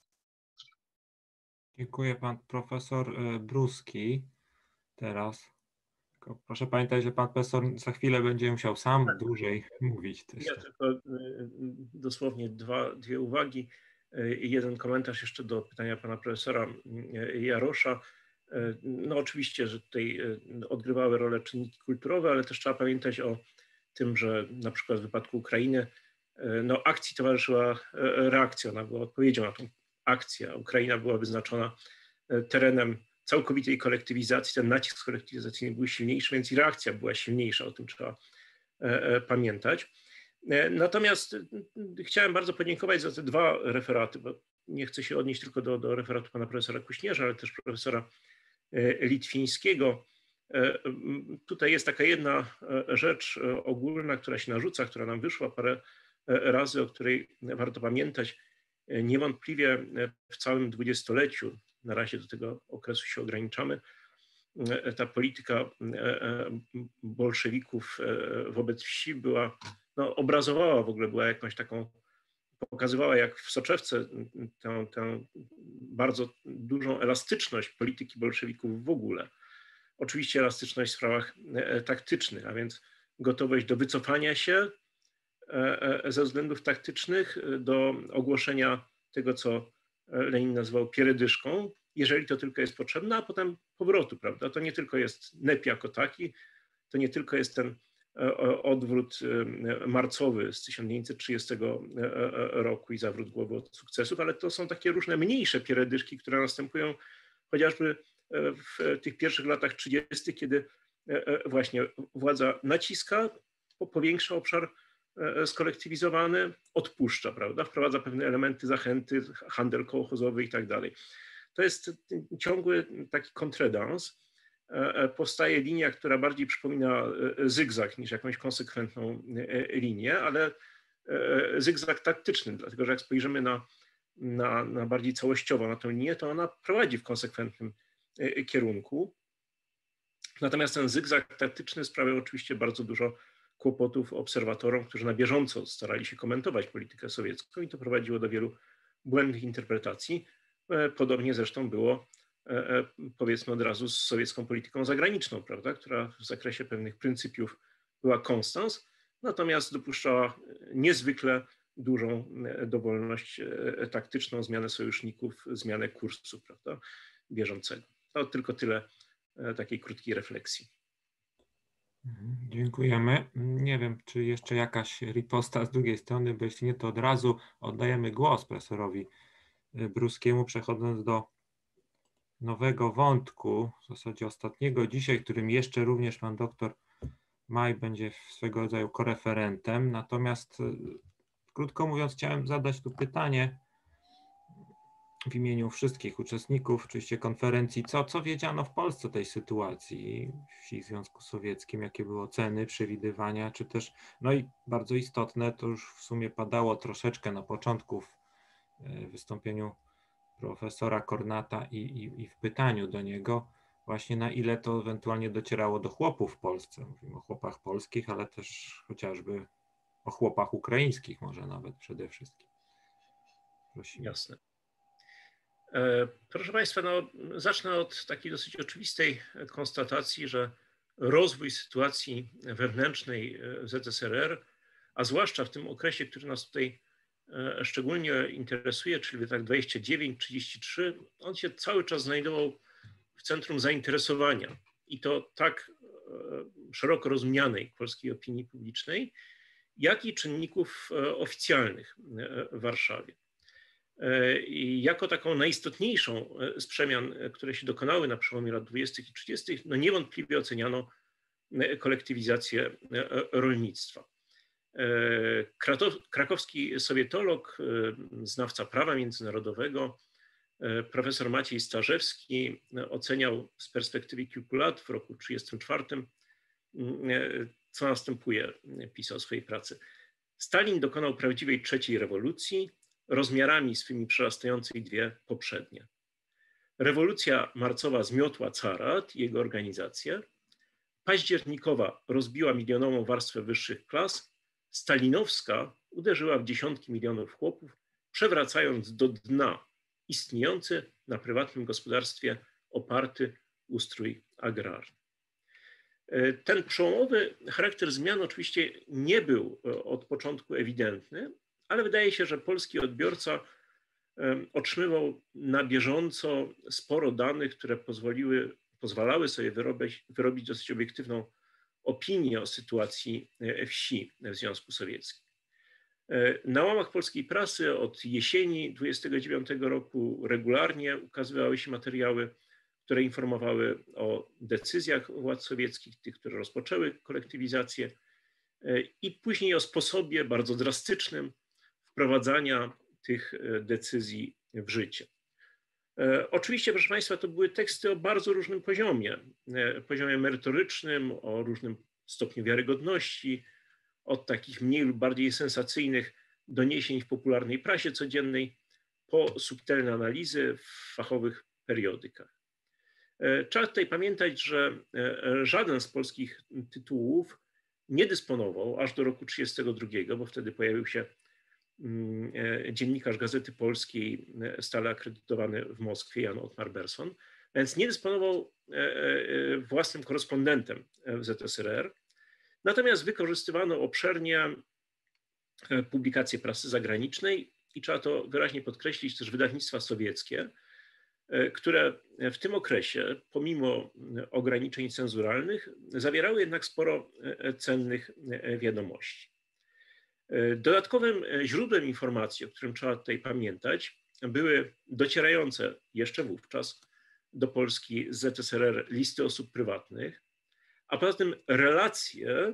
Dziękuję, pan profesor Bruski. Teraz proszę pamiętać, że pan profesor za chwilę będzie musiał sam tak dłużej mówić. Też. Ja tylko dosłownie dwa, dwie uwagi i jeden komentarz jeszcze do pytania pana profesora Jarosza. No oczywiście, że tutaj odgrywały rolę czynniki kulturowe, ale też trzeba pamiętać o tym, że na przykład w wypadku Ukrainy no, akcji towarzyszyła reakcja, ona była odpowiedzią na tą akcję. Ukraina była wyznaczona terenem całkowitej kolektywizacji, ten nacisk kolektywizacyjny był silniejszy, więc i reakcja była silniejsza, o tym trzeba pamiętać. Natomiast chciałem bardzo podziękować za te dwa referaty, bo nie chcę się odnieść tylko do, do referatu pana profesora Kuśnierza, ale też profesora Litwińskiego. Tutaj jest taka jedna rzecz ogólna, która się narzuca, która nam wyszła parę razy, o której warto pamiętać. Niewątpliwie w całym dwudziestoleciu, na razie do tego okresu się ograniczamy, ta polityka bolszewików wobec wsi była, no, obrazowała w ogóle, była jakąś taką, pokazywała jak w soczewce tę, tę bardzo dużą elastyczność polityki bolszewików w ogóle. Oczywiście elastyczność w sprawach taktycznych, a więc gotowość do wycofania się ze względów taktycznych, do ogłoszenia tego, co Lenin nazwał pieredyszką, jeżeli to tylko jest potrzebne, a potem powrotu, prawda? To nie tylko jest N E P jako taki, to nie tylko jest ten odwrót marcowy z tysiąc dziewięćset trzydziestego roku i zawrót głowy od sukcesów, ale to są takie różne mniejsze pieredyszki, które następują chociażby w tych pierwszych latach trzydziestych, kiedy właśnie władza naciska, powiększa obszar skolektywizowany, odpuszcza, prawda? Wprowadza pewne elementy zachęty, handel kołchozowy i tak dalej. To jest ciągły taki kontredans. Powstaje linia, która bardziej przypomina zygzak niż jakąś konsekwentną linię, ale zygzak taktyczny, dlatego że jak spojrzymy na, na, na bardziej całościowo na tę linię, to ona prowadzi w konsekwentnym kierunku. Natomiast ten zygzak taktyczny sprawiał oczywiście bardzo dużo kłopotów obserwatorom, którzy na bieżąco starali się komentować politykę sowiecką i to prowadziło do wielu błędnych interpretacji. Podobnie zresztą było, powiedzmy od razu, z sowiecką polityką zagraniczną, prawda, która w zakresie pewnych pryncypiów była konstans, natomiast dopuszczała niezwykle dużą dowolność taktyczną, zmianę sojuszników, zmianę kursu, prawda, bieżącego. To tylko tyle takiej krótkiej refleksji. Dziękujemy. Nie wiem, czy jeszcze jakaś riposta z drugiej strony, bo jeśli nie, to od razu oddajemy głos profesorowi Bruskiemu, przechodząc do nowego wątku, w zasadzie ostatniego dzisiaj, którym jeszcze również pan doktor Maj będzie swego rodzaju koreferentem. Natomiast krótko mówiąc, chciałem zadać tu pytanie w imieniu wszystkich uczestników, oczywiście konferencji, co, co wiedziano w Polsce o tej sytuacji wsi w Związku Sowieckim, jakie były oceny, przewidywania, czy też, no i bardzo istotne, to już w sumie padało troszeczkę na początku w wystąpieniu profesora Kornata i, i, i w pytaniu do niego, właśnie na ile to ewentualnie docierało do chłopów w Polsce. Mówimy o chłopach polskich, ale też chociażby o chłopach ukraińskich może nawet przede wszystkim. Prosimy. Jasne. Proszę Państwa, no, zacznę od takiej dosyć oczywistej konstatacji, że rozwój sytuacji wewnętrznej w Z S R R, a zwłaszcza w tym okresie, który nas tutaj szczególnie interesuje, czyli latach dwudziestych dziewięć trzydzieści trzy, on się cały czas znajdował w centrum zainteresowania i to tak szeroko rozumianej polskiej opinii publicznej, jak i czynników oficjalnych w Warszawie. I jako taką najistotniejszą z przemian, które się dokonały na przełomie lat dwudziestych i trzydziestych, no niewątpliwie oceniano kolektywizację rolnictwa. Krakowski sowietolog, znawca prawa międzynarodowego, profesor Maciej Starzewski oceniał z perspektywy kilku lat w roku trzydziestym czwartym, co następuje, pisał w swojej pracy. Stalin dokonał prawdziwej trzeciej rewolucji, rozmiarami swymi przerastającej dwie poprzednie. Rewolucja marcowa zmiotła carat i jego organizację, październikowa rozbiła milionową warstwę wyższych klas, stalinowska uderzyła w dziesiątki milionów chłopów, przewracając do dna istniejący na prywatnym gospodarstwie oparty ustrój agrarny. Ten przełomowy charakter zmian oczywiście nie był od początku ewidentny, ale wydaje się, że polski odbiorca otrzymywał na bieżąco sporo danych, które pozwoliły, pozwalały sobie wyrobić, wyrobić dosyć obiektywną opinię o sytuacji wsi w Związku Sowieckim. Na łamach polskiej prasy od jesieni dwudziestego dziewiątego roku regularnie ukazywały się materiały, które informowały o decyzjach władz sowieckich, tych, które rozpoczęły kolektywizację, i później o sposobie bardzo drastycznym wprowadzania tych decyzji w życie. Oczywiście, proszę Państwa, to były teksty o bardzo różnym poziomie, poziomie merytorycznym, o różnym stopniu wiarygodności, od takich mniej lub bardziej sensacyjnych doniesień w popularnej prasie codziennej, po subtelne analizy w fachowych periodykach. Trzeba tutaj pamiętać, że żaden z polskich tytułów nie dysponował aż do roku trzydziestego drugiego, bo wtedy pojawił się dziennikarz Gazety Polskiej, stale akredytowany w Moskwie, Jan Otmar-Berson, więc nie dysponował własnym korespondentem w Z S R R. Natomiast wykorzystywano obszernie publikacje prasy zagranicznej i trzeba to wyraźnie podkreślić, też wydawnictwa sowieckie, które w tym okresie, pomimo ograniczeń cenzuralnych, zawierały jednak sporo cennych wiadomości. Dodatkowym źródłem informacji, o którym trzeba tutaj pamiętać, były docierające jeszcze wówczas do Polski z Z S R R listy osób prywatnych, a poza tym relacje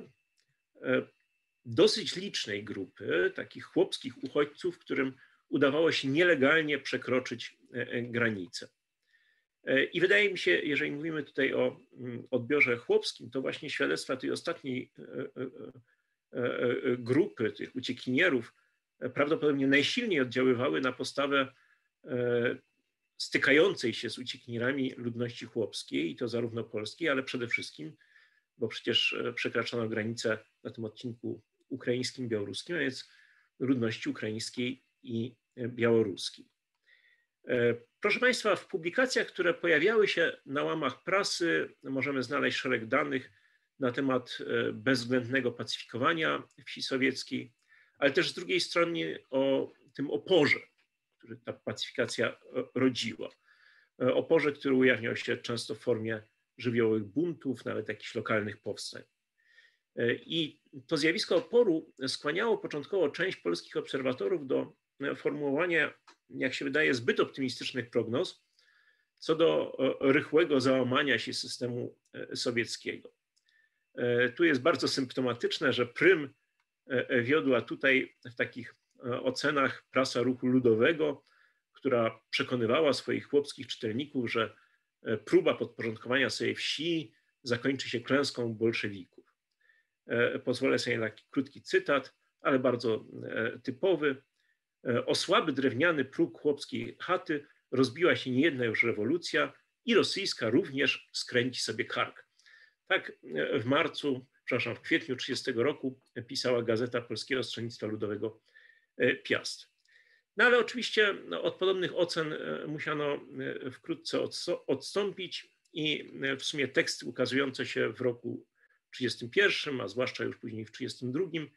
dosyć licznej grupy takich chłopskich uchodźców, którym udawało się nielegalnie przekroczyć granicę. I wydaje mi się, jeżeli mówimy tutaj o odbiorze chłopskim, to właśnie świadectwa tej ostatniej grupy, tych uciekinierów, prawdopodobnie najsilniej oddziaływały na postawę stykającej się z uciekinierami ludności chłopskiej, i to zarówno polskiej, ale przede wszystkim, bo przecież przekraczano granicę na tym odcinku ukraińskim, białoruskim, a więc ludności ukraińskiej i białoruskiej. Proszę Państwa, w publikacjach, które pojawiały się na łamach prasy, możemy znaleźć szereg danych na temat bezwzględnego pacyfikowania wsi sowieckiej, ale też z drugiej strony o tym oporze, który ta pacyfikacja rodziła. Oporze, który ujawniał się często w formie żywiołowych buntów, nawet jakichś lokalnych powstań. I to zjawisko oporu skłaniało początkowo część polskich obserwatorów do formułowania, jak się wydaje, zbyt optymistycznych prognoz co do rychłego załamania się systemu sowieckiego. Tu jest bardzo symptomatyczne, że prym wiodła tutaj w takich ocenach prasa ruchu ludowego, która przekonywała swoich chłopskich czytelników, że próba podporządkowania sobie wsi zakończy się klęską bolszewików. Pozwolę sobie na taki krótki cytat, ale bardzo typowy. O słaby drewniany próg chłopskiej chaty rozbiła się niejedna już rewolucja i rosyjska również skręci sobie kark. Tak w marcu, przepraszam, w kwietniu tysiąc dziewięćset trzydziestego roku pisała Gazeta Polskiego Stronnictwa Ludowego Piast. No ale oczywiście no, od podobnych ocen musiano wkrótce odstąpić i w sumie teksty ukazujące się w roku trzydziestym pierwszym, a zwłaszcza już później w trzydziestym drugim,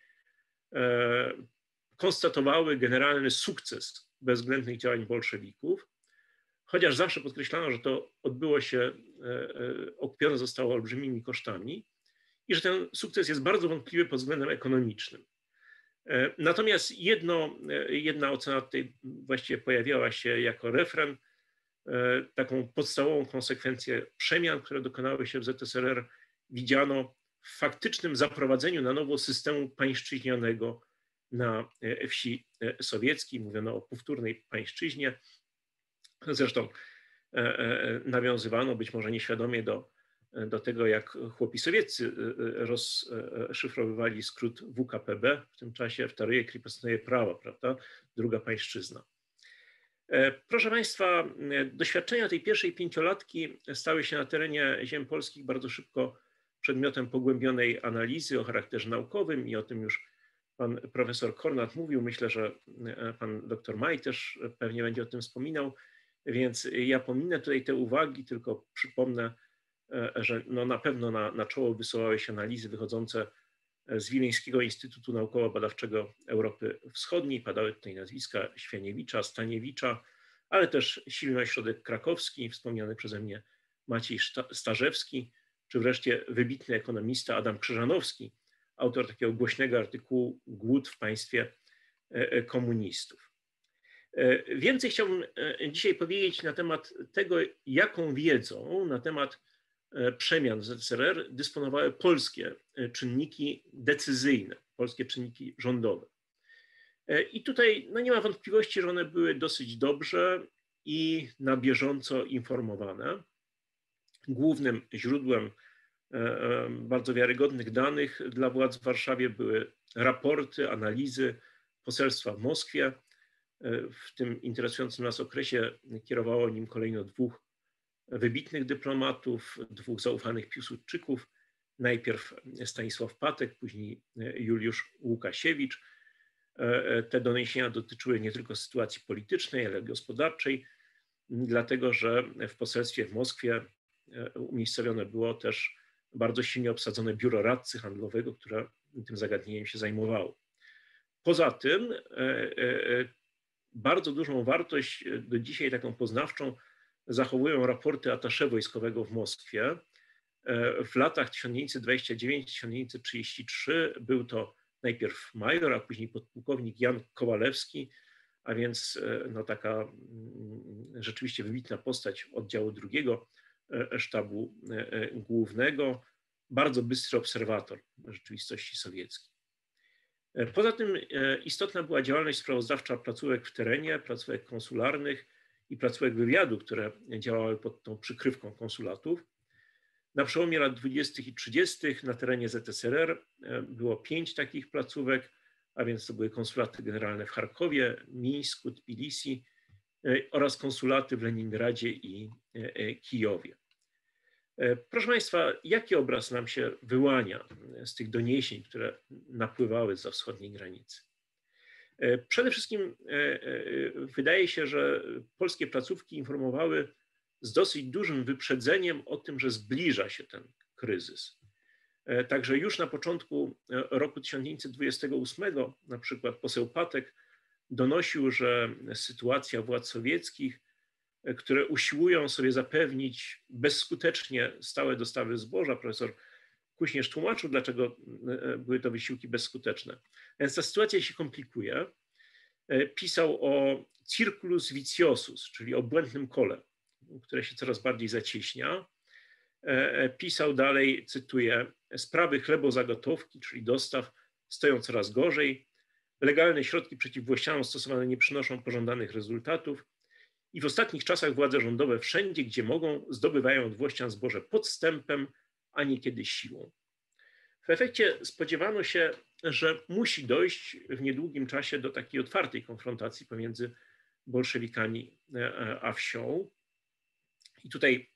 konstatowały generalny sukces bezwzględnych działań bolszewików, chociaż zawsze podkreślano, że to odbyło się, okupione zostało olbrzymimi kosztami i że ten sukces jest bardzo wątpliwy pod względem ekonomicznym. Natomiast jedno, jedna ocena tutaj właściwie pojawiała się jako refren, taką podstawową konsekwencję przemian, które dokonały się w Z S R R, widziano w faktycznym zaprowadzeniu na nowo systemu pańszczyźnianego na wsi sowieckiej. Mówiono o powtórnej pańszczyźnie. Zresztą nawiązywano być może nieświadomie do, do tego, jak chłopi sowieccy rozszyfrowywali skrót W K P B w tym czasie, Wtaryje Kripostnoje Prawa, prawda? Druga pańszczyzna. Proszę Państwa, doświadczenia tej pierwszej pięciolatki stały się na terenie ziem polskich bardzo szybko przedmiotem pogłębionej analizy o charakterze naukowym i o tym już pan profesor Kornat mówił. Myślę, że pan doktor Maj też pewnie będzie o tym wspominał, więc ja pominę tutaj te uwagi, tylko przypomnę, że no na pewno na, na czoło wysuwały się analizy wychodzące z Wileńskiego Instytutu Naukowo-Badawczego Europy Wschodniej. Padały tutaj nazwiska Świaniewicza, Staniewicza, ale też Silny Ośrodek Krakowski, wspomniany przeze mnie Maciej Starzewski, czy wreszcie wybitny ekonomista Adam Krzyżanowski, autor takiego głośnego artykułu Głód w państwie komunistów. Więcej chciałbym dzisiaj powiedzieć na temat tego, jaką wiedzą na temat przemian w Z S R R dysponowały polskie czynniki decyzyjne, polskie czynniki rządowe. I tutaj no nie ma wątpliwości, że one były dosyć dobrze i na bieżąco informowane. Głównym źródłem bardzo wiarygodnych danych dla władz w Warszawie były raporty, analizy poselstwa w Moskwie. W tym interesującym nas okresie kierowało nim kolejno dwóch wybitnych dyplomatów, dwóch zaufanych Piłsudczyków. Najpierw Stanisław Patek, później Juliusz Łukasiewicz. Te doniesienia dotyczyły nie tylko sytuacji politycznej, ale gospodarczej, dlatego że w poselstwie w Moskwie umiejscowione było też bardzo silnie obsadzone biuro radcy handlowego, które tym zagadnieniem się zajmowało. Poza tym bardzo dużą wartość do dzisiaj taką poznawczą zachowują raporty atasze wojskowego w Moskwie. W latach tysiąc dziewięćset dwudziestym dziewiątym do tysiąc dziewięćset trzydziestego trzeciego był to najpierw major, a później podpułkownik Jan Kowalewski, a więc no taka rzeczywiście wybitna postać oddziału drugiego sztabu głównego, bardzo bystry obserwator rzeczywistości sowieckiej. Poza tym istotna była działalność sprawozdawcza placówek w terenie, placówek konsularnych i placówek wywiadu, które działały pod tą przykrywką konsulatów. Na przełomie lat dwudziestych i trzydziestych na terenie Z S R R było pięć takich placówek, a więc to były konsulaty generalne w Charkowie, Mińsku, Tbilisi oraz konsulaty w Leningradzie i Kijowie. Proszę Państwa, jaki obraz nam się wyłania z tych doniesień, które napływały zza wschodniej granicy? Przede wszystkim wydaje się, że polskie placówki informowały z dosyć dużym wyprzedzeniem o tym, że zbliża się ten kryzys. Także już na początku roku tysiąc dziewięćset dwudziestego ósmego na przykład poseł Patek donosił, że sytuacja władz sowieckich, które usiłują sobie zapewnić bezskutecznie stałe dostawy zboża, profesor Kuśnierz tłumaczył, dlaczego były to wysiłki bezskuteczne. Więc ta sytuacja się komplikuje. Pisał o circulus viciosus, czyli o błędnym kole, które się coraz bardziej zacieśnia. Pisał dalej, cytuję, sprawy chlebozagotowki, czyli dostaw, stoją coraz gorzej. Legalne środki przeciw włościanom stosowane nie przynoszą pożądanych rezultatów. I w ostatnich czasach władze rządowe wszędzie, gdzie mogą, zdobywają od włościan zboże podstępem, a niekiedy siłą. W efekcie spodziewano się, że musi dojść w niedługim czasie do takiej otwartej konfrontacji pomiędzy bolszewikami a wsią. I tutaj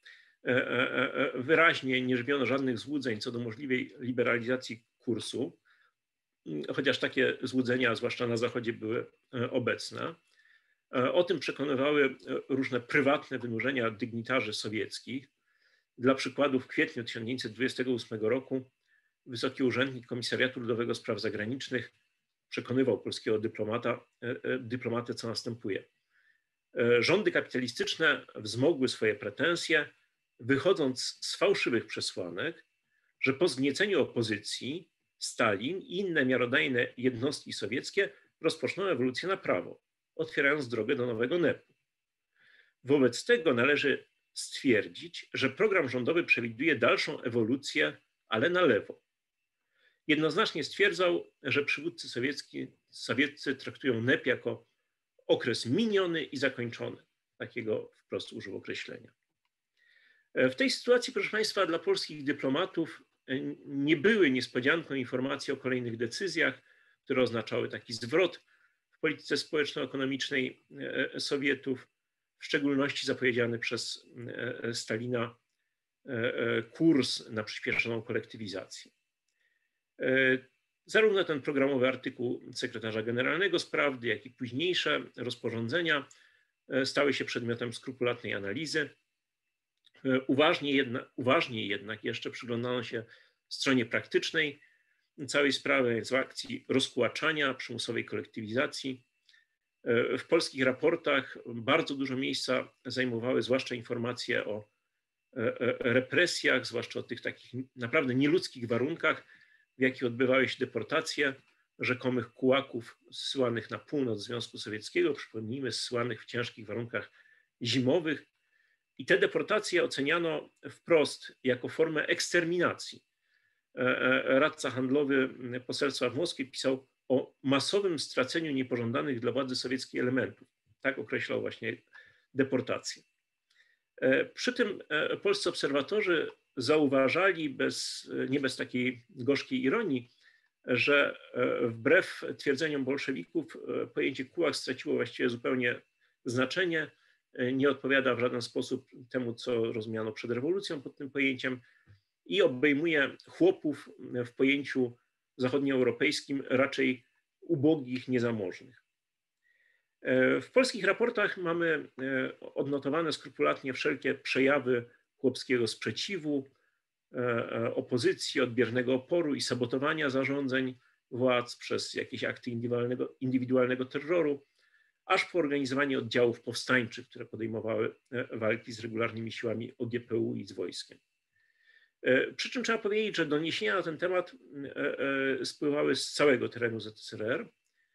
wyraźnie nie żywiono żadnych złudzeń co do możliwej liberalizacji kursu, chociaż takie złudzenia, zwłaszcza na Zachodzie, były obecne. O tym przekonywały różne prywatne wynurzenia dygnitarzy sowieckich. Dla przykładu w kwietniu tysiąc dziewięćset dwudziestego ósmego roku wysoki urzędnik Komisariatu Ludowego Spraw Zagranicznych przekonywał polskiego dyplomata, dyplomatę, co następuje. Rządy kapitalistyczne wzmogły swoje pretensje, wychodząc z fałszywych przesłanek, że po zgnieceniu opozycji Stalin i inne miarodajne jednostki sowieckie rozpoczną ewolucję na prawo, otwierając drogę do nowego nepu. Wobec tego należy stwierdzić, że program rządowy przewiduje dalszą ewolucję, ale na lewo. Jednoznacznie stwierdzał, że przywódcy sowiecki, sowieccy traktują nep jako okres miniony i zakończony. Takiego wprost użył określenia. W tej sytuacji, proszę Państwa, dla polskich dyplomatów nie były niespodzianką informacje o kolejnych decyzjach, które oznaczały taki zwrot w polityce społeczno-ekonomicznej Sowietów, w szczególności zapowiedziany przez Stalina kurs na przyspieszoną kolektywizację. Zarówno ten programowy artykuł sekretarza generalnego z Prawdy, jak i późniejsze rozporządzenia stały się przedmiotem skrupulatnej analizy. Uważnie jednak, uważnie jednak jeszcze przyglądano się stronie praktycznej całej sprawy, z akcji rozkłaczania, przymusowej kolektywizacji. W polskich raportach bardzo dużo miejsca zajmowały zwłaszcza informacje o represjach, zwłaszcza o tych takich naprawdę nieludzkich warunkach, w jakich odbywały się deportacje rzekomych kułaków zsyłanych na północ Związku Sowieckiego, przypomnijmy, zsyłanych w ciężkich warunkach zimowych. I te deportacje oceniano wprost jako formę eksterminacji. Radca handlowy poselstwa w Moskwie pisał o masowym straceniu niepożądanych dla władzy sowieckiej elementów. Tak określał właśnie deportację. Przy tym polscy obserwatorzy zauważali, bez, nie bez takiej gorzkiej ironii, że wbrew twierdzeniom bolszewików pojęcie kułak straciło właściwie zupełnie znaczenie, nie odpowiada w żaden sposób temu, co rozumiano przed rewolucją pod tym pojęciem i obejmuje chłopów w pojęciu zachodnioeuropejskim raczej ubogich, niezamożnych. W polskich raportach mamy odnotowane skrupulatnie wszelkie przejawy chłopskiego sprzeciwu, opozycji, odbiernego oporu i sabotowania zarządzeń władz przez jakieś akty indywidualnego, indywidualnego terroru, aż po organizowanie oddziałów powstańczych, które podejmowały walki z regularnymi siłami O G P U i z wojskiem. Przy czym trzeba powiedzieć, że doniesienia na ten temat spływały z całego terenu Z S R R,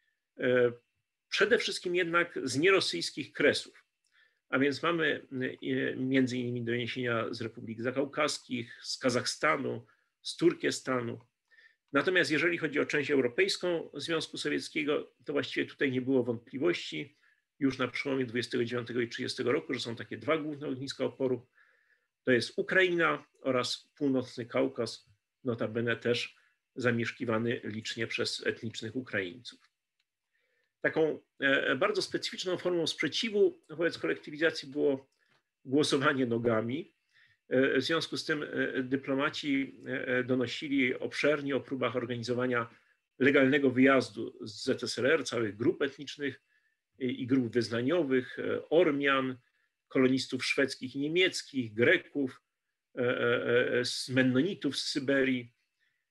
przede wszystkim jednak z nierosyjskich kresów. A więc mamy między innymi doniesienia z Republik Zakaukaskich, z Kazachstanu, z Turkestanu. Natomiast jeżeli chodzi o część europejską Związku Sowieckiego, to właściwie tutaj nie było wątpliwości już na przełomie dwudziestego dziewiątego i trzydziestego roku, że są takie dwa główne ogniska oporu. To jest Ukraina oraz północny Kaukaz, notabene też zamieszkiwany licznie przez etnicznych Ukraińców. Taką bardzo specyficzną formą sprzeciwu wobec kolektywizacji było głosowanie nogami. W związku z tym dyplomaci donosili obszernie o próbach organizowania legalnego wyjazdu z Z S R R, całych grup etnicznych i grup wyznaniowych, Ormian, kolonistów szwedzkich i niemieckich, Greków, mennonitów z Syberii.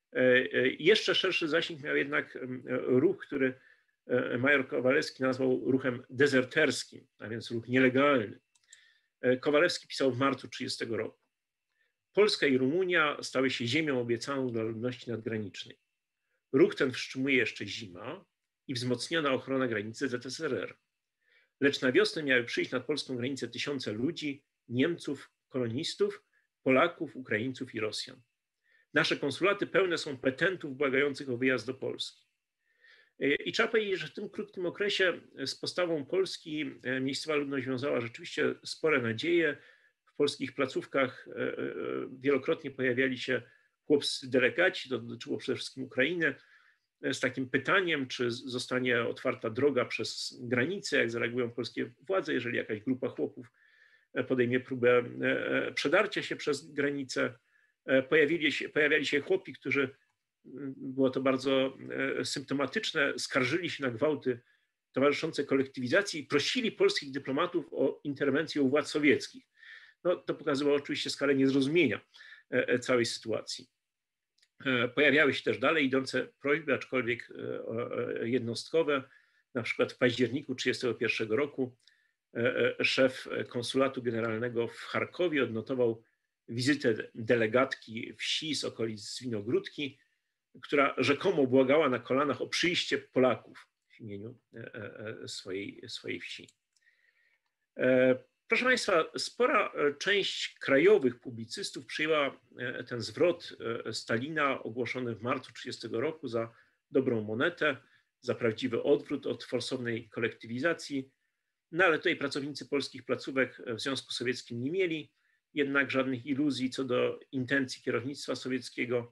Jeszcze szerszy zasięg miał jednak ruch, który major Kowalewski nazwał ruchem dezerterskim, a więc ruch nielegalny. Kowalewski pisał w marcu tysiąc dziewięćset trzydziestego roku. Polska i Rumunia stały się ziemią obiecaną dla ludności nadgranicznej. Ruch ten wstrzymuje jeszcze zima i wzmocniona ochrona granicy Z S R R. Lecz na wiosnę miały przyjść nad polską granicę tysiące ludzi, Niemców, kolonistów, Polaków, Ukraińców i Rosjan. Nasze konsulaty pełne są petentów błagających o wyjazd do Polski. I trzeba powiedzieć, że w tym krótkim okresie z postawą Polski miejscowa ludność wiązała rzeczywiście spore nadzieje. W polskich placówkach wielokrotnie pojawiali się chłopscy delegaci, to dotyczyło przede wszystkim Ukrainy, z takim pytaniem, czy zostanie otwarta droga przez granicę, jak zareagują polskie władze, jeżeli jakaś grupa chłopów podejmie próbę przedarcia się przez granicę. Pojawili się, pojawiali się chłopi, którzy, było to bardzo symptomatyczne, skarżyli się na gwałty towarzyszące kolektywizacji i prosili polskich dyplomatów o interwencję u władz sowieckich. No, to pokazywało oczywiście skalę niezrozumienia całej sytuacji. Pojawiały się też dalej idące prośby, aczkolwiek jednostkowe. Na przykład w październiku tysiąc dziewięćset trzydziestego pierwszego roku szef konsulatu generalnego w Charkowie odnotował wizytę delegatki wsi z okolic Zwinogródki, która rzekomo błagała na kolanach o przyjście Polaków w imieniu swojej, swojej wsi. Proszę Państwa, spora część krajowych publicystów przyjęła ten zwrot Stalina ogłoszony w marcu tysiąc dziewięćset trzydziestego roku za dobrą monetę, za prawdziwy odwrót od forsownej kolektywizacji. No ale tutaj pracownicy polskich placówek w Związku Sowieckim nie mieli jednak żadnych iluzji co do intencji kierownictwa sowieckiego.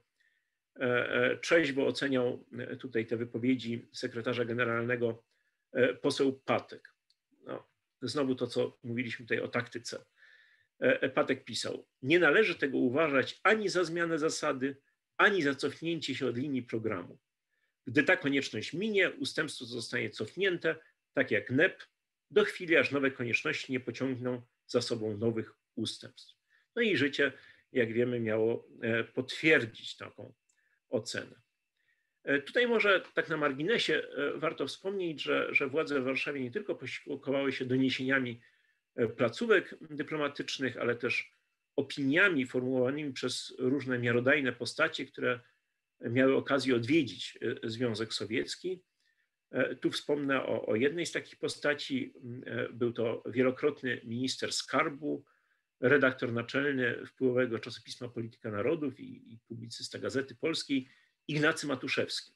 Trzeźwo oceniał tutaj te wypowiedzi sekretarza generalnego poseł Patek. No, znowu to, co mówiliśmy tutaj o taktyce. Patek pisał: nie należy tego uważać ani za zmianę zasady, ani za cofnięcie się od linii programu. Gdy ta konieczność minie, ustępstwo zostanie cofnięte, tak jak N E P, do chwili, aż nowe konieczności nie pociągną za sobą nowych ustępstw. No i życie, jak wiemy, miało potwierdzić taką ocenę. Tutaj może tak na marginesie warto wspomnieć, że, że władze w Warszawie nie tylko posiłkowały się doniesieniami placówek dyplomatycznych, ale też opiniami formułowanymi przez różne miarodajne postacie, które miały okazję odwiedzić Związek Sowiecki. Tu wspomnę o, o jednej z takich postaci. Był to wielokrotny minister skarbu, redaktor naczelny wpływowego czasopisma Polityka Narodów i, i publicysta Gazety Polskiej, Ignacy Matuszewski.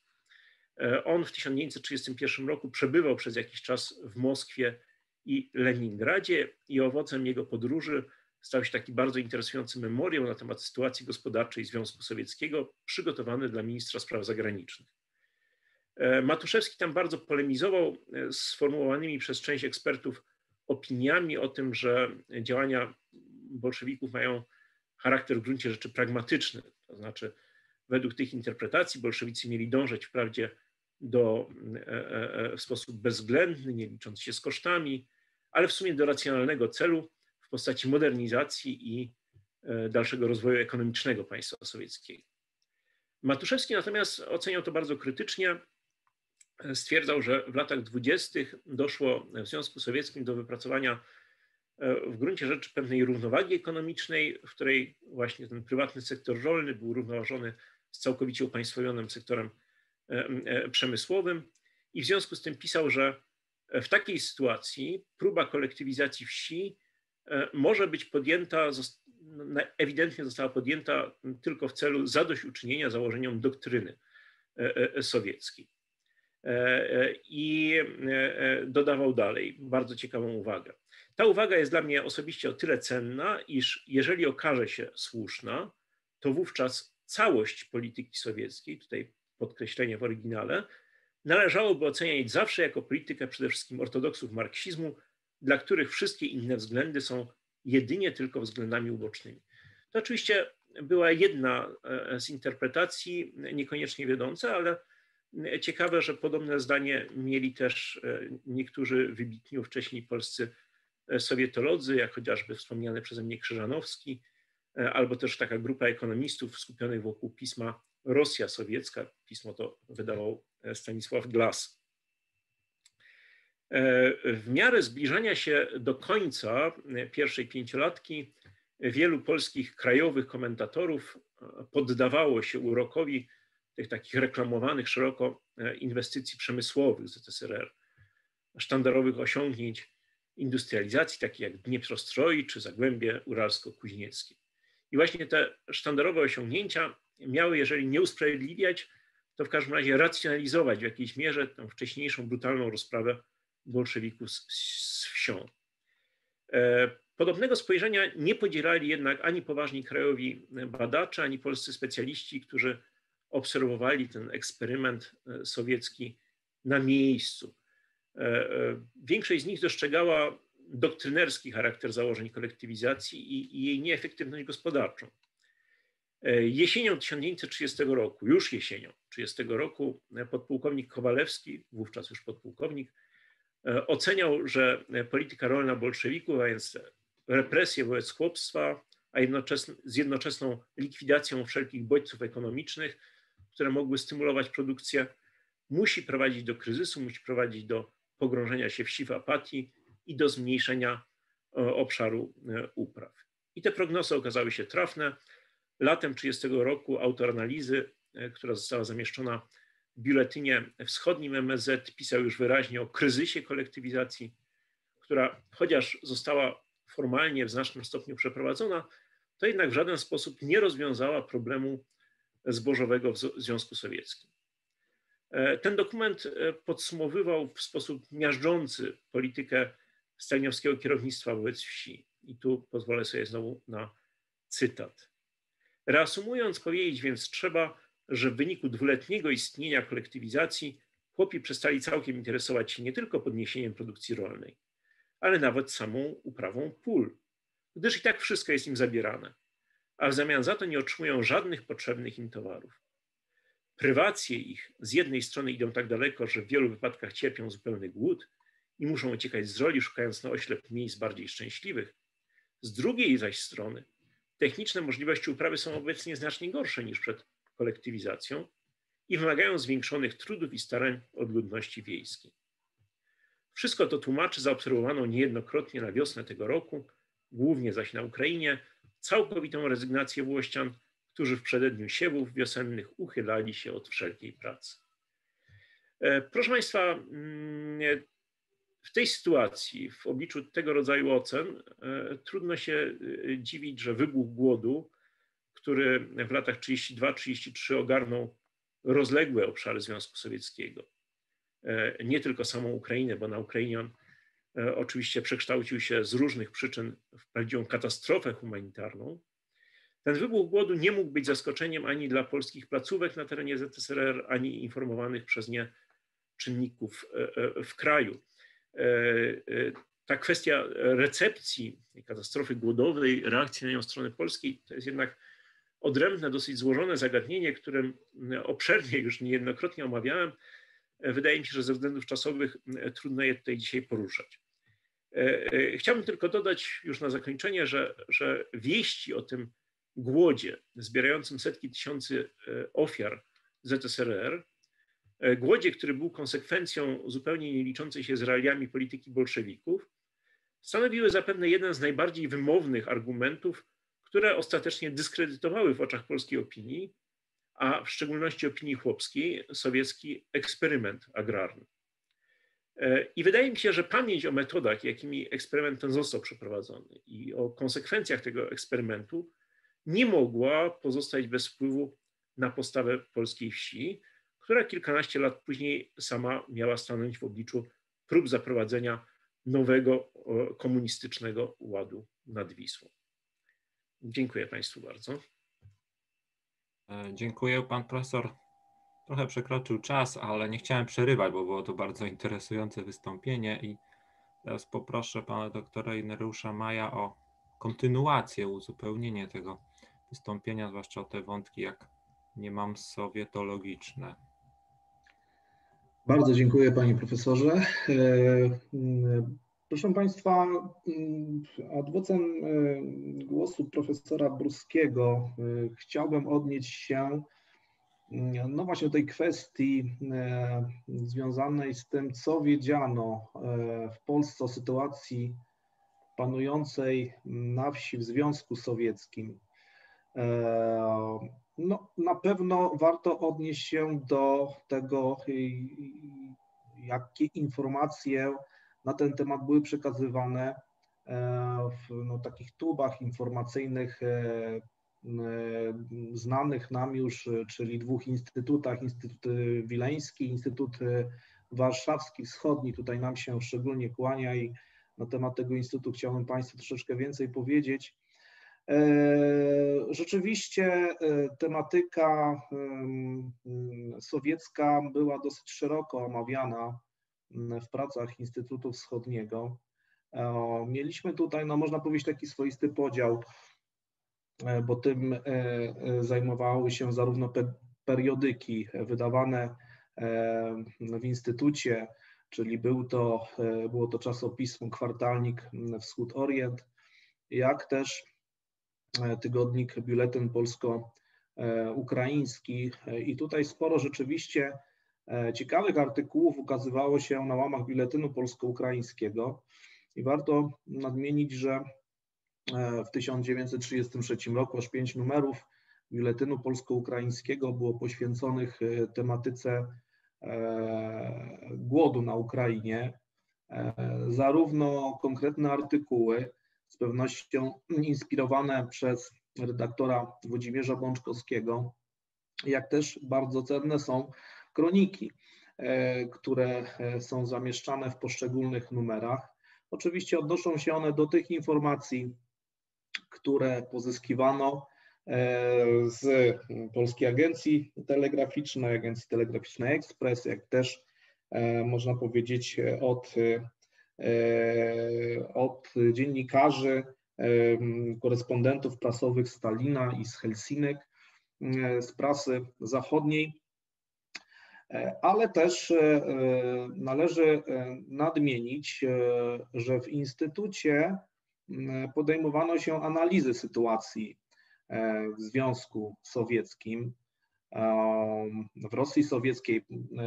On w tysiąc dziewięćset trzydziestym pierwszym roku przebywał przez jakiś czas w Moskwie i Leningradzie i owocem jego podróży stał się taki bardzo interesujący memoriał na temat sytuacji gospodarczej Związku Sowieckiego, przygotowany dla ministra spraw zagranicznych. Matuszewski tam bardzo polemizował z sformułowanymi przez część ekspertów opiniami o tym, że działania bolszewików mają charakter w gruncie rzeczy pragmatyczny. To znaczy, według tych interpretacji bolszewicy mieli dążyć wprawdzie do, w sposób bezwzględny, nie licząc się z kosztami, ale w sumie do racjonalnego celu w postaci modernizacji i dalszego rozwoju ekonomicznego państwa sowieckiego. Matuszewski natomiast oceniał to bardzo krytycznie. Stwierdzał, że w latach dwudziestych doszło w Związku Sowieckim do wypracowania w gruncie rzeczy pewnej równowagi ekonomicznej, w której właśnie ten prywatny sektor rolny był równoważony z całkowicie upaństwowionym sektorem przemysłowym i w związku z tym pisał, że w takiej sytuacji próba kolektywizacji wsi może być podjęta, ewidentnie została podjęta tylko w celu zadośćuczynienia założeniom doktryny sowieckiej. I dodawał dalej bardzo ciekawą uwagę. Ta uwaga jest dla mnie osobiście o tyle cenna, iż jeżeli okaże się słuszna, to wówczas całość polityki sowieckiej, tutaj podkreślenie w oryginale, należałoby oceniać zawsze jako politykę przede wszystkim ortodoksów marksizmu, dla których wszystkie inne względy są jedynie tylko względami ubocznymi. To oczywiście była jedna z interpretacji, niekoniecznie wiodąca, ale ciekawe, że podobne zdanie mieli też niektórzy wybitni ówcześni polscy sowietolodzy, jak chociażby wspomniany przeze mnie Krzyżanowski, albo też taka grupa ekonomistów skupionych wokół pisma Rosja Sowiecka. Pismo to wydawał Stanisław Glas. W miarę zbliżania się do końca pierwszej pięciolatki wielu polskich krajowych komentatorów poddawało się urokowi tych takich reklamowanych szeroko inwestycji przemysłowych z Z S R R, sztandarowych osiągnięć industrializacji, takich jak Dnieprostroj czy Zagłębie Uralsko-Kuźnieckie. I właśnie te sztandarowe osiągnięcia miały, jeżeli nie usprawiedliwiać, to w każdym razie racjonalizować w jakiejś mierze tę wcześniejszą brutalną rozprawę bolszewików z, z wsią. Podobnego spojrzenia nie podzielali jednak ani poważni krajowi badacze, ani polscy specjaliści, którzy obserwowali ten eksperyment sowiecki na miejscu. Większość z nich dostrzegała doktrynerski charakter założeń kolektywizacji i, i jej nieefektywność gospodarczą. Jesienią tysiąc dziewięćset trzydziestego roku, już jesienią trzydziestego roku, podpułkownik Kowalewski, wówczas już podpułkownik, oceniał, że polityka rolna bolszewików, a więc represje wobec chłopstwa, a jednocześnie, z jednoczesną likwidacją wszelkich bodźców ekonomicznych, które mogły stymulować produkcję, musi prowadzić do kryzysu, musi prowadzić do pogrążenia się wsi w apatii i do zmniejszenia obszaru upraw. I te prognozy okazały się trafne. Latem trzydziestego roku autor analizy, która została zamieszczona w biuletynie wschodnim M S Z, pisał już wyraźnie o kryzysie kolektywizacji, która chociaż została formalnie w znacznym stopniu przeprowadzona, to jednak w żaden sposób nie rozwiązała problemu zbożowego w Związku Sowieckim. Ten dokument podsumowywał w sposób miażdżący politykę stalinowskiego kierownictwa wobec wsi. I tu pozwolę sobie znowu na cytat. Reasumując, powiedzieć więc trzeba, że w wyniku dwuletniego istnienia kolektywizacji chłopi przestali całkiem interesować się nie tylko podniesieniem produkcji rolnej, ale nawet samą uprawą pól, gdyż i tak wszystko jest im zabierane, a w zamian za to nie otrzymują żadnych potrzebnych im towarów. Prywacje ich z jednej strony idą tak daleko, że w wielu wypadkach cierpią zupełny głód i muszą uciekać z roli, szukając na oślep miejsc bardziej szczęśliwych. Z drugiej zaś strony techniczne możliwości uprawy są obecnie znacznie gorsze niż przed kolektywizacją i wymagają zwiększonych trudów i starań od ludności wiejskiej. Wszystko to tłumaczy zaobserwowaną niejednokrotnie na wiosnę tego roku, głównie zaś na Ukrainie, całkowitą rezygnację włościan, którzy w przededniu siewów wiosennych uchylali się od wszelkiej pracy. Proszę Państwa, w tej sytuacji, w obliczu tego rodzaju ocen, trudno się dziwić, że wybuch głodu, który w latach trzydziestym drugim do trzydziestego trzeciego ogarnął rozległe obszary Związku Sowieckiego, nie tylko samą Ukrainę, bo na Ukrainie on oczywiście przekształcił się z różnych przyczyn w prawdziwą katastrofę humanitarną. Ten wybuch głodu nie mógł być zaskoczeniem ani dla polskich placówek na terenie Z S R R, ani informowanych przez nie czynników w kraju. Ta kwestia recepcji katastrofy głodowej, reakcji na nią strony polskiej, to jest jednak odrębne, dosyć złożone zagadnienie, którym obszernie już niejednokrotnie omawiałem. Wydaje mi się, że ze względów czasowych trudno je tutaj dzisiaj poruszać. Chciałbym tylko dodać już na zakończenie, że, że wieści o tym głodzie zbierającym setki tysięcy ofiar Z S R R, głodzie, który był konsekwencją zupełnie nie liczącej się z realiami polityki bolszewików, stanowiły zapewne jeden z najbardziej wymownych argumentów, które ostatecznie dyskredytowały w oczach polskiej opinii, a w szczególności opinii chłopskiej, sowiecki eksperyment agrarny. I wydaje mi się, że pamięć o metodach, jakimi eksperyment ten został przeprowadzony i o konsekwencjach tego eksperymentu nie mogła pozostać bez wpływu na postawę polskiej wsi, która kilkanaście lat później sama miała stanąć w obliczu prób zaprowadzenia nowego komunistycznego ładu nad Wisłą. Dziękuję Państwu bardzo. Dziękuję. Pan profesor trochę przekroczył czas, ale nie chciałem przerywać, bo było to bardzo interesujące wystąpienie i teraz poproszę pana doktora Ireneusza Maja o kontynuację, uzupełnienie tego wystąpienia, zwłaszcza o te wątki jak nie mam sowietologiczne. Bardzo dziękuję panie profesorze. Proszę Państwa, adwocem głosu profesora Brusskiego chciałbym odnieść się no właśnie o tej kwestii związanej z tym, co wiedziano w Polsce o sytuacji panującej na wsi w Związku Sowieckim. No, na pewno warto odnieść się do tego, jakie informacje na ten temat były przekazywane w no, takich tubach informacyjnych znanych nam już, czyli dwóch instytutach, Instytut Wileński, Instytut Warszawski Wschodni, tutaj nam się szczególnie kłania i na temat tego instytutu chciałbym Państwu troszeczkę więcej powiedzieć. Rzeczywiście tematyka sowiecka była dosyć szeroko omawiana w pracach Instytutu Wschodniego. Mieliśmy tutaj, no można powiedzieć, taki swoisty podział, bo tym zajmowały się zarówno periodyki wydawane w Instytucie, czyli był to, było to czasopismo Kwartalnik Wschód-Orient, jak też tygodnik Biuletyn Polsko-Ukraiński. I tutaj sporo rzeczywiście ciekawych artykułów ukazywało się na łamach Biuletynu Polsko-Ukraińskiego. I warto nadmienić, że w tysiąc dziewięćset trzydziestym trzecim roku aż pięć numerów Biuletynu Polsko-Ukraińskiego było poświęconych tematyce głodu na Ukrainie. Zarówno konkretne artykuły, z pewnością inspirowane przez redaktora Włodzimierza Bączkowskiego, jak też bardzo cenne są kroniki, które są zamieszczane w poszczególnych numerach. Oczywiście odnoszą się one do tych informacji, które pozyskiwano z Polskiej Agencji Telegraficznej, Agencji Telegraficznej Ekspres, jak też można powiedzieć od, od dziennikarzy, korespondentów prasowych z Tallina i z Helsinek, z prasy zachodniej. Ale też należy nadmienić, że w Instytucie podejmowano się analizy sytuacji w Związku Sowieckim, w Rosji Sowieckiej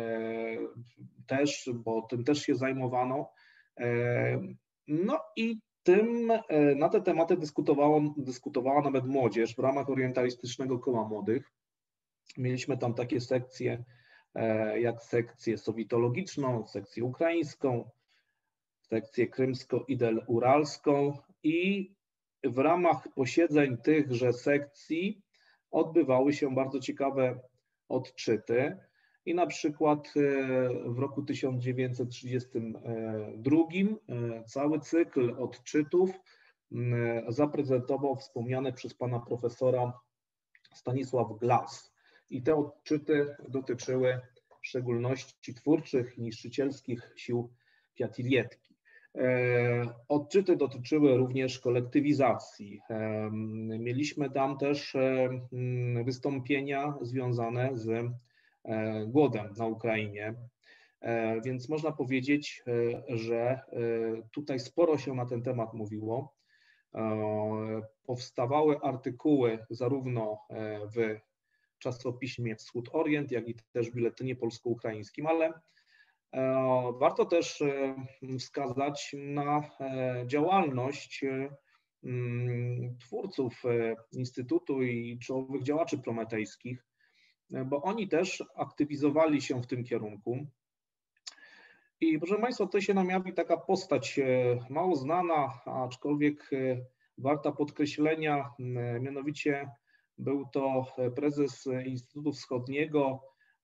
też, bo tym też się zajmowano. No i tym, na te tematy dyskutowało, dyskutowała nawet młodzież w ramach Orientalistycznego Koła Młodych. Mieliśmy tam takie sekcje, jak sekcję sowietologiczną, sekcję ukraińską, sekcję krymsko-idel-uralską i w ramach posiedzeń tychże sekcji odbywały się bardzo ciekawe odczyty i na przykład w roku tysiąc dziewięćset trzydziestym drugim cały cykl odczytów zaprezentował wspomniany przez pana profesora Stanisław Glas. I te odczyty dotyczyły w szczególności twórczych i niszczycielskich sił Piatilietki. Odczyty dotyczyły również kolektywizacji. Mieliśmy tam też wystąpienia związane z głodem na Ukrainie, więc można powiedzieć, że tutaj sporo się na ten temat mówiło. Powstawały artykuły zarówno w czasopiśmie Wschód-Orient, jak i też w Biuletynie Polsko-Ukraińskim, ale warto też wskazać na działalność twórców Instytutu i czołowych działaczy prometejskich, bo oni też aktywizowali się w tym kierunku. I proszę Państwa, tutaj się nam jawi taka postać mało znana, aczkolwiek warta podkreślenia, mianowicie był to prezes Instytutu Wschodniego,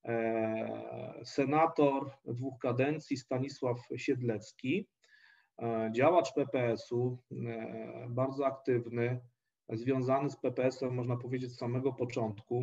senator dwóch kadencji Stanisław Siedlecki, działacz P P S u, bardzo aktywny, związany z P P S em, można powiedzieć, z samego początku.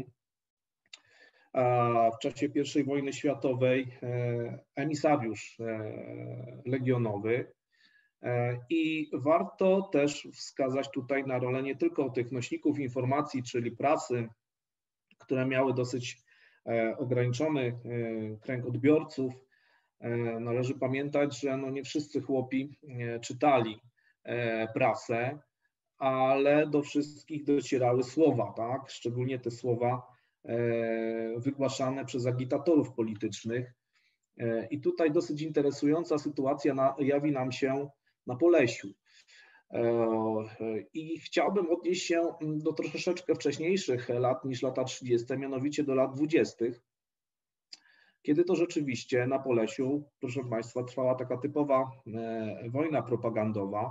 W czasie pierwszej wojny światowej emisariusz legionowy. I warto też wskazać tutaj na rolę nie tylko tych nośników informacji, czyli prasy, które miały dosyć ograniczony kręg odbiorców. Należy pamiętać, że no nie wszyscy chłopi czytali prasę, ale do wszystkich docierały słowa, tak? Szczególnie te słowa wygłaszane przez agitatorów politycznych. I tutaj dosyć interesująca sytuacja na, jawi nam się na Polesiu. I chciałbym odnieść się do troszeczkę wcześniejszych lat niż lata trzydzieste, mianowicie do lat dwudziestych, kiedy to rzeczywiście na Polesiu, proszę Państwa, trwała taka typowa wojna propagandowa,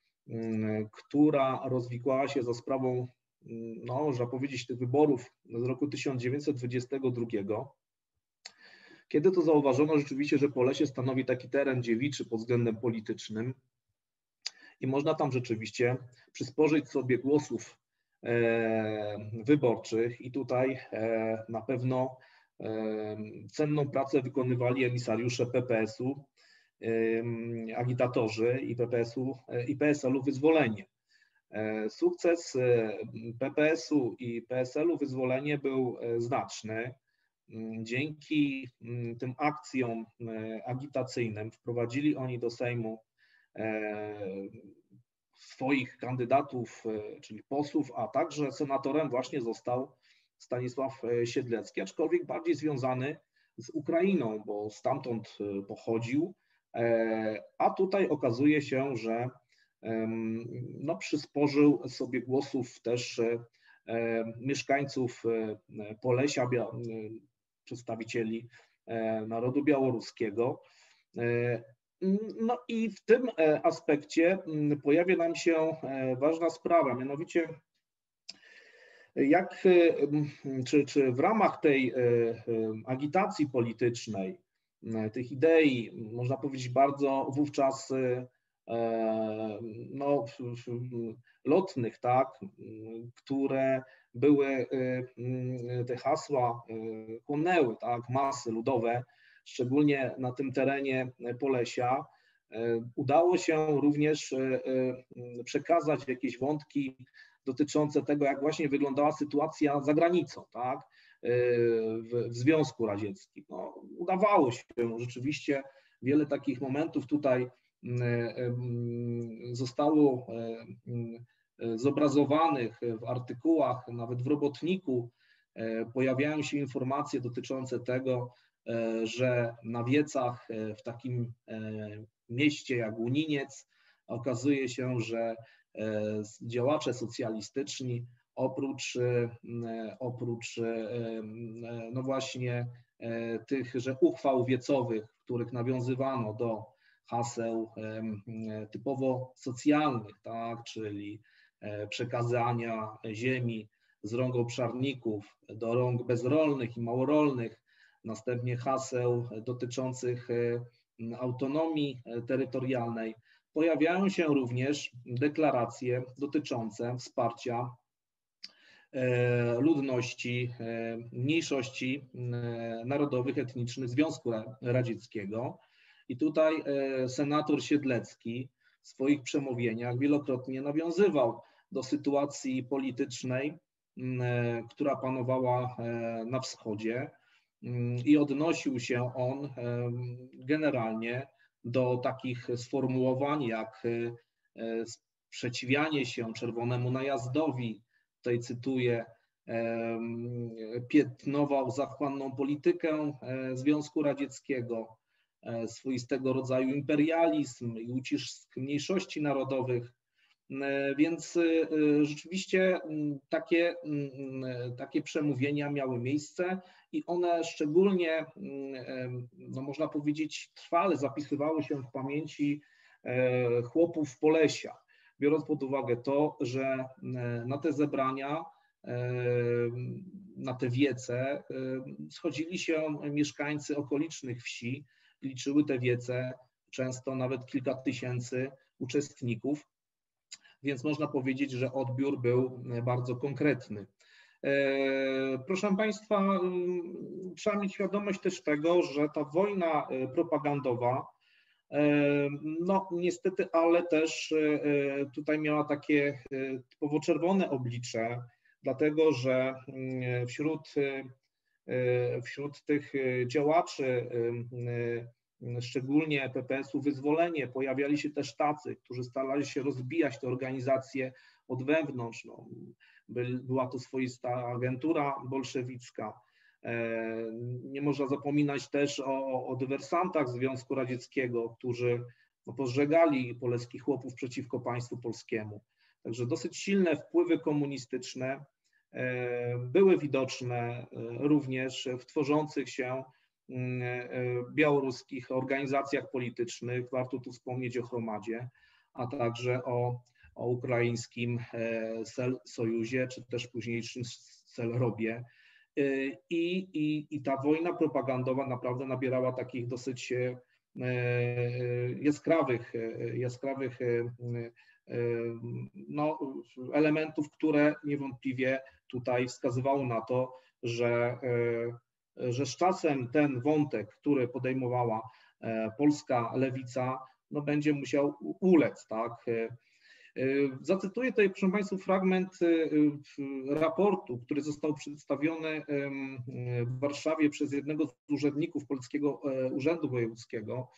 która rozwikłała się za sprawą, no, można powiedzieć, tych wyborów z roku tysiąc dziewięćset dwudziestego drugiego, kiedy to zauważono rzeczywiście, że Polesie stanowi taki teren dziewiczy pod względem politycznym i można tam rzeczywiście przysporzyć sobie głosów wyborczych i tutaj na pewno cenną pracę wykonywali emisariusze P P S-u, agitatorzy i P P S-u i P S L-u Wyzwolenie. Sukces P P S-u i P S L-u Wyzwolenie był znaczny. Dzięki tym akcjom agitacyjnym wprowadzili oni do Sejmu swoich kandydatów, czyli posłów, a także senatorem właśnie został Stanisław Siedlecki, aczkolwiek bardziej związany z Ukrainą, bo stamtąd pochodził, a tutaj okazuje się, że no, przysporzył sobie głosów też mieszkańców Polesia, przedstawicieli narodu białoruskiego. No i w tym aspekcie pojawia nam się ważna sprawa, mianowicie jak, czy, czy w ramach tej agitacji politycznej, tych idei, można powiedzieć bardzo wówczas no, lotnych, tak, które były, te hasła chłonęły, tak, masy ludowe, szczególnie na tym terenie Polesia, udało się również przekazać jakieś wątki dotyczące tego, jak właśnie wyglądała sytuacja za granicą, tak, w, w Związku Radzieckim. No, udawało się rzeczywiście, wiele takich momentów tutaj zostało zobrazowanych w artykułach, nawet w Robotniku pojawiają się informacje dotyczące tego, że na wiecach w takim mieście jak Łuniniec okazuje się, że działacze socjalistyczni oprócz, oprócz no właśnie tychże uchwał wiecowych, w których nawiązywano do haseł typowo socjalnych, tak, czyli przekazania ziemi z rąk obszarników do rąk bezrolnych i małorolnych, następnie haseł dotyczących autonomii terytorialnej, pojawiają się również deklaracje dotyczące wsparcia ludności, mniejszości narodowych, etnicznych Związku Radzieckiego. I tutaj senator Siedlecki w swoich przemówieniach wielokrotnie nawiązywał do sytuacji politycznej, która panowała na wschodzie i odnosił się on generalnie do takich sformułowań jak sprzeciwianie się czerwonemu najazdowi, tutaj cytuję, piętnował zachłanną politykę Związku Radzieckiego, swoistego rodzaju imperializm i ucisk mniejszości narodowych, więc rzeczywiście takie, takie przemówienia miały miejsce i one szczególnie, no można powiedzieć, trwale zapisywały się w pamięci chłopów Polesia, biorąc pod uwagę to, że na te zebrania, na te wiece schodzili się mieszkańcy okolicznych wsi, liczyły te wiece często nawet kilka tysięcy uczestników, więc można powiedzieć, że odbiór był bardzo konkretny. Proszę Państwa, trzeba mieć świadomość też tego, że ta wojna propagandowa, no niestety, ale też tutaj miała takie typowo czerwone oblicze, dlatego że wśród, wśród tych działaczy, szczególnie P P S-u Wyzwolenie, pojawiali się też tacy, którzy starali się rozbijać te organizacje od wewnątrz. No, była to swoista agentura bolszewicka. Nie można zapominać też o, o dywersantach Związku Radzieckiego, którzy no, pożegali polskich chłopów przeciwko państwu polskiemu. Także dosyć silne wpływy komunistyczne były widoczne również w tworzących się białoruskich organizacjach politycznych. Warto tu wspomnieć o Hromadzie, a także o, o ukraińskim Sel-Sojuzie, czy też późniejszym Sel-Robie. I, i, I ta wojna propagandowa naprawdę nabierała takich dosyć jaskrawych, jaskrawych no, elementów, które niewątpliwie tutaj wskazywały na to, że, że z czasem ten wątek, który podejmowała polska lewica, no, będzie musiał ulec, tak? Zacytuję tutaj, proszę Państwa, fragment raportu, który został przedstawiony w Warszawie przez jednego z urzędników Polskiego Urzędu Wojewódzkiego.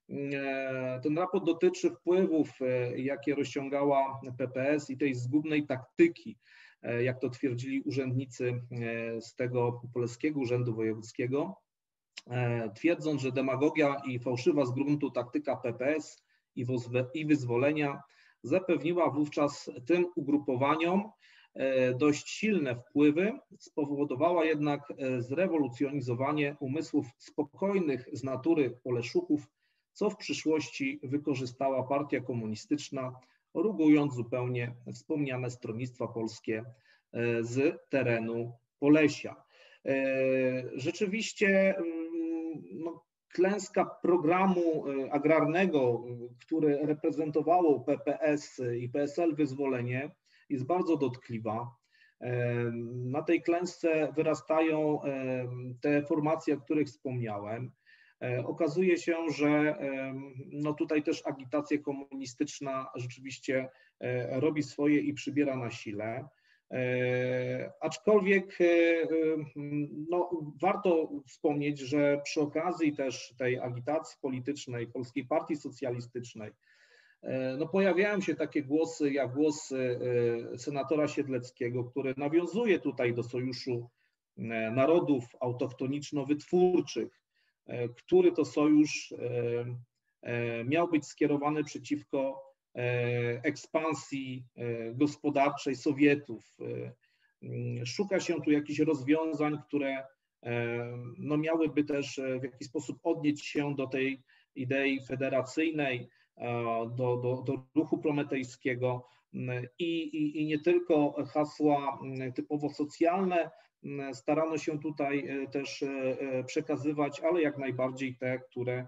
Ten raport dotyczy wpływów, jakie rozciągała P P S i tej zgubnej taktyki, jak to twierdzili urzędnicy z tego Polskiego Urzędu Wojewódzkiego, twierdząc, że demagogia i fałszywa z gruntu taktyka P P S i wyzwolenia zapewniła wówczas tym ugrupowaniom dość silne wpływy, spowodowała jednak zrewolucjonizowanie umysłów spokojnych z natury Poleszuków, co w przyszłości wykorzystała partia komunistyczna, rugując zupełnie wspomniane stronnictwa polskie z terenu Polesia. Rzeczywiście no, klęska programu agrarnego, który reprezentowało P P S i P S L Wyzwolenie, jest bardzo dotkliwa. Na tej klęsce wyrastają te formacje, o których wspomniałem. Okazuje się, że no tutaj też agitacja komunistyczna rzeczywiście robi swoje i przybiera na sile. Aczkolwiek no, warto wspomnieć, że przy okazji też tej agitacji politycznej Polskiej Partii Socjalistycznej no, pojawiają się takie głosy jak głos senatora Siedleckiego, który nawiązuje tutaj do Sojuszu Narodów Autochtoniczno-Wytwórczych, który to sojusz miał być skierowany przeciwko ekspansji gospodarczej Sowietów. Szuka się tu jakichś rozwiązań, które no miałyby też w jakiś sposób odnieść się do tej idei federacyjnej, do, do, do ruchu prometejskiego i, i, i nie tylko hasła typowo socjalne starano się tutaj też przekazywać, ale jak najbardziej te, które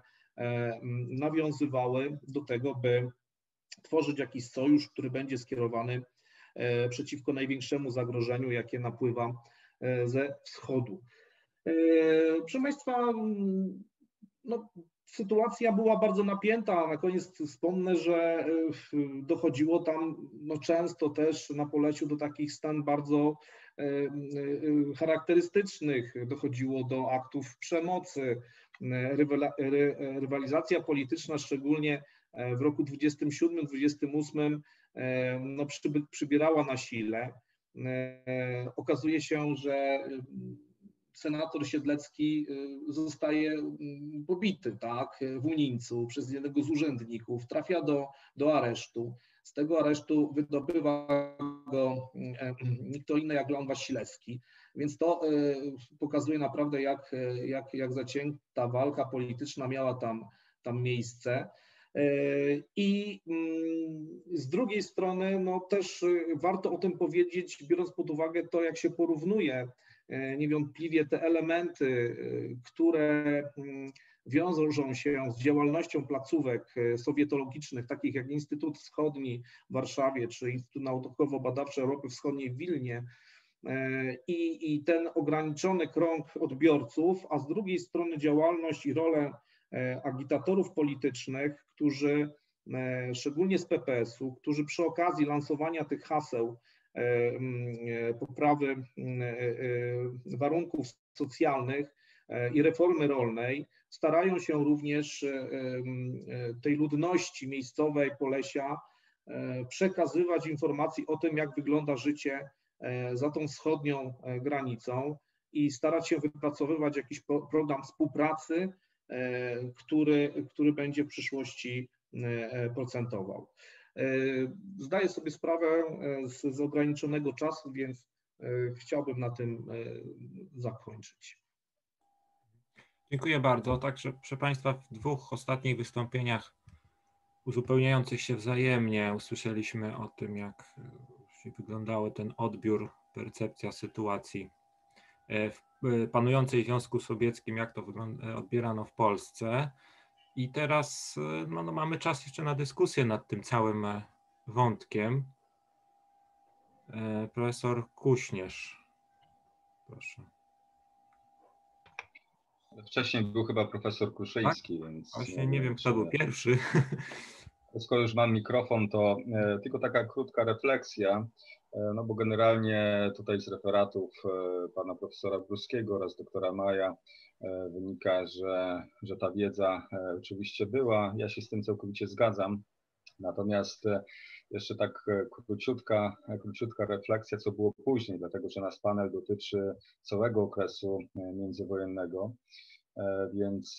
nawiązywały do tego, by tworzyć jakiś sojusz, który będzie skierowany przeciwko największemu zagrożeniu, jakie napływa ze wschodu. Proszę Państwa, no, sytuacja była bardzo napięta. Na koniec wspomnę, że dochodziło tam no, często też na Polesiu do takich stan bardzo charakterystycznych. Dochodziło do aktów przemocy, rywalizacja polityczna, szczególnie w roku dwudziestym siódmym dwudziestym ósmym no, przybierała na sile. Okazuje się, że senator Siedlecki zostaje pobity, tak, w Unińcu przez jednego z urzędników, trafia do, do aresztu. Z tego aresztu wydobywa go nikt inny jak Leon Wasilewski. Więc to pokazuje naprawdę, jak, jak, jak zacięta walka polityczna miała tam, tam miejsce. I z drugiej strony no, też warto o tym powiedzieć, biorąc pod uwagę to, jak się porównuje niewątpliwie te elementy, które wiążą się z działalnością placówek sowietologicznych, takich jak Instytut Wschodni w Warszawie czy Instytut Naukowo-Badawczy Europy Wschodniej w Wilnie i, i ten ograniczony krąg odbiorców, a z drugiej strony działalność i rolę agitatorów politycznych, którzy szczególnie z P P S-u, którzy przy okazji lansowania tych haseł poprawy warunków socjalnych i reformy rolnej starają się również tej ludności miejscowej Polesia przekazywać informacji o tym, jak wygląda życie za tą wschodnią granicą i starać się wypracowywać jakiś program współpracy, który, który będzie w przyszłości procentował. Zdaję sobie sprawę z, z ograniczonego czasu, więc chciałbym na tym zakończyć. Dziękuję bardzo. Także, proszę Państwa, w dwóch ostatnich wystąpieniach uzupełniających się wzajemnie usłyszeliśmy o tym, jak wyglądał ten odbiór, percepcja sytuacji w panującej w Związku Sowieckim, jak to odbierano w Polsce. I teraz no, no, mamy czas jeszcze na dyskusję nad tym całym wątkiem. Profesor Kuśnierz, proszę. Wcześniej był chyba profesor Kruszyński, tak? Więc właśnie nie wiem, kto był pierwszy. Skoro już mam mikrofon, to e, tylko taka krótka refleksja, e, no bo generalnie tutaj z referatów e, pana profesora Brzuskiego oraz doktora Maja e, wynika, że, że ta wiedza e, oczywiście była. Ja się z tym całkowicie zgadzam. Natomiast e, jeszcze tak e, króciutka, e, króciutka refleksja, co było później, dlatego że nasz panel dotyczy całego okresu e, międzywojennego. Więc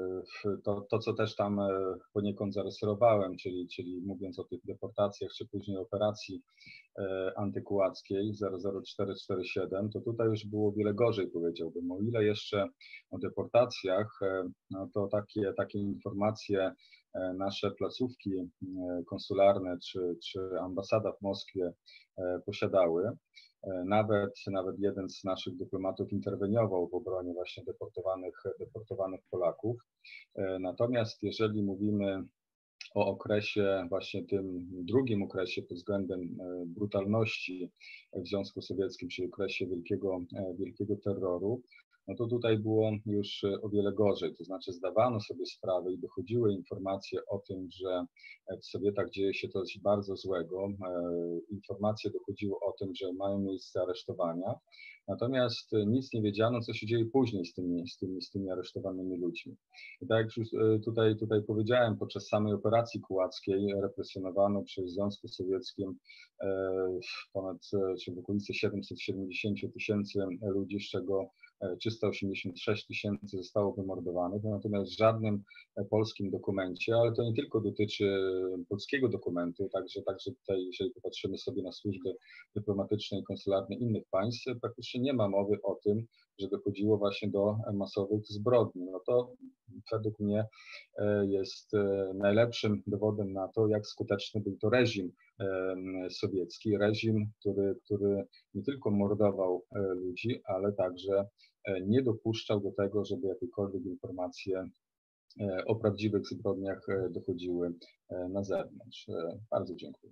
to, to, co też tam poniekąd zarejestrowałem, czyli, czyli mówiąc o tych deportacjach, czy później operacji antykułackiej zero zero cztery cztery siedem, to tutaj już było wiele gorzej, powiedziałbym. O ile jeszcze o deportacjach, no to takie, takie informacje nasze placówki konsularne czy, czy ambasada w Moskwie posiadały. Nawet, nawet jeden z naszych dyplomatów interweniował w obronie właśnie deportowanych, deportowanych Polaków. Natomiast jeżeli mówimy o okresie, właśnie tym drugim okresie pod względem brutalności w Związku Sowieckim, czyli okresie wielkiego, wielkiego terroru, no to tutaj było już o wiele gorzej. To znaczy zdawano sobie sprawę i dochodziły informacje o tym, że w Sowietach dzieje się coś bardzo złego. Informacje dochodziły o tym, że mają miejsce aresztowania. Natomiast nic nie wiedziano, co się dzieje później z tymi, z tymi, z tymi aresztowanymi ludźmi. I tak jak już tutaj, tutaj powiedziałem, podczas samej operacji kułackiej represjonowano przez Związku Sowieckim ponad, czy w okolicy siedemset siedemdziesiąt tysięcy ludzi, z czego trzysta osiemdziesiąt sześć tysięcy zostało wymordowanych, natomiast w żadnym polskim dokumencie, ale to nie tylko dotyczy polskiego dokumentu, także, także tutaj, jeżeli popatrzymy sobie na służby dyplomatyczne i konsularne innych państw, praktycznie nie ma mowy o tym, że dochodziło właśnie do masowych zbrodni. No to według mnie jest najlepszym dowodem na to, jak skuteczny był to reżim sowiecki, reżim, który, który nie tylko mordował ludzi, ale także nie dopuszczał do tego, żeby jakiekolwiek informacje o prawdziwych zbrodniach dochodziły na zewnątrz. Bardzo dziękuję.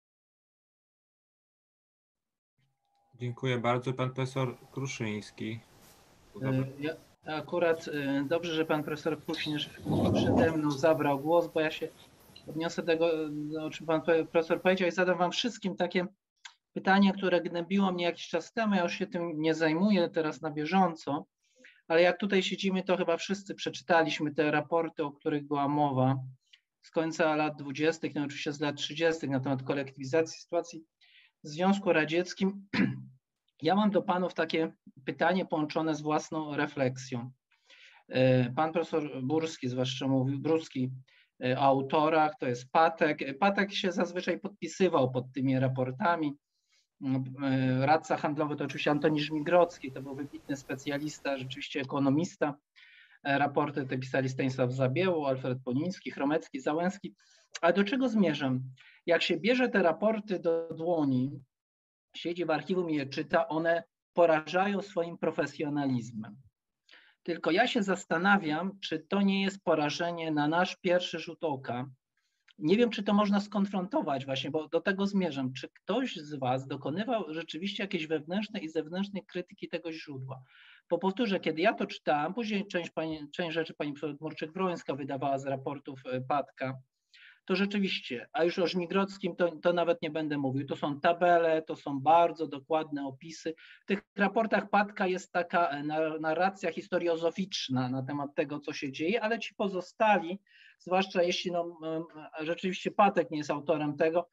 Dziękuję bardzo. Pan profesor Kruszyński. Ja akurat dobrze, że pan profesor Kuśnierz przede mną zabrał głos, bo ja się odniosę do tego, o czym pan profesor powiedział i zadam wam wszystkim takie pytanie, które gnębiło mnie jakiś czas temu. Ja już się tym nie zajmuję teraz na bieżąco, ale jak tutaj siedzimy, to chyba wszyscy przeczytaliśmy te raporty, o których była mowa z końca lat dwudziestych, no oczywiście z lat trzydziestych na temat kolektywizacji sytuacji w Związku Radzieckim. Ja mam do panów takie pytanie połączone z własną refleksją. Pan profesor Burski, zwłaszcza mówił, Brzuski, o autorach, to jest Patek. Patek się zazwyczaj podpisywał pod tymi raportami. Radca handlowy to oczywiście Antoni Żmigrodzki, to był wybitny specjalista, rzeczywiście ekonomista. Raporty te pisali Stanisław Zabieło, Alfred Poniński, Chromecki, Załęski. Ale do czego zmierzam? Jak się bierze te raporty do dłoni, siedzi w archiwum i je czyta, one porażają swoim profesjonalizmem. Tylko ja się zastanawiam, czy to nie jest porażenie na nasz pierwszy rzut oka. Nie wiem, czy to można skonfrontować właśnie, bo do tego zmierzam. Czy ktoś z was dokonywał rzeczywiście jakiejś wewnętrznej i zewnętrznej krytyki tego źródła? Po powtórzę, kiedy ja to czytałam, później część, pani, część rzeczy pani profesor Dmurczyk-Wrońska wydawała z raportów Patka, to rzeczywiście, a już o Żmigrodzkim to, to nawet nie będę mówił, to są tabele, to są bardzo dokładne opisy. W tych raportach Patka jest taka narracja historiozoficzna na temat tego, co się dzieje, ale ci pozostali, zwłaszcza jeśli no, rzeczywiście Patek nie jest autorem tego,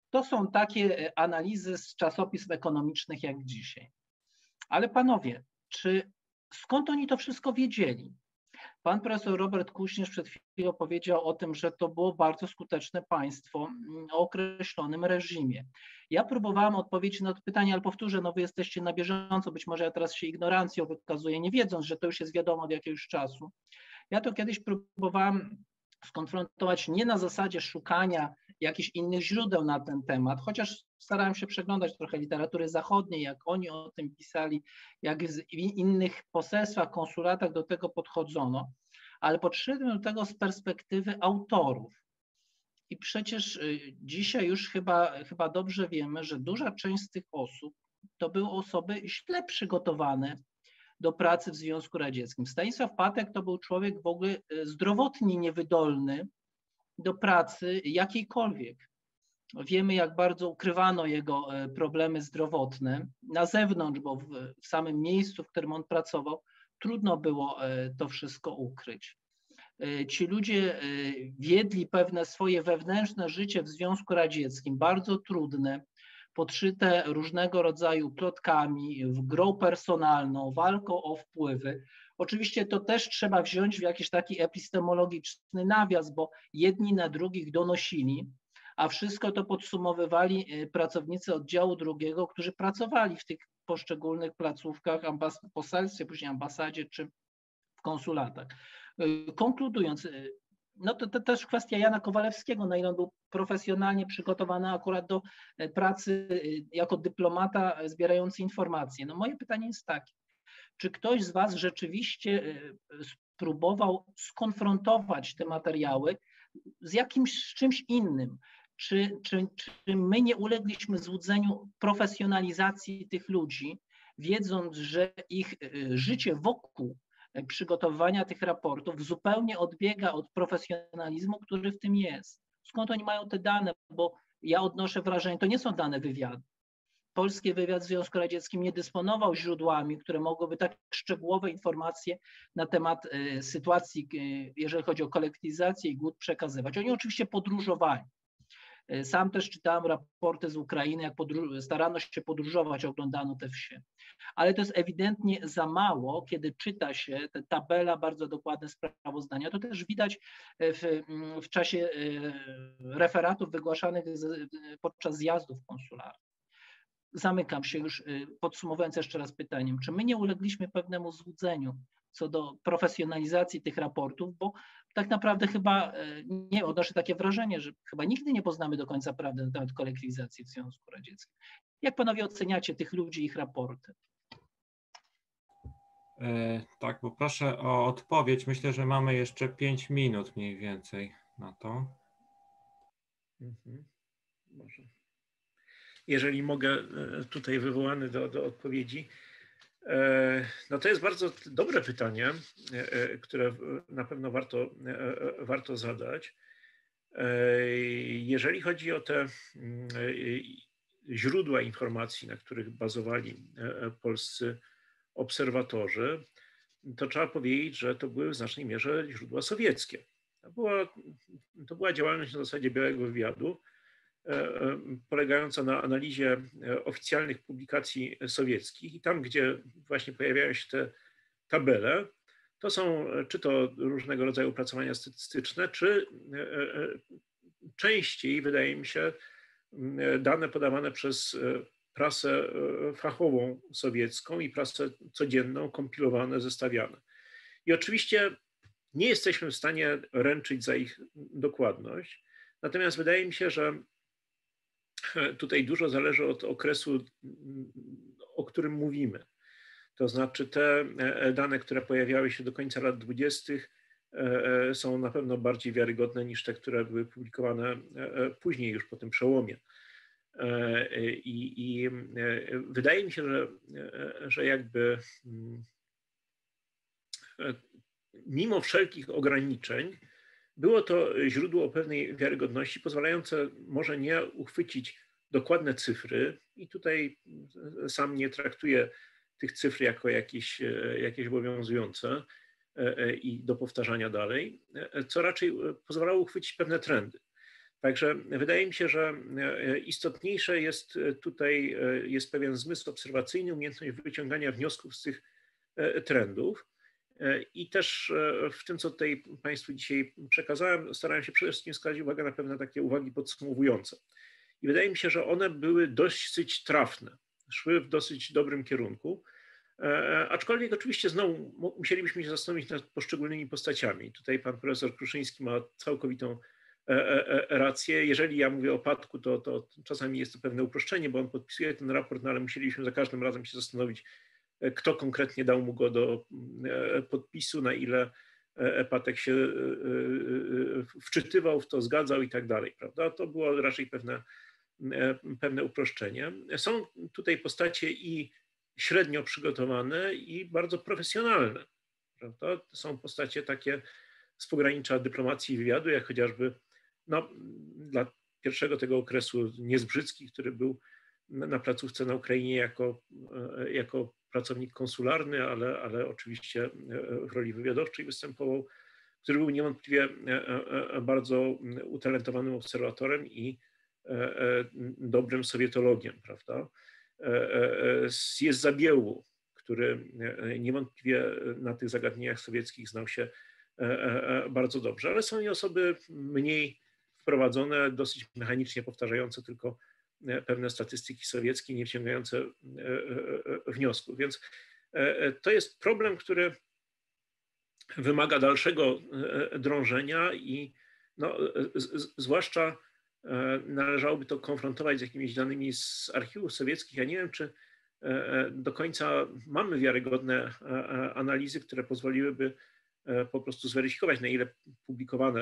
To są takie analizy z czasopism ekonomicznych jak dzisiaj. Ale panowie, czy skąd oni to wszystko wiedzieli? Pan profesor Robert Kuśnierz przed chwilą powiedział o tym, że to było bardzo skuteczne państwo o określonym reżimie. Ja próbowałam odpowiedzieć na to pytanie, ale powtórzę, no wy jesteście na bieżąco, być może ja teraz się ignorancją wykazuję, nie wiedząc, że to już jest wiadomo od jakiegoś czasu. Ja to kiedyś próbowałam skonfrontować nie na zasadzie szukania jakichś innych źródeł na ten temat, chociaż starałem się przeglądać trochę literatury zachodniej, jak oni o tym pisali, jak w innych poselstwach, konsulatach do tego podchodzono, ale podszedłem do tego z perspektywy autorów. I przecież dzisiaj już chyba, chyba dobrze wiemy, że duża część z tych osób to były osoby źle przygotowane do pracy w Związku Radzieckim. Stanisław Patek to był człowiek w ogóle zdrowotnie niewydolny do pracy jakiejkolwiek. Wiemy, jak bardzo ukrywano jego problemy zdrowotne na zewnątrz, bo w, w samym miejscu, w którym on pracował, trudno było to wszystko ukryć. Ci ludzie wiedli pewne swoje wewnętrzne życie w Związku Radzieckim, bardzo trudne, podszyte różnego rodzaju plotkami, w grą personalną, walką o wpływy. Oczywiście to też trzeba wziąć w jakiś taki epistemologiczny nawias, bo jedni na drugich donosili, a wszystko to podsumowywali pracownicy oddziału drugiego, którzy pracowali w tych poszczególnych placówkach, ambas- poselstwie, później ambasadzie czy w konsulatach. Konkludując, no to, to też kwestia Jana Kowalewskiego, na ile on był profesjonalnie przygotowany akurat do pracy jako dyplomata zbierający informacje. No moje pytanie jest takie, czy ktoś z was rzeczywiście spróbował skonfrontować te materiały z jakimś, z czymś innym? Czy, czy, czy my nie ulegliśmy złudzeniu profesjonalizacji tych ludzi, wiedząc, że ich życie wokół przygotowywania tych raportów zupełnie odbiega od profesjonalizmu, który w tym jest? Skąd oni mają te dane? Bo ja odnoszę wrażenie, to nie są dane wywiadu. Polski wywiad w Związku Radzieckim nie dysponował źródłami, które mogłyby tak szczegółowe informacje na temat y, sytuacji, y, jeżeli chodzi o kolektywizację i głód, przekazywać. Oni oczywiście podróżowali. Y, sam też czytałem raporty z Ukrainy, jak podróż, starano się podróżować, oglądano te wsie. Ale to jest ewidentnie za mało, kiedy czyta się te tabela, bardzo dokładne sprawozdania. To też widać w, w czasie referatów wygłaszanych z, podczas zjazdów konsularnych. Zamykam się już, podsumowując jeszcze raz pytaniem, czy my nie ulegliśmy pewnemu złudzeniu co do profesjonalizacji tych raportów, bo tak naprawdę chyba, nie odnoszę takie wrażenie, że chyba nigdy nie poznamy do końca prawdy na temat kolektywizacji w Związku Radzieckim. Jak panowie oceniacie tych ludzi i ich raporty? E, tak, bo proszę o odpowiedź. Myślę, że mamy jeszcze pięć minut mniej więcej na to. Mhm. Może. Jeżeli mogę, tutaj wywołany do, do odpowiedzi. No to jest bardzo dobre pytanie, które na pewno warto, warto zadać. Jeżeli chodzi o te źródła informacji, na których bazowali polscy obserwatorzy, to trzeba powiedzieć, że to były w znacznej mierze źródła sowieckie. To była, to była działalność na zasadzie białego wywiadu, polegająca na analizie oficjalnych publikacji sowieckich i tam, gdzie właśnie pojawiają się te tabele, to są czy to różnego rodzaju opracowania statystyczne, czy częściej, wydaje mi się, dane podawane przez prasę fachową sowiecką i prasę codzienną, kompilowane, zestawiane. I oczywiście nie jesteśmy w stanie ręczyć za ich dokładność, natomiast wydaje mi się, że tutaj dużo zależy od okresu, o którym mówimy. To znaczy te dane, które pojawiały się do końca lat dwudziestych są na pewno bardziej wiarygodne niż te, które były publikowane później, już po tym przełomie. I, i wydaje mi się, że, że jakby mimo wszelkich ograniczeń było to źródło o pewnej wiarygodności, pozwalające może nie uchwycić dokładne cyfry i tutaj sam nie traktuję tych cyfr jako jakieś, jakieś obowiązujące i do powtarzania dalej, co raczej pozwalało uchwycić pewne trendy. Także wydaje mi się, że istotniejsze jest tutaj jest pewien zmysł obserwacyjny, umiejętność wyciągania wniosków z tych trendów. I też w tym, co tutaj Państwu dzisiaj przekazałem, starałem się przede wszystkim zwrócić uwagę na pewne takie uwagi podsumowujące. I wydaje mi się, że one były dosyć trafne, szły w dosyć dobrym kierunku. Aczkolwiek oczywiście znowu musielibyśmy się zastanowić nad poszczególnymi postaciami. Tutaj pan profesor Kruszyński ma całkowitą rację. Jeżeli ja mówię o Patku, to, to czasami jest to pewne uproszczenie, bo on podpisuje ten raport, no ale musieliśmy za każdym razem się zastanowić, kto konkretnie dał mu go do podpisu, na ile Patek się wczytywał w to, zgadzał i tak dalej, prawda? To było raczej pewne, pewne uproszczenie. Są tutaj postacie i średnio przygotowane i bardzo profesjonalne, prawda? To są postacie takie z pogranicza dyplomacji i wywiadu, jak chociażby no, dla pierwszego tego okresu Niezbrzycki, który był na placówce na Ukrainie jako, jako pracownik konsularny, ale, ale oczywiście w roli wywiadowczej występował, który był niewątpliwie bardzo utalentowanym obserwatorem i dobrym sowietologiem, prawda? Jest Zabiełło, który niewątpliwie na tych zagadnieniach sowieckich znał się bardzo dobrze, ale są i osoby mniej wprowadzone, dosyć mechanicznie powtarzające tylko pewne statystyki sowieckie, nie wyciągające wniosków. Więc to jest problem, który wymaga dalszego drążenia i no, z, zwłaszcza należałoby to konfrontować z jakimiś danymi z archiwów sowieckich. Ja nie wiem, czy do końca mamy wiarygodne analizy, które pozwoliłyby po prostu zweryfikować, na ile publikowane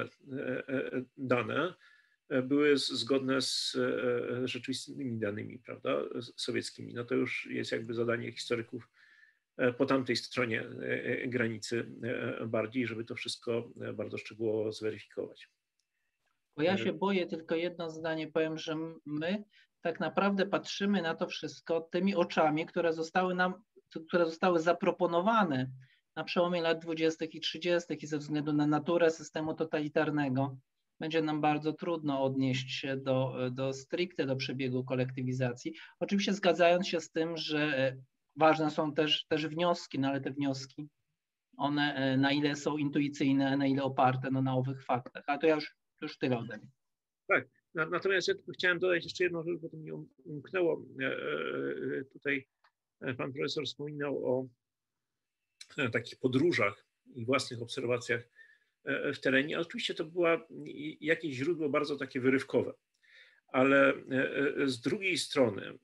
dane były zgodne z rzeczywistymi danymi, prawda, sowieckimi. No to już jest jakby zadanie historyków po tamtej stronie granicy bardziej, żeby to wszystko bardzo szczegółowo zweryfikować. Bo ja się boję, tylko jedno zdanie powiem, że my tak naprawdę patrzymy na to wszystko tymi oczami, które zostały nam, które zostały zaproponowane na przełomie lat dwudziestych i trzydziestych i ze względu na naturę systemu totalitarnego będzie nam bardzo trudno odnieść się do, do stricte do przebiegu kolektywizacji. Oczywiście zgadzając się z tym, że ważne są też, też wnioski, no ale te wnioski, one na ile są intuicyjne, na ile oparte no, na owych faktach. A to ja już, już tyle ode mnie. Tak, natomiast ja chciałem dodać jeszcze jedną rzecz, bo to mi umknęło. Tutaj pan profesor wspominał o takich podróżach i własnych obserwacjach w terenie. Oczywiście to było jakieś źródło bardzo takie wyrywkowe, ale z drugiej strony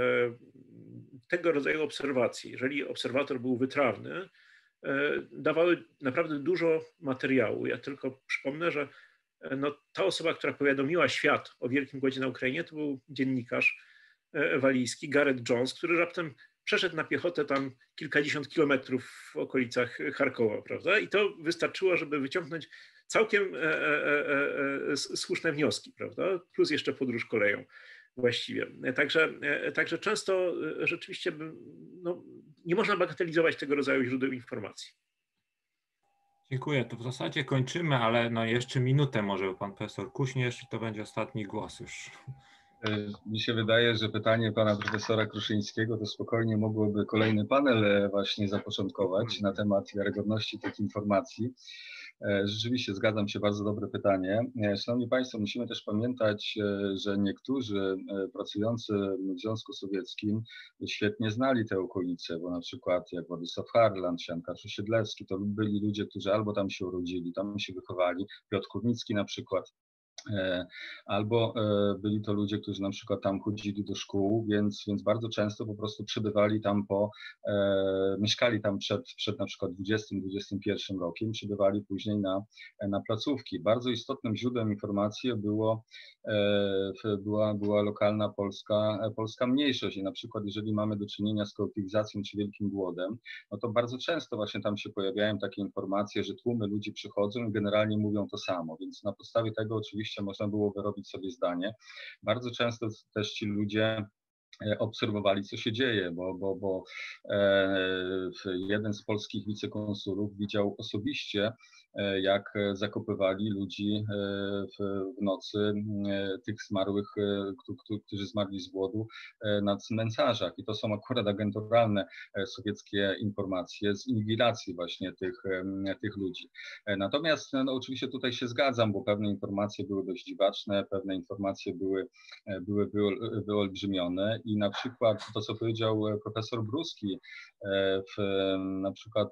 tego rodzaju obserwacje, jeżeli obserwator był wytrawny, dawały naprawdę dużo materiału. Ja tylko przypomnę, że no, ta osoba, która powiadomiła świat o Wielkim Głodzie na Ukrainie, to był dziennikarz walijski Gareth Jones, który raptem przeszedł na piechotę tam kilkadziesiąt kilometrów w okolicach Charkowa, prawda? I to wystarczyło, żeby wyciągnąć całkiem e, e, e, słuszne wnioski, prawda? Plus jeszcze podróż koleją właściwie. Także, e, także często rzeczywiście no, nie można bagatelizować tego rodzaju źródeł informacji. Dziękuję. To w zasadzie kończymy, ale no jeszcze minutę może pan profesor Kuśnierz i to będzie ostatni głos już. Mi się wydaje, że pytanie pana profesora Kruszyńskiego to spokojnie mogłoby kolejny panel właśnie zapoczątkować na temat wiarygodności tych informacji. Rzeczywiście zgadzam się, bardzo dobre pytanie. Szanowni Państwo, musimy też pamiętać, że niektórzy pracujący w Związku Sowieckim świetnie znali te okolice, bo na przykład jak Władysław Harlan czy Jan Kaczor-Siedlewski, to byli ludzie, którzy albo tam się urodzili, tam się wychowali, Piotr Kurnicki na przykład. Albo byli to ludzie, którzy na przykład tam chodzili do szkół, więc, więc bardzo często po prostu przebywali tam po, e, mieszkali tam przed, przed na przykład dwudziestym dwudziestym pierwszym rokiem, przybywali później na, na placówki. Bardzo istotnym źródłem informacji było, e, była, była lokalna polska, polska mniejszość i na przykład jeżeli mamy do czynienia z kolektywizacją czy Wielkim Głodem, no to bardzo często właśnie tam się pojawiają takie informacje, że tłumy ludzi przychodzą i generalnie mówią to samo, więc na podstawie tego oczywiście można było wyrobić sobie zdanie. Bardzo często też ci ludzie obserwowali, co się dzieje, bo, bo, bo e, jeden z polskich wicekonsulów widział osobiście jak zakopywali ludzi w, w nocy, tych zmarłych, którzy zmarli z głodu na cmentarzach. I to są akurat agenturalne sowieckie informacje z inwigilacji właśnie tych, tych ludzi. Natomiast no, oczywiście tutaj się zgadzam, bo pewne informacje były dość dziwaczne, pewne informacje były, były wyolbrzymione i na przykład to, co powiedział profesor Bruski, w, na przykład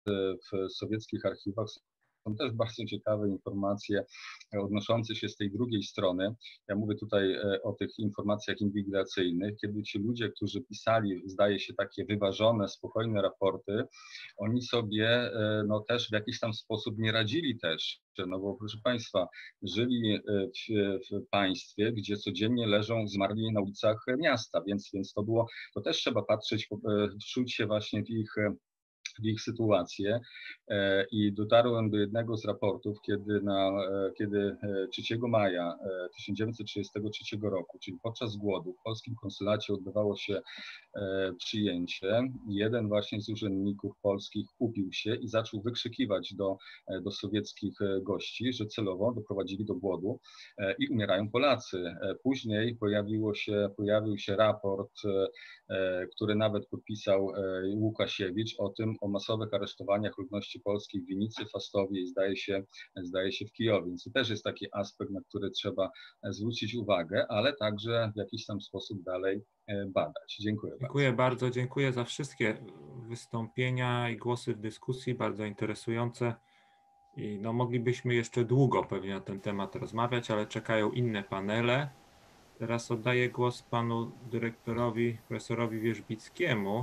w sowieckich archiwach są też bardzo ciekawe informacje odnoszące się z tej drugiej strony. Ja mówię tutaj o tych informacjach inwigilacyjnych, kiedy ci ludzie, którzy pisali, zdaje się, takie wyważone, spokojne raporty, oni sobie no, też w jakiś tam sposób nie radzili też. No bo proszę Państwa, żyli w, w państwie, gdzie codziennie leżą zmarli na ulicach miasta, więc, więc to było, to też trzeba patrzeć, wczuć się właśnie w ich w ich sytuację i dotarłem do jednego z raportów, kiedy, na, kiedy trzeciego maja tysiąc dziewięćset trzydziestego trzeciego roku, czyli podczas głodu, w polskim konsulacie odbywało się przyjęcie. Jeden właśnie z urzędników polskich upił się i zaczął wykrzykiwać do, do sowieckich gości, że celowo doprowadzili do głodu i umierają Polacy. Później pojawiło się, pojawił się raport, który nawet podpisał Łukasiewicz o tym, o masowych aresztowaniach ludności polskiej w Winicy, Fastowie i zdaje się, zdaje się w Kijowie. Więc to też jest taki aspekt, na który trzeba zwrócić uwagę, ale także w jakiś tam sposób dalej badać. Dziękuję bardzo. Dziękuję bardzo, dziękuję za wszystkie wystąpienia i głosy w dyskusji, bardzo interesujące. I no, moglibyśmy jeszcze długo pewnie na ten temat rozmawiać, ale czekają inne panele. Teraz oddaję głos panu dyrektorowi, profesorowi Wierzbickiemu,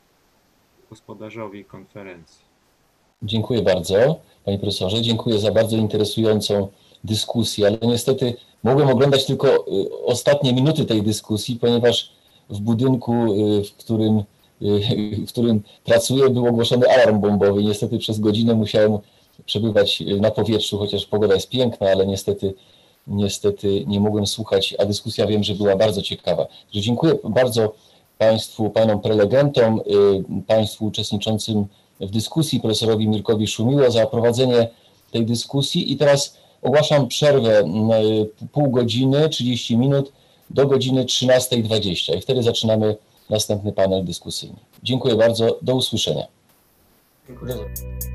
gospodarzowi konferencji. Dziękuję bardzo, panie profesorze. Dziękuję za bardzo interesującą dyskusję, ale niestety mogłem oglądać tylko ostatnie minuty tej dyskusji, ponieważ w budynku, w którym, w którym pracuję, był ogłoszony alarm bombowy. Niestety przez godzinę musiałem przebywać na powietrzu, chociaż pogoda jest piękna, ale niestety Niestety nie mogłem słuchać, a dyskusja wiem, że była bardzo ciekawa. Dziękuję bardzo Państwu, Panom prelegentom, Państwu uczestniczącym w dyskusji, profesorowi Mirkowi Szumiło za prowadzenie tej dyskusji i teraz ogłaszam przerwę pół godziny, trzydzieści minut do godziny trzynastej dwadzieścia i wtedy zaczynamy następny panel dyskusyjny. Dziękuję bardzo, do usłyszenia. Dziękuję.